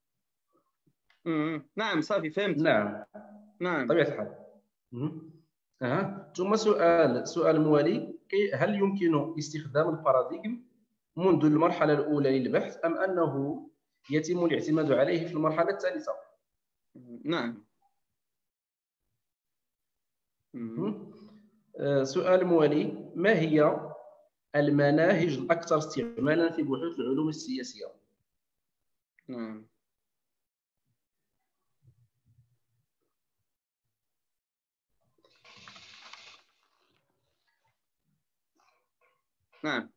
نعم صافي فهمت. نعم نعم طبيعة الحال. أه. ثم سؤال سؤال موالي، هل يمكن استخدام الباراديغم منذ المرحلة الأولى للبحث أم أنه يتم الاعتماد عليه في المرحلة الثالثة؟ نعم. أه. سؤال موالي، ما هي المناهج الأكثر استعمالا في بحوث العلوم السياسية؟ نعم. نعم.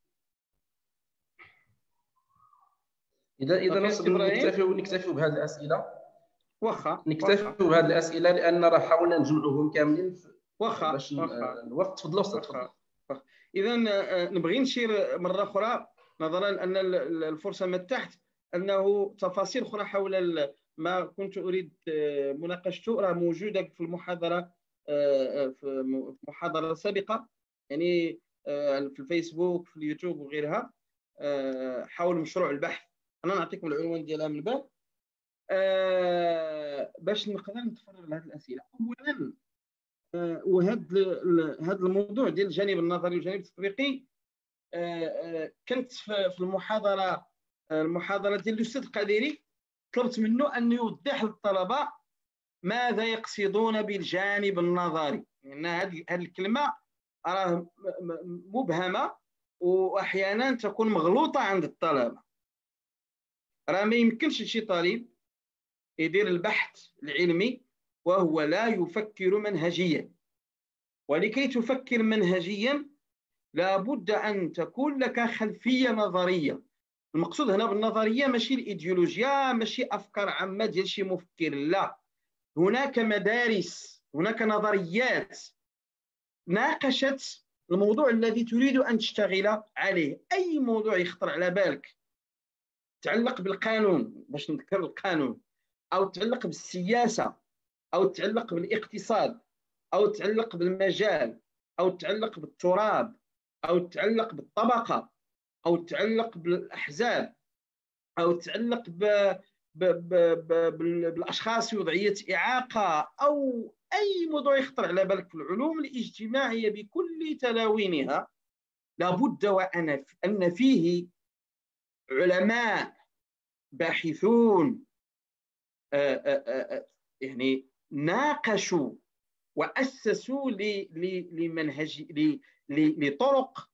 إذا إذا نكتفي نكتفي بهذه الأسئلة. واخا نكتفي بهذه الأسئلة لأن راه حاولنا نجمعهم كاملين واخا باش الوقت. تفضلوا أستاذ. تفضل. إذا نبغي نشير مرة أخرى نظرا أن الفرصة متاحت أنه تفاصيل أخرى حول ما كنت أريد مناقشته راه موجودة في المحاضرة في محاضرة سابقة، يعني في الفيسبوك في اليوتيوب وغيرها، حول مشروع البحث. أنا نعطيكم العنوان ديالها من بعد. آه باش نقدر نتفرغ لهذه الاسئله. اولا آه وهذا هذا الموضوع ديال الجانب النظري والجانب التطبيقي، آه آه كنت في المحاضره المحاضره ديال الاستاذ القديري طلبت منه ان يوضح للطلبه ماذا يقصدون بالجانب النظري، لان هذه الكلمه راه مبهمه واحيانا تكون مغلوطه عند الطلبه. راه ما يمكنش شي طالب يدير البحث العلمي وهو لا يفكر منهجيا، ولكي تفكر منهجيا لابد ان تكون لك خلفيه نظريه. المقصود هنا بالنظريه ماشي الايديولوجيا، ماشي افكار عامه ديال شي مفكر، لا، هناك مدارس، هناك نظريات ناقشت الموضوع الذي تريد ان تشتغل عليه. اي موضوع يخطر على بالك تعلق بالقانون، باش نذكر القانون، او تعلق بالسياسه، او تعلق بالاقتصاد، او تعلق بالمجال، او تعلق بالتراب، او تعلق بالطبقه، او تعلق بالاحزاب، او تعلق ب... ب... ب... ب... بالاشخاص وضعيه اعاقه، او اي موضوع يخطر على بالك في العلوم الاجتماعيه بكل تلاوينها، لابد وان ان فيه علماء باحثون آآ آآ يعني ناقشوا واسسوا لمنهج لطرق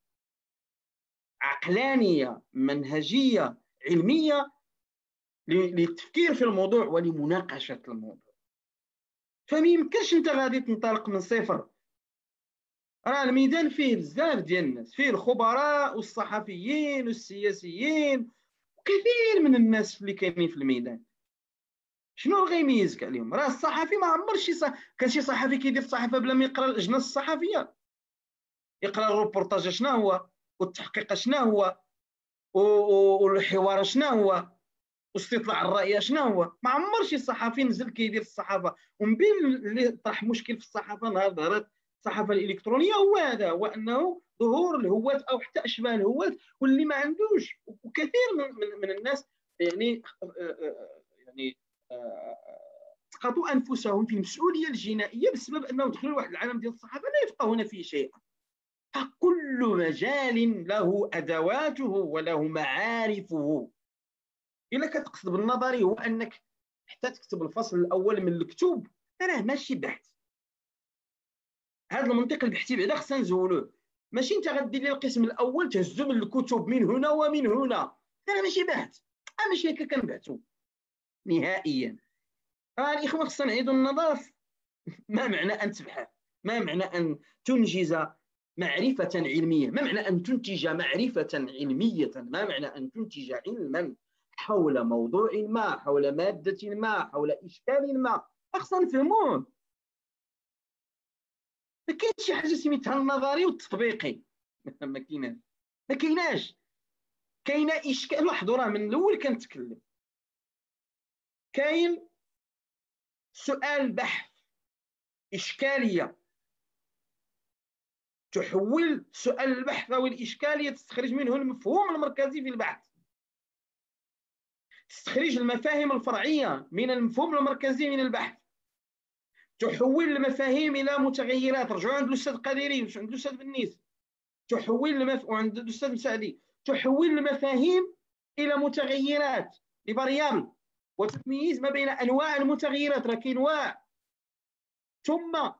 عقلانيه منهجيه علميه للتفكير في الموضوع ولمناقشه الموضوع. فما يمكنش انت غادي تنطلق من صفر. راه الميدان فيه بزاف ديال الناس، فيه الخبراء والصحفيين والسياسيين وكثير من الناس اللي كاينين في الميدان. شنو اللي غيميزك عليهم؟ راه الصحفي ما عمر شي صح... كان شي صحفي كيدير الصحافه بلا ما يقرا الاجناس الصحفيه، يقرا الروبورتاج شنو هو، والتحقيق شنو هو، والحوار شنو هو، واستطلاع الرأي شنو هو. ما عمر شي صحفي نزل كيدير الصحافه. ومن بين اللي طرح مشكل في الصحافه نهار ظهرت الصحافه الالكترونيه هو هذا، هو انه ظهور الهوات او حتى اشباه الهوات واللي ما عندوش. وكثير من, من الناس يعني يعني سقطوا انفسهم في المسؤوليه الجنائيه بسبب انهم دخلوا لواحد العالم ديال الصحافه لا يفقهون فيه شيئا. فكل مجال له ادواته وله معارفه. الا كتقصد بالنظري هو انك حتى تكتب الفصل الاول من الكتب، راه ماشي بحث. هذا المنطق البحثي بعدا خصنا نزولوه. ماشي انت غدير لي القسم الاول تهزو من الكتب من هنا ومن هنا، راه ماشي بحث. اه ماشي هكا كنبحثوا نهائيا. راه الاخوه خصنا نعيدوا النظر. ما معنى ان تبحث؟ ما معنى ان تنجز معرفه علميه؟ ما معنى ان تنتج معرفه علميه؟ ما معنى ان تنتج علما حول موضوع ما، حول ماده ما، حول اشكال ما؟ خصنا نفهموه. ما كاينش شي حاجه سميتها النظري والتطبيقي. ما كايناش ما كايناش كاينه اشكال. لاحظوا راه من الاول كنتكلم كاين سؤال بحث، اشكاليه، تحول سؤال البحث او الاشكاليه تستخرج منه المفهوم المركزي في البحث، تستخرج المفاهيم الفرعيه من المفهوم المركزي من البحث، تحول المفاهيم الى متغيرات. رجعوا عند الاستاذ القديري وعند الاستاذ بنيس، تحول المف... وعند الاستاذ مسعدي، تحول المفاهيم الى متغيرات لفاريابل، وتمييز ما بين انواع المتغيرات. راه كاين انواع. ثم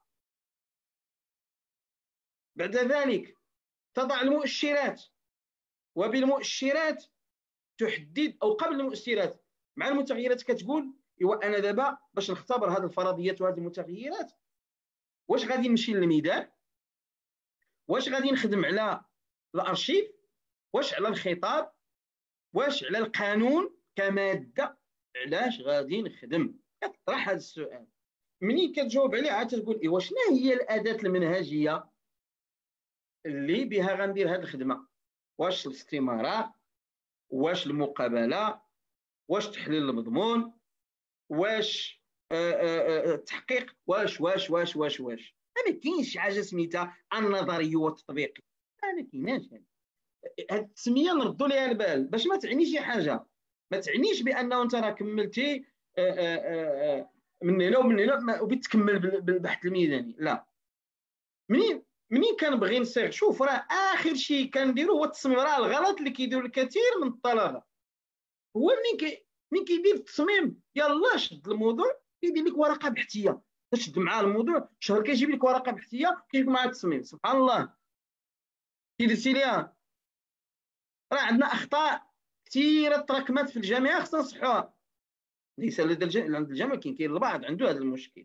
بعد ذلك تضع المؤشرات، وبالمؤشرات تحدد، او قبل المؤشرات مع المتغيرات كتقول ايوا انا دابا باش نختبر هذه الفرضيات وهذه المتغيرات واش غادي نمشي للميدان، واش غادي نخدم على الارشيف، واش على الخطاب، واش على القانون كماده، علاش غادي نخدم. كتطرح هذا السؤال. منين كتجاوب عليه عاد تقول ايوا شنو هي الاداه المنهجيه اللي بها غندير هذه الخدمه. واش الاستماره، واش المقابله، واش تحليل المضمون، واش التحقيق، واش واش واش واش واش ما كاينش حاجه سميتها النظري والتطبيقي. ما كايناش. هذه التسميه نردوا ليها البال باش ما تعني شي حاجه. ما تعنيش بانه انت راه كملتي من هنا ومن هنا وبتكمل بالبحث الميداني. لا، منين منين كنبغي نصيغ، شوف راه اخر شيء كنديرو هو التصميم. راه الغلط اللي كيديروا الكثير من الطلبه هو منين كي منين كيدير التصميم يلا شد الموضوع كيدير لك ورقه بحثيه، تشد معاه الموضوع شهر كيجيب لك ورقه بحثيه كيجيب معاه التصميم. سبحان الله كي درتي ليها. راه عندنا اخطاء كثيره تراكمات في الجامعه خصنا نصحوها. ليس لدى عند الجامعه، كاين كاين البعض عنده هذا المشكل.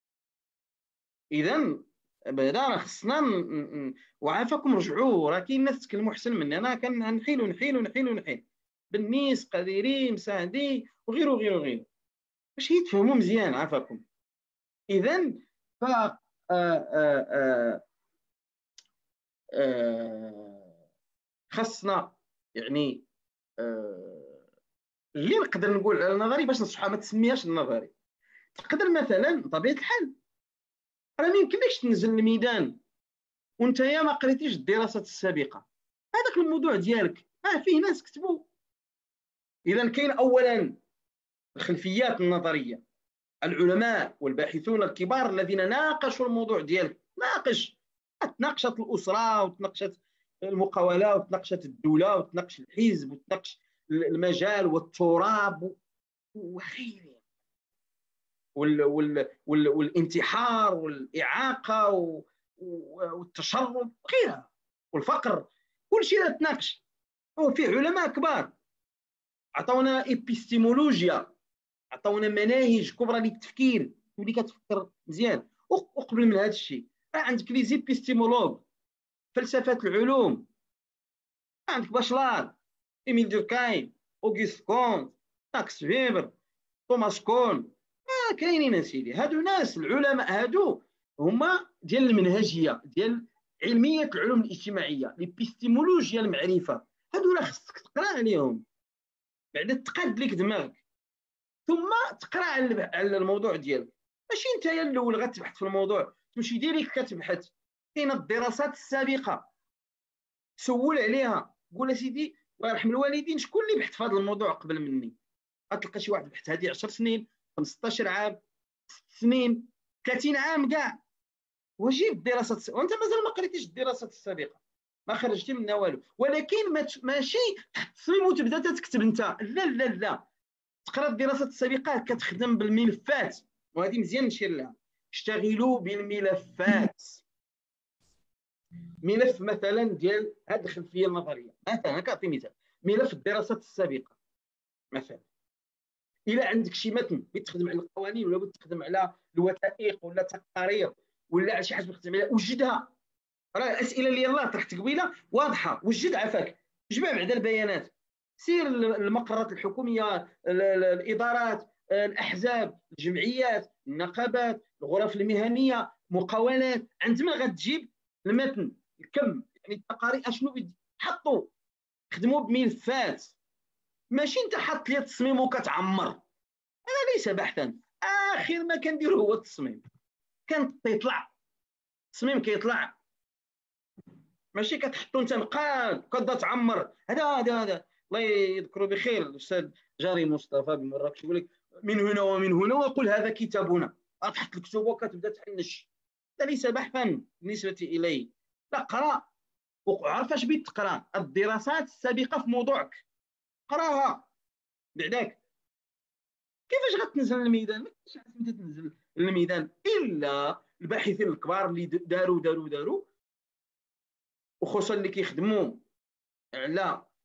اذا بعدا راه خصنا وعافاكم رجعوا، راه كاين ناس تكلموا احسن مني، انا كنحيل ونحيل ونحيل ونحيل بالنيس قديري مساعدي وغيره وغيره وغيره باش يتفهموا مزيان عافاكم. اذا ف آآ آآ آآ خصنا يعني اللي نقدر نقول على النظري باش نصحها ما تسميهاش النظري. تقدر مثلا بطبيعه الحال راه ما يمكنلكش تنزل الميدان وانت يا ما قريتيش الدراسات السابقه، هذاك الموضوع ديالك اه فيه ناس كتبوا. اذا كاين اولا الخلفيات النظريه، العلماء والباحثون الكبار الذين ناقشوا الموضوع ديالك. ناقش، تناقشت الاسره وتناقشت المقاوله وتناقشت الدوله وتناقش الحزب وتناقش المجال والتراب وغيره وال وال وال والانتحار والاعاقه والتشرد وغيرها والفقر، كل شيء تناقش. وفي علماء كبار عطاونا ايبيستيمولوجيا، عطاونا مناهج كبرى للتفكير تولي كتفكر مزيان. وقبل من هذا الشيء راه عندك لي زيبيستيمولوج فلسفه العلوم، عندك باشلار، ايميل دوركايم، اوغست كونت، ماكس فيبر، توماس كون. آه كاينين اسيدي هادو ناس العلماء هادو هما ديال المنهجيه ديال علميه العلوم الاجتماعيه، ليبيستيمولوجيا المعرفه. هادو راه خصك تقرا عليهم بعدا تقاد لك دماغك ثم تقرا على الموضوع ديالك. ماشي انت يا الاول غتبحث في الموضوع تمشي ديريكت كتبحث. كاينه الدراسات السابقه سول عليها قول اسيدي الله يرحم الوالدين شكون اللي بحث في هذا الموضوع قبل مني. غتلقى شي واحد بحث هذه عشر سنين خمسطاش عام ست سنين ثلاثين عام كاع. وجيب الدراسات وانت مازال ما قريتيش الدراسات السابقه ما خرجتي منها والو. ولكن ماشي تصميم وتبدا تكتب انت، لا لا لا، تقرا الدراسات السابقه كتخدم بالملفات. وهذه مزيان نشير لها، اشتغلوا بالملفات. ملف مثلا ديال هذه الخلفيه النظريه مثلا كنعطي مثال، ملف الدراسات السابقه مثلا. الى عندك شي متن بغيت تخدم على القوانين ولا بغيت تخدم على الوثائق ولا تقارير ولا على شي حاجه بغيت تخدم عليها وجدها. راه الاسئله اللي يلاه طرحت قبيله واضحه، وجد عفاك جمع بعدا البيانات. سير المقرات الحكوميه، الادارات، الاحزاب، الجمعيات، النقابات، الغرف المهنيه، مقاولات، عند من غتجيب المتن الكم يعني التقارير اشنو حطوا خدموا بملفات. ماشي انت حط لي التصميم وكتعمر، هذا ليس بحثا. اخر ما كنديرو هو التصميم، كان يطلع التصميم كيطلع ماشي كتحطو انت مقاد كتبدا تعمر. هذا هذا هذا الله يذكره بخير الاستاذ جاري مصطفى بمراكش يقول لك من هنا ومن هنا وقل هذا كتابنا، تحط الكتب وكتبدا تحنش. هذا ليس بحثا بالنسبه الي. لا، قرا وعرف اش بغيت تقرا، الدراسات السابقه في موضوعك قراها. بعداك كيفاش غتنزل للميدان؟ ما كاينش حاجه تنزل للميدان الا الباحثين الكبار اللي داروا داروا داروا وخصوصا اللي كيخدموا على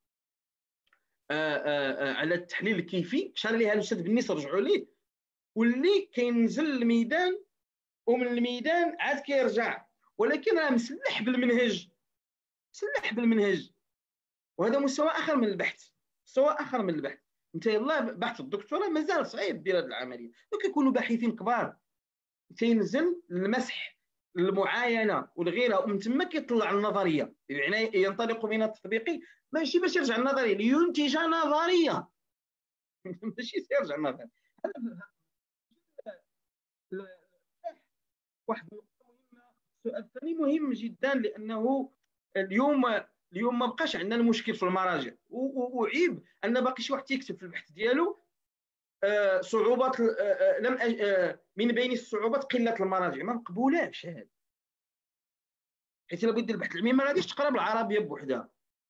آآ آآ على التحليل الكيفي. شار ليها الاستاذ بالنيس رجعوا ليه، واللي كينزل للميدان ومن الميدان عاد كيرجع، ولكن راه مسلح بالمنهج، مسلح بالمنهج. وهذا مستوى اخر من البحث، مستوى اخر من البحث. انت يلاه بحث الدكتوراه مازال صعيب دير هذه العمليه، وكيكونوا باحثين كبار تينزل المسح المعاينه والغيره ومن ثم كيطلع النظريه. يعني ينطلق من التطبيقي ماشي باش يرجع النظري لينتج نظريه ماشي يرجع النظري. واحد النقطه مهمه. السؤال الثاني مهم جدا لانه اليوم اليوم ما بقاش عندنا المشكل في المراجع، وعيب ان باقي شي واحد يكتب في البحث ديالو صعوبات لم من بين الصعوبات قله المراجع. ما مقبولاش هذا، حيت الا بغيت دير البحث العلمي ما غاديش تقرا بالعربيه بوحدها،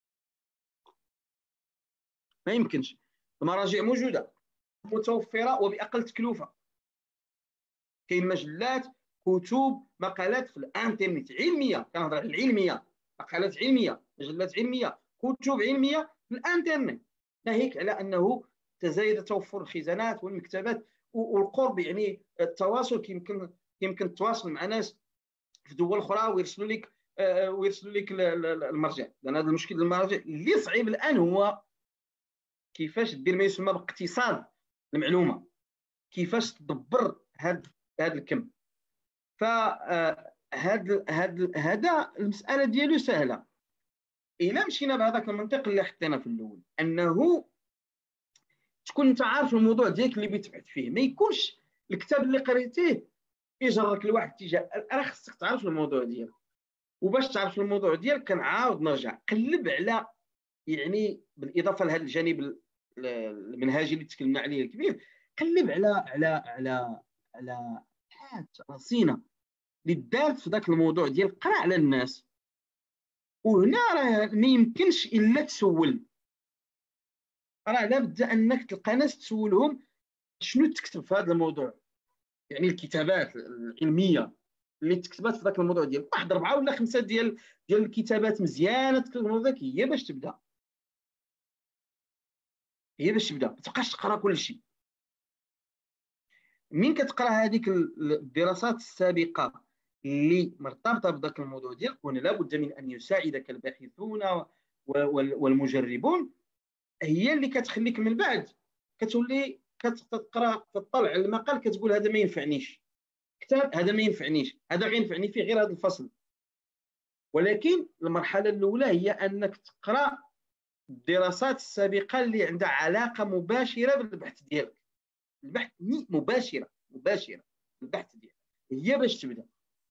ما يمكنش. المراجع موجوده متوفره وباقل تكلفه. كاين مجلات، كتب، مقالات في الانترنت علميه، كنهضر على العلميه، مقالات علميه، مجلات علميه، كتب علميه في الانترنت، ناهيك على انه تزايد توفر الخزانات والمكتبات والقرب. يعني التواصل، يمكن يمكن تواصل مع ناس في دول اخرى ويرسلوا لك ويرسلوا لك المرجع. لان هذا المشكل المراجع اللي صعيب الان هو كيفاش دير ما يسمى باقتصاد المعلومه، كيفاش تدبر هذا هذا الكم. فهذا هذا هذا المساله ديالو سهله الا مشينا بهذاك المنطق اللي حطينا في الاول، انه تكون انت عارف الموضوع ديالك اللي بتبحث فيه، ما يكونش الكتاب اللي قريتيه يجرك لواحد الاتجاه. راه خصك تعرف الموضوع ديالك، وباش تعرف الموضوع ديالك كنعاود نرجع قلب على، يعني بالاضافه لهذا الجانب المنهجي اللي تكلمنا عليه الكبير، قلب على على على على حاجات رصينه اللي دارت في ذاك الموضوع ديال قرا على الناس. وهنا راه ما يمكنش الا تسول، راه لابد انك تلقى ناس تسولهم شنو تكتب في هذا الموضوع. يعني الكتابات العلميه اللي تكتبات في ذاك الموضوع ديال واحد اربعه ولا خمسه ديال ديال الكتابات مزيانه تكتب الموضوع ذاك، هي باش تبدا هي باش تبدا ما تبقاش تقرا كل شيء. من كتقرا هذيك الدراسات السابقه اللي مرتبطه بذاك الموضوع ديالك، هنا لابد من ان يساعدك الباحثون والمجربون، هي اللي كتخليك من بعد كتولي كتقرا تطلع على المقال كتقول هذا ما ينفعنيش، كتاب هذا ما ينفعنيش، هذا غينفعني فيه غير هذا الفصل. ولكن المرحله الاولى هي انك تقرا الدراسات السابقه اللي عندها علاقه مباشره بالبحث ديالك، البحث مباشره مباشره بالبحث ديالك، هي باش تبدا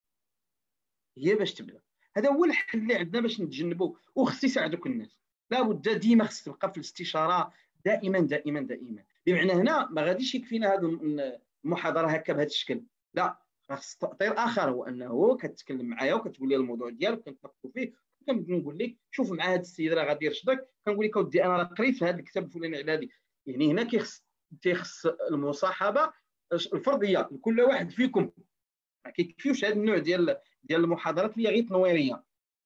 هي باش تبدا هذا هو الحل اللي عندنا باش نتجنبوا. وخص يساعدوك الناس، لابد ديما خص تبقى في الاستشاره دائما دائما دائما. بمعنى هنا ما غاديش يكفينا هذه المحاضره هكا بهذا الشكل، لا، خص تطير اخر، هو انه كتكلم معايا وكتقول لي الموضوع ديالك كنتناقشوا فيه، كنقول لك شوف مع هذا السيد راه غادي يرشدك، كنقول لك اودي انا راه قريت في هذا الكتاب الفلاني على هذه. يعني هنا كيخص تيخص المصاحبه الفرديه لكل واحد فيكم، ما كيكفيوش هذا النوع ديال ديال المحاضرات اللي غير تنويريه.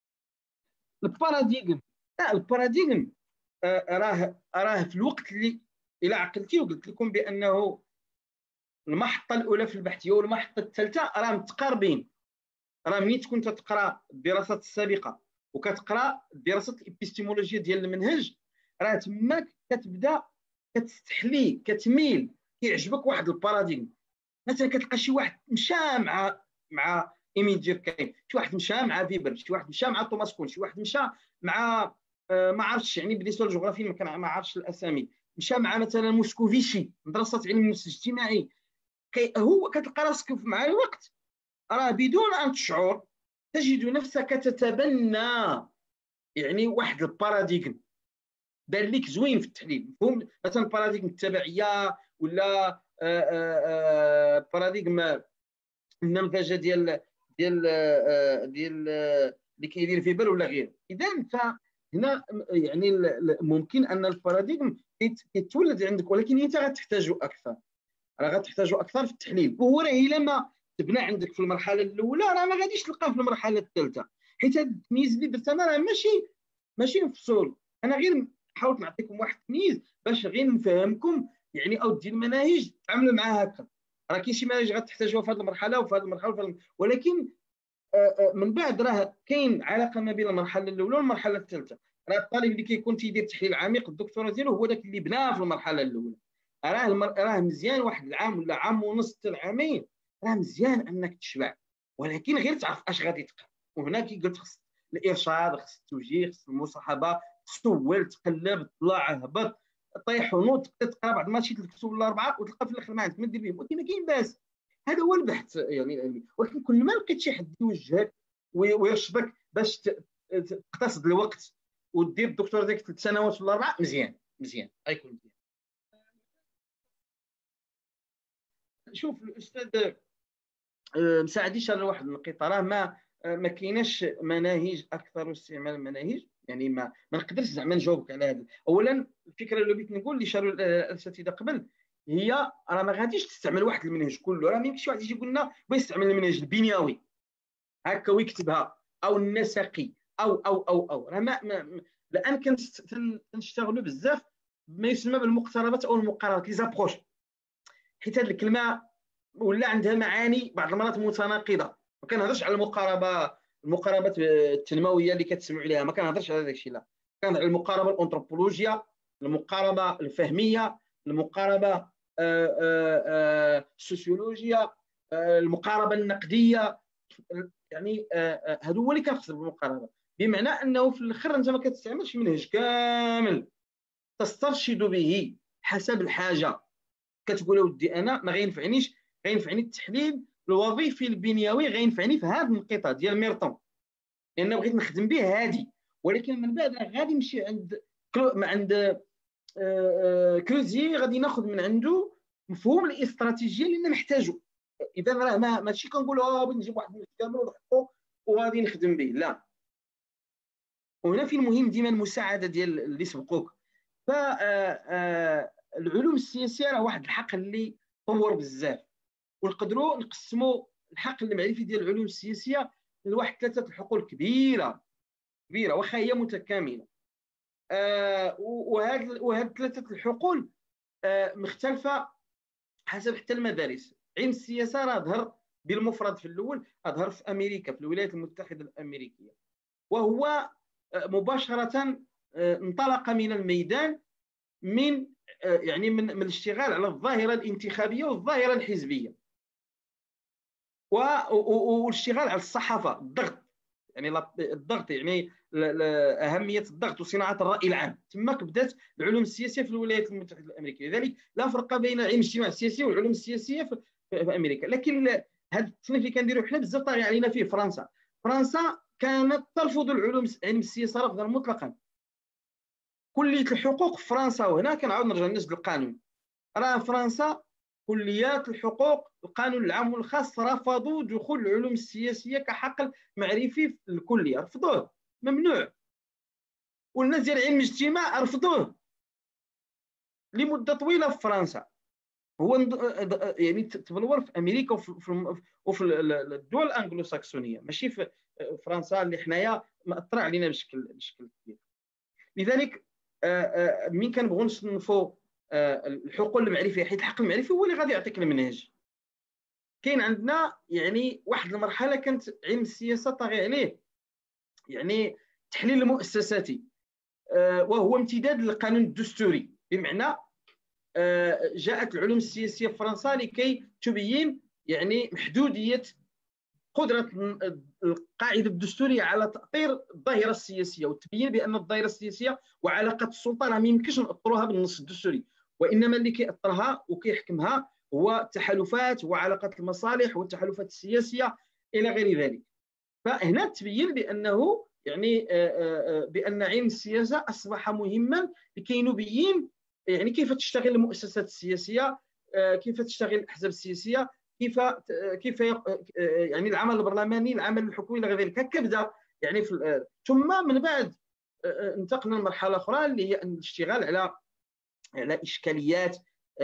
الباراديغم، لا الباراديغم راه راه في الوقت اللي الى عقلتي وقلت لكم بانه المحطه الاولى في البحث والمحطه الثالثه راه متقاربين. راه ملي تكون تقرا الدراسات السابقه وكتقرا الدراسات الابستيمولوجيه ديال المنهج، راه تماك كتبدا كتستحلي كتميل كيعجبك واحد الباراديغم. مثلا كتلقى شي واحد مشى مع مع ايميل جيركاين، شي واحد مشى مع فيبر، شي واحد مشى مع توماس كون، شي واحد مشى مع آه ما عرفتش، يعني بالنسبه للجغرافي ما كان ما عرفتش الاسامي، مشى مع مثلا موسكوفيشي مدرسه علم النفس الاجتماعي. هو كتلقى راسك مع الوقت راه بدون ان تشعر تجد نفسك تتبنى يعني واحد الباراديغم دار لك زوين في التحليل. مفهوم؟ مثلا باراديغم التبعيه ولا باراديغم النمذجه ديال ديال ديال اللي كيدير فيبر ولا غيره. اذا فهنا يعني ممكن ان الباراديغم يتولد عندك، ولكن انت غتحتاجه اكثر، راه غتحتاجه اكثر في التحليل. وهو راه الا ما تبنى عندك في المرحله الاولى راه ما غاديش تلقاه في المرحله الثالثه، حيت هذا التمييز اللي درت انا راه ماشي ماشي مفصول. انا غير حاولت نعطيكم واحد التمييز باش غير نفهمكم يعني او ديال المناهج تعاملوا معها هكا. راه كاين شي مناهج غتحتاجوها في هذه المرحله وفي هذه المرحله وفي هذه، ولكن من بعد راه كاين علاقه ما بين المرحله الاولى والمرحله الثالثه. راه الطالب اللي كيكون تيدير تحليل عميق الدكتوراه ديالو هو داك اللي بناه في المرحله الاولى. راه المر... راه مزيان واحد العام ولا عام ونص حتى العامين، راه مزيان انك تشبع، ولكن غير تعرف اش غادي تقرا. وهنا كي قلت خص الارشاد، خص التوجيه، خص المصاحبه، سول تقلب طلع هبط طيح ونوض، تقرا بعد ما شي ثلاث كتب ولا اربعه وتلقى في الاخر ما عندك ما دير بهم، ولكن ما كاين باس. هذا هو البحث يعني. ولكن كل ما لقيت شي حد يوجهك ويرشدك باش تقتصد الوقت ودير الدكتور ديك ثلاث سنوات ولا اربعه، مزيان مزيان غيكون مزيان. شوف الاستاذ مساعد يشار لواحد النقطه، راه ما ما كايناش مناهج اكثر استعمال المناهج، يعني ما ما نقدرش زعما نجاوبك على هذا. اولا الفكره اللي بغيت نقول اللي شاروا الاساتذه قبل هي راه ما غاديش تستعمل واحد المنهج كله، راه ما يمكنش واحد يجي يقول لنا بغا يستعمل المنهج البنيوي هكا ويكتبها او النسقي او او او او راه ما, ما الان كنشتغلوا بزاف بما يسمى بالمقتربات او المقاربات، لي زابروش، حيت هذه الكلمه ولا عندها معاني بعض المرات متناقضه. ما كنهضرش على المقاربه المقاربات التنمويه اللي كتسمعوا عليها، ما كنهضرش على داك الشيء، لا كنهضر على المقاربه الانثروبولوجيه، المقاربه الفهميه، المقاربه السوسيولوجيه، المقاربه النقديه، يعني هادو هو اللي كنقصد بالمقاربه، بمعنى انه في الاخر انت ما كتستعملش منهج كامل تسترشد به حسب الحاجه. كتقول اودي انا ما غينفعنيش، غينفعني التحليل الوظيفي البنيوي، غينفعني في هذه النقطه ديال ميرطون لان بغيت نخدم به هذه، ولكن من بعد غادي نمشي عند عند كلوزي غادي ناخذ من عنده مفهوم الاستراتيجيه اللي نحتاجه. اذا راه ما ماشي كنقول اه بغيت نجيب واحد المنهج كامل ونحطو وغادي نخدم به، لا. وهنا في المهم ديما المساعده ديال اللي سبقوك. فالعلوم السياسيه راه واحد الحقل اللي طور بزاف، ونقدروا نقسموا الحقل المعرفي ديال العلوم السياسيه لواحد ثلاثه الحقول كبيره كبيره واخا هي متكامله. آه وهاد وهاد ثلاثه الحقول آه مختلفه حسب حتى المدارس. علم السياسه راه ظهر بالمفرد في الاول، ظهر في امريكا في الولايات المتحده الامريكيه، وهو مباشره انطلق من الميدان من يعني من, من الاشتغال على الظاهره الانتخابيه والظاهره الحزبيه والاشتغال على الصحافه، الضغط، يعني الضغط يعني اهميه الضغط وصناعه الراي العام. تماك بدات العلوم السياسيه في الولايات المتحده الامريكيه. لذلك لا فرق بين علم الاجتماع السياسي والعلوم السياسيه في, في امريكا. لكن هذا التصنيف اللي كنديروا حنا بزاف طاغي علينا فيه فرنسا. فرنسا كانت ترفض العلوم علم السياسه رفضا مطلقا. كليه الحقوق في فرنسا، وهنا كنعاود نرجع للنسج القانوني، راه فرنسا كليات الحقوق القانون العام والخاص رفضوا دخول العلوم السياسيه كحقل معرفي في الكليه، رفضوه، ممنوع. والناس ديال علم الاجتماع رفضوه لمده طويله في فرنسا. هو يعني تبلور في امريكا وفي وفي الدول الانجلو ساكسونيه، ماشي في فرنسا اللي حنايا مأثر علينا بشكل بشكل كبير. لذلك من كنبغوا نصنفوا الحقول المعرفيه، حيت الحقل المعرفي هو اللي غادي يعطيك المنهج. كاين عندنا يعني واحد المرحله كانت علم السياسه طاغي عليه، يعني التحليل المؤسساتي، وهو امتداد للقانون الدستوري. بمعنى جاءت العلوم السياسيه في فرنسا لكي تبين يعني محدوديه قدره القاعده الدستوريه على تاطير الظاهره السياسيه، وتبين بان الظاهره السياسيه وعلاقه السلطه راه ما يمكنش ناطروها بالنص الدستوري، وانما اللي كيأطرها وكيحكمها هو التحالفات وعلاقات المصالح والتحالفات السياسيه الى غير ذلك. فهنا تبين بانه يعني بان علم السياسه اصبح مهما لكي نبين يعني كيف تشتغل المؤسسات السياسيه، كيف تشتغل الاحزاب السياسيه، كيف كيف يعني العمل البرلماني، العمل الحكومي الى غير ذلك. هكا بدا يعني في ثم من بعد انتقلنا لمرحله اخرى اللي هي الاشتغال على على اشكاليات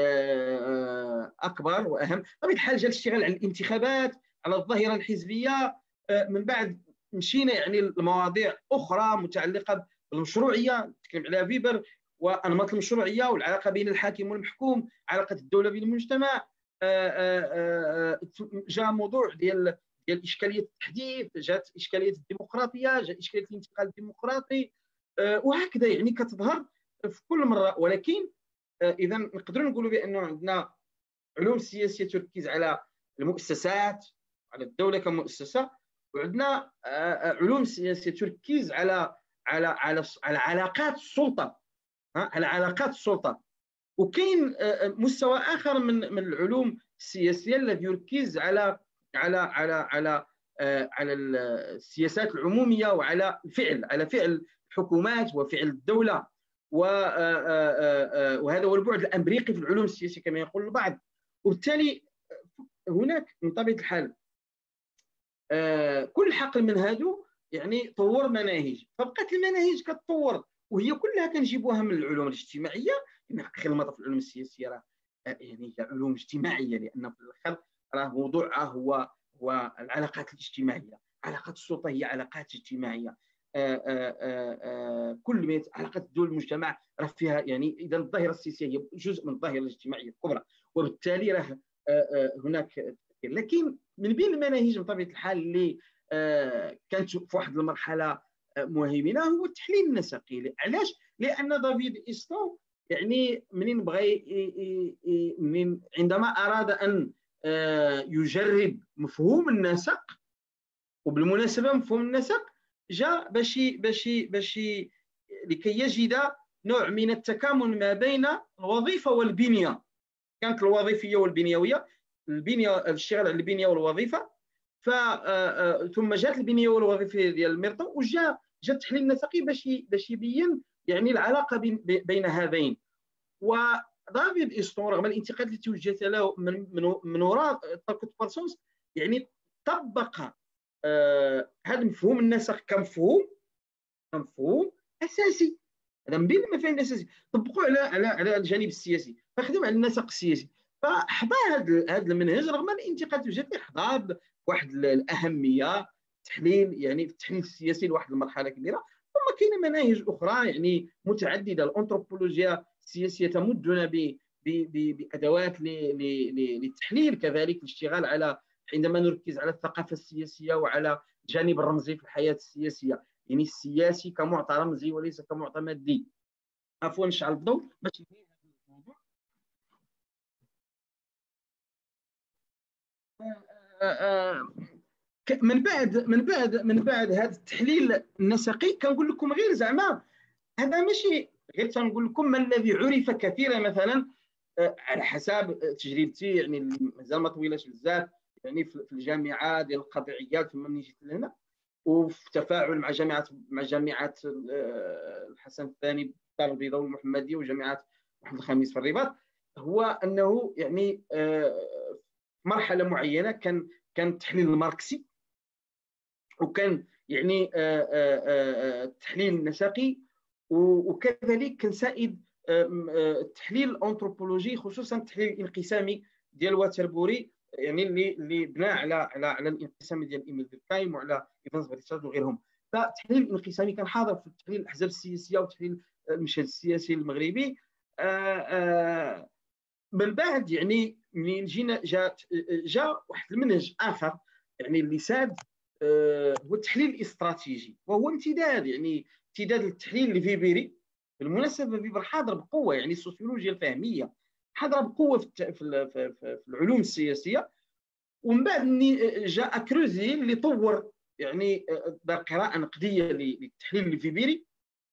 اكبر واهم. بطبيعه الحال جا الاشتغال على الانتخابات، على الظاهره الحزبيه. من بعد مشينا يعني لمواضيع اخرى متعلقه بالمشروعيه، نتكلم عليها فيبر، وانماط المشروعيه والعلاقه بين الحاكم والمحكوم، علاقه الدوله بالمجتمع. جاء موضوع ديال ديال اشكاليه التحديث، جات اشكاليه الديمقراطيه، جاء اشكاليه الانتقال الديمقراطي، وهكذا يعني كتظهر في كل مره. ولكن اذا نقدروا نقولوا بانه عندنا علوم سياسيه تركز على المؤسسات، على الدوله كمؤسسه، وعندنا علوم سياسيه تركز على على على على علاقات السلطه، على علاقات السلطه. وكاين مستوى اخر من من العلوم السياسيه الذي يركز على على على على على السياسات العموميه وعلى الفعل، على فعل الحكومات وفعل الدوله. وهذا هو البعد الامريكي في العلوم السياسيه كما يقول البعض. وبالتالي هناك من طبيعه الحال آه كل حقل من هادو يعني طور مناهج، فبقات المناهج كتطور وهي كلها كنجيبوها من العلوم الاجتماعيه. ان اخر المطاف العلوم السياسيه راه يعني هي علوم اجتماعيه، لان في الاخر راه موضوعها هو هو العلاقات الاجتماعيه. علاقات السلطه هي علاقات اجتماعيه. آآ آآ آآ كل ما علاقات الدول المجتمع راه فيها يعني اذا الظاهره السياسيه هي جزء من الظاهره الاجتماعيه الكبرى، وبالتالي راه هناك. لكن من بين المناهج بطبيعه الحال اللي كانت في واحد المرحله مهيمنه هو التحليل النسقي. علاش؟ لان دافيد إيستون يعني منين بغى من عندما اراد ان يجرب مفهوم النسق، وبالمناسبه مفهوم النسق جاء باش باش باش لكي يجد نوع من التكامل ما بين الوظيفه والبنيه. كانت الوظيفيه والبنيويه، البنيه الاشتغال على البنيه والوظيفه، ف ثم جات البنيه والوظيفه ديال ميرتون، وجا جا التحليل النسقي باش باش يبين يعني العلاقه بين هذين. ودافيد إيستون رغم الانتقادات التي وجهت له من من, من وراء تالكوت بارسونز يعني طبق آه هذا مفهوم النسق كمفهوم كمفهوم اساسي. هذا من بين المفاهيم الاساسيه طبقوه على على على الجانب السياسي، فخدم على النسق السياسي. فحظى هذا هذا المنهج رغم الانتقادات اللي وجهت له حظى بواحد الاهميه، تحليل يعني التحليل السياسي لواحد المرحله كبيره. ثم كاينه مناهج اخرى يعني متعدده. الانثروبولوجيا السياسيه تمدنا ب بادوات للتحليل، كذلك الاشتغال على عندما نركز على الثقافه السياسيه وعلى الجانب الرمزي في الحياه السياسيه، يعني السياسي كمعطى رمزي وليس كمعطى مادي. عفوا نشعل الضوء باش ننهي هذا الموضوع. من بعد من بعد من بعد هذا التحليل النسقي كنقول لكم غير زعما هذا ماشي غير تنقول لكم ما الذي عرف كثيرا مثلا على حسب تجربتي، يعني مازال ما طويلاش بزاف، يعني في الجامعه ديال القطيعيات ثم ملي جيت لهنا، وفي تفاعل مع جامعات مع جامعه الحسن الثاني الدار البيضاء والمحمديه وجامعه محمد الخامس في الرباط، هو انه يعني في مرحله معينه كان كان التحليل الماركسي، وكان يعني التحليل النسقي، وكذلك كان سائد التحليل الانثروبولوجي، خصوصا التحليل الانقسامي ديال واتربوري، يعني اللي اللي بنى على على على الانقسام ديال ايميل دوركايم وعلى ايفانس بريتشارد وغيرهم. فالتحليل الانقسامي كان حاضر في تحليل الاحزاب السياسيه وتحليل المشهد السياسي المغربي. آآ آآ من بعد يعني منين جينا جاء جاء واحد المنهج اخر يعني اللي ساد، هو التحليل الاستراتيجي، وهو امتداد يعني امتداد للتحليل الفيبيري. بالمناسبه فيبر حاضر بقوه، يعني السوسيولوجيا الفهميه حاضره بقوه في في العلوم السياسيه. ومن بعد جاء كروزي اللي طور يعني دار قراءه نقديه للتحليل الفيبيري،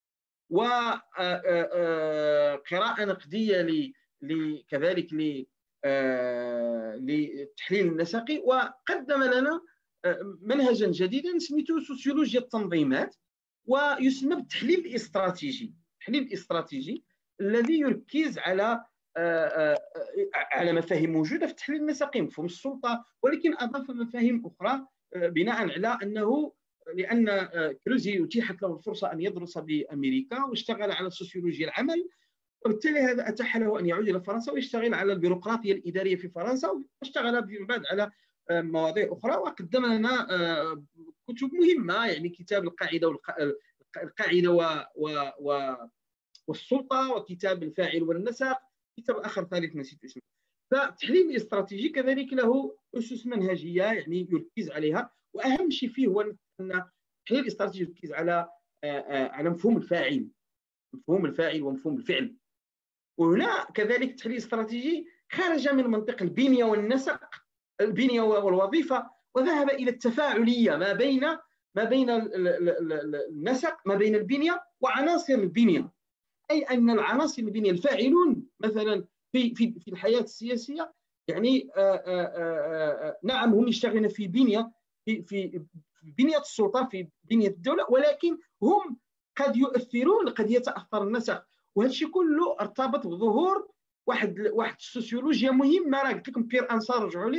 وقراءه نقديه كذلك للتحليل النسقي، وقدم لنا منهجا جديدا سميته سوسيولوجيا التنظيمات، ويسمى بالتحليل الاستراتيجي. التحليل الاستراتيجي الذي يركز على على مفاهيم موجوده في التحليل النسقي، مفهوم السلطه، ولكن اضاف مفاهيم اخرى بناء على انه لان كروزي اتيحت له الفرصه ان يدرس بامريكا واشتغل على سوسيولوجيا العمل، وبالتالي هذا اتاح له ان يعود الى فرنسا ويشتغل على البيروقراطيه الاداريه في فرنسا، واشتغل من بعد على مواضيع اخرى، وقدم لنا كتب مهمه، يعني كتاب القاعده والقاعده و, و, و والسلطه، وكتاب الفاعل والنسق، كتاب اخر ثالث نسيت اسمه. فالتحليل الاستراتيجي كذلك له اسس منهجيه يعني يركز عليها، واهم شيء فيه هو ان التحليل الاستراتيجي يركز على على مفهوم الفاعل، مفهوم الفاعل ومفهوم الفعل. وهنا كذلك التحليل الاستراتيجي خرج من منطق البنيه والنسق، البنيه والوظيفه، وذهب الى التفاعليه ما بين ما بين النسق، ما بين البنيه وعناصر البنيه، اي ان العناصر البنيه الفاعلون مثلا في في في الحياه السياسيه يعني آآ آآ نعم هم يشتغلون في بنيه في في بنيه السلطه، في بنيه الدوله، ولكن هم قد يؤثرون، قد يتاثر النسق. وهذا الشيء كله ارتبط بظهور واحد واحد السوسيولوجيا مهمه، راه قلت لكم بير انصار رجعوا ليه،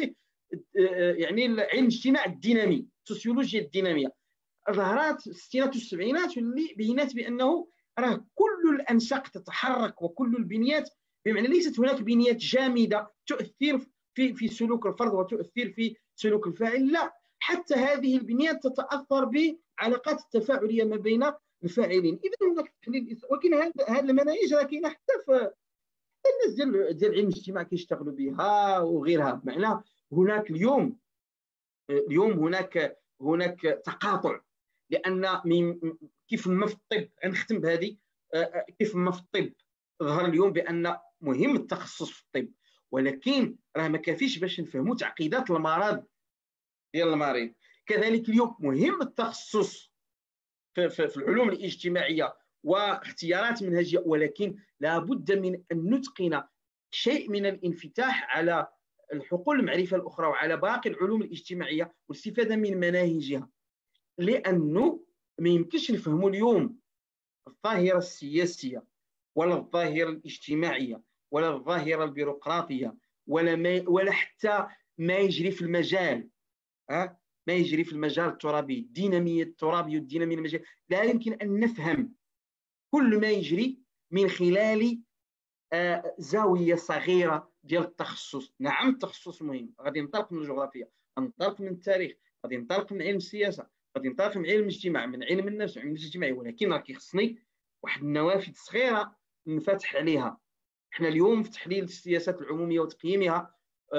يعني علم الاجتماع الدينامي، السوسيولوجيا الديناميه، ظهرت في الستينات والسبعينات واللي بينات بانه راه كل الانساق تتحرك وكل البنيات، بمعنى ليست هناك بنيات جامده تؤثر في في سلوك الفرد وتؤثر في سلوك الفاعل، لا، حتى هذه البنيات تتاثر بعلاقات التفاعليه ما بين الفاعلين. اذا هناك تحليل، ولكن هذه المناهج راه كاينه حتى في الناس ديال ديال علم الاجتماع كيشتغلوا بها وغيرها، بمعنى هناك اليوم اليوم هناك هناك تقاطع، لان كيف ما في الطب، غنختم بهذه، كيف ما في الطب ظهر اليوم بان مهم التخصص في الطب، ولكن راه ما كافيش باش نفهموا تعقيدات المرض ديال المريض. كذلك اليوم مهم التخصص في, في, في العلوم الاجتماعيه واختيارات منهجيه، ولكن لابد من ان نتقن شيء من الانفتاح على الحقول المعرفه الاخرى وعلى باقي العلوم الاجتماعيه والاستفاده من مناهجها، لانه ما يمكنش نفهموا اليوم الظاهره السياسيه ولا الظاهره الاجتماعيه ولا الظاهره البيروقراطيه ولا ما ولا حتى ما يجري في المجال، ها ما يجري في المجال الترابي، الديناميه الترابيه والديناميه المجال، لا يمكن ان نفهم كل ما يجري من خلال آه زاويه صغيره ديال التخصص. نعم التخصص مهم، غادي ننطلق من الجغرافيا، ننطلق من التاريخ، غادي ننطلق من علم السياسه، غادي ننطلق من علم الاجتماع، من علم النفس وعلم الاجتماعي، ولكن راه كيخصني واحد النوافذ صغيره نفتح عليها. احنا اليوم في تحليل السياسات العموميه وتقييمها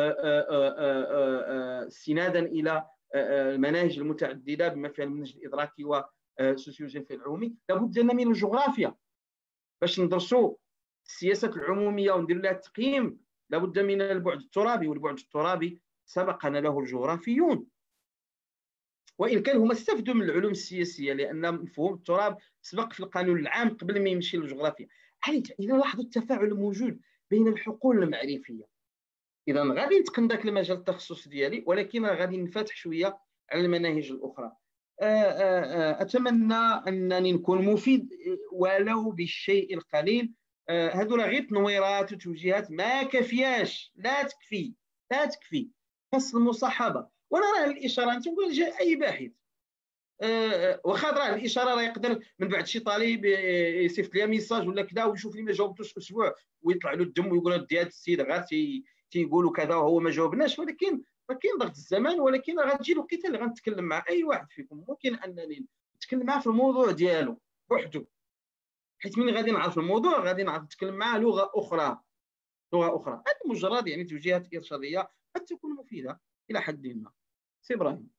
استنادا الى المناهج المتعدده بما فيها المنهج الادراكي وسوسيولوجيا الفعل العمومي، لابد لنا من الجغرافيا باش ندرسوا السياسات العموميه ونديروا لها التقييم. لابد من البعد الترابي، والبعد الترابي سبقنا له الجغرافيون، وان كان هما استفدوا من العلوم السياسيه، لان مفهوم التراب سبق في القانون العام قبل ما يمشي للجغرافيا. اذا لاحظوا التفاعل الموجود بين الحقول المعرفيه، اذا غادي نتقن ذاك المجال التخصص ديالي، ولكن غادي نفتح شويه على المناهج الاخرى. اتمنى انني نكون مفيد ولو بالشيء القليل. هذو راه غير تنويرات وتوجيهات ما كافياش، لا تكفي لا تكفي، خاص المصاحبه. وانا راه الاشاره نقول اي باحث واخا راه الاشاره راه يقدر من بعد شي طالب يصيفط لي ميساج ولا كذا ويشوف لي ما جاوبتوش اسبوع ويطلع له الدم ويقول هاد هذا السيد غير تيقولوا كذا وهو ما جاوبناش، ولكن راه كاين ضغط الزمان، ولكن راه غتجي الوقيته اللي غنتكلم مع اي واحد فيكم ممكن انني نتكلم معاه في الموضوع ديالو بوحدو، حيت ملي غادي نعرف الموضوع غادي نعرف نتكلم معاه لغه اخرى لغه اخرى. هذه مجرد يعني توجيهات ارشاديه قد تكون مفيده الى حد ما. سي ابراهيم.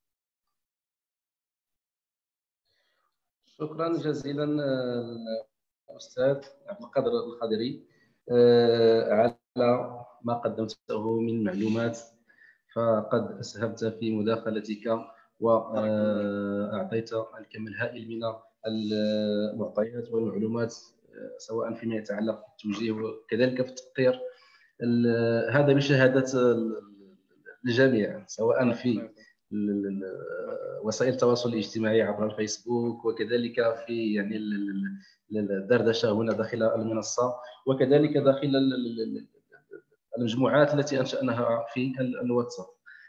شكرا جزيلا الاستاذ عبد القادر الخضري على ما قدمته من معلومات، فقد اسهمت في مداخلتك واعطيت الكم الهائل من المعطيات والمعلومات، سواء فيما يتعلق بالتوجيه وكذلك في التقرير. هذا بشهاده الجميع، سواء في وسائل التواصل الاجتماعي عبر الفيسبوك، وكذلك في يعني الدردشه هنا داخل المنصه، وكذلك داخل المجموعات التي انشاناها في الواتساب.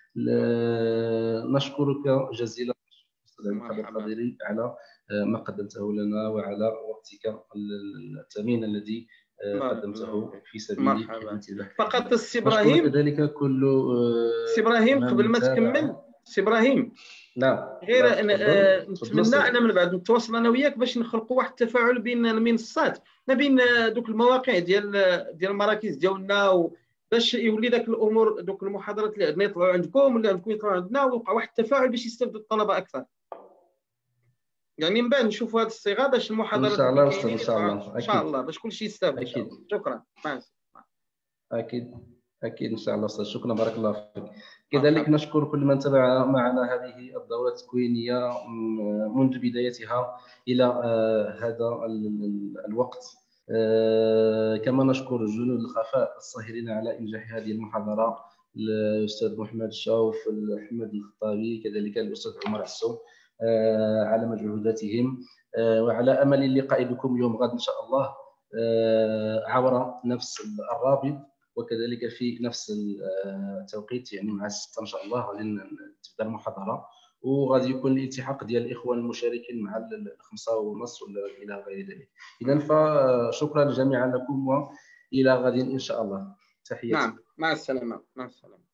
نشكرك جزيلا استاذ عبد القادر على ما قدمته لنا وعلى وقتك الثمين الذي قدمته في سبيل خدمتنا. فقط السي ابراهيم كذلك كل سي ابراهيم قبل ما تكمل سي ابراهيم، نعم غير أنا نتمنى انا من بعد نتواصل انا وياك باش نخلقوا واحد التفاعل بين المنصات، ما بين دوك المواقع ديال ديال المراكز ديالنا، باش يولي داك الامور دوك المحاضرات اللي عندنا يطلعوا عندكم ولا عندكم يطلعوا عندنا، ويوقع واحد التفاعل باش يستافدوا الطلبه اكثر. يعني من بعد نشوفوا هذه الصيغه باش المحاضرات ان شاء الله استاذ ان شاء الله ان شاء الله باش كلشي يستافد. اكيد. شكرا. اكيد اكيد ان شاء الله استاذ، شكرا بارك الله فيك. كذلك نشكر كل من تابع معنا هذه الدوره التكوينيه منذ بدايتها الى هذا الوقت. كما نشكر جنود الخفاء الساهرين على انجاح هذه المحاضره، الاستاذ محمد الشاوف، احمد الخطابي، كذلك الاستاذ عمر عسو على مجهوداتهم، وعلى امل اللقاء بكم يوم غد ان شاء الله عبر نفس الرابط وكذلك في نفس التوقيت يعني مع الستة ان شاء الله غادي تبدا المحاضره، وغادي يكون الالتحاق ديال الاخوان المشاركين مع الخمسة ونص ولا الى غير ذلك. اذا فشكرا جميعا لكم والى غد ان شاء الله. تحياتي. نعم، مع السلامه. مع السلامه.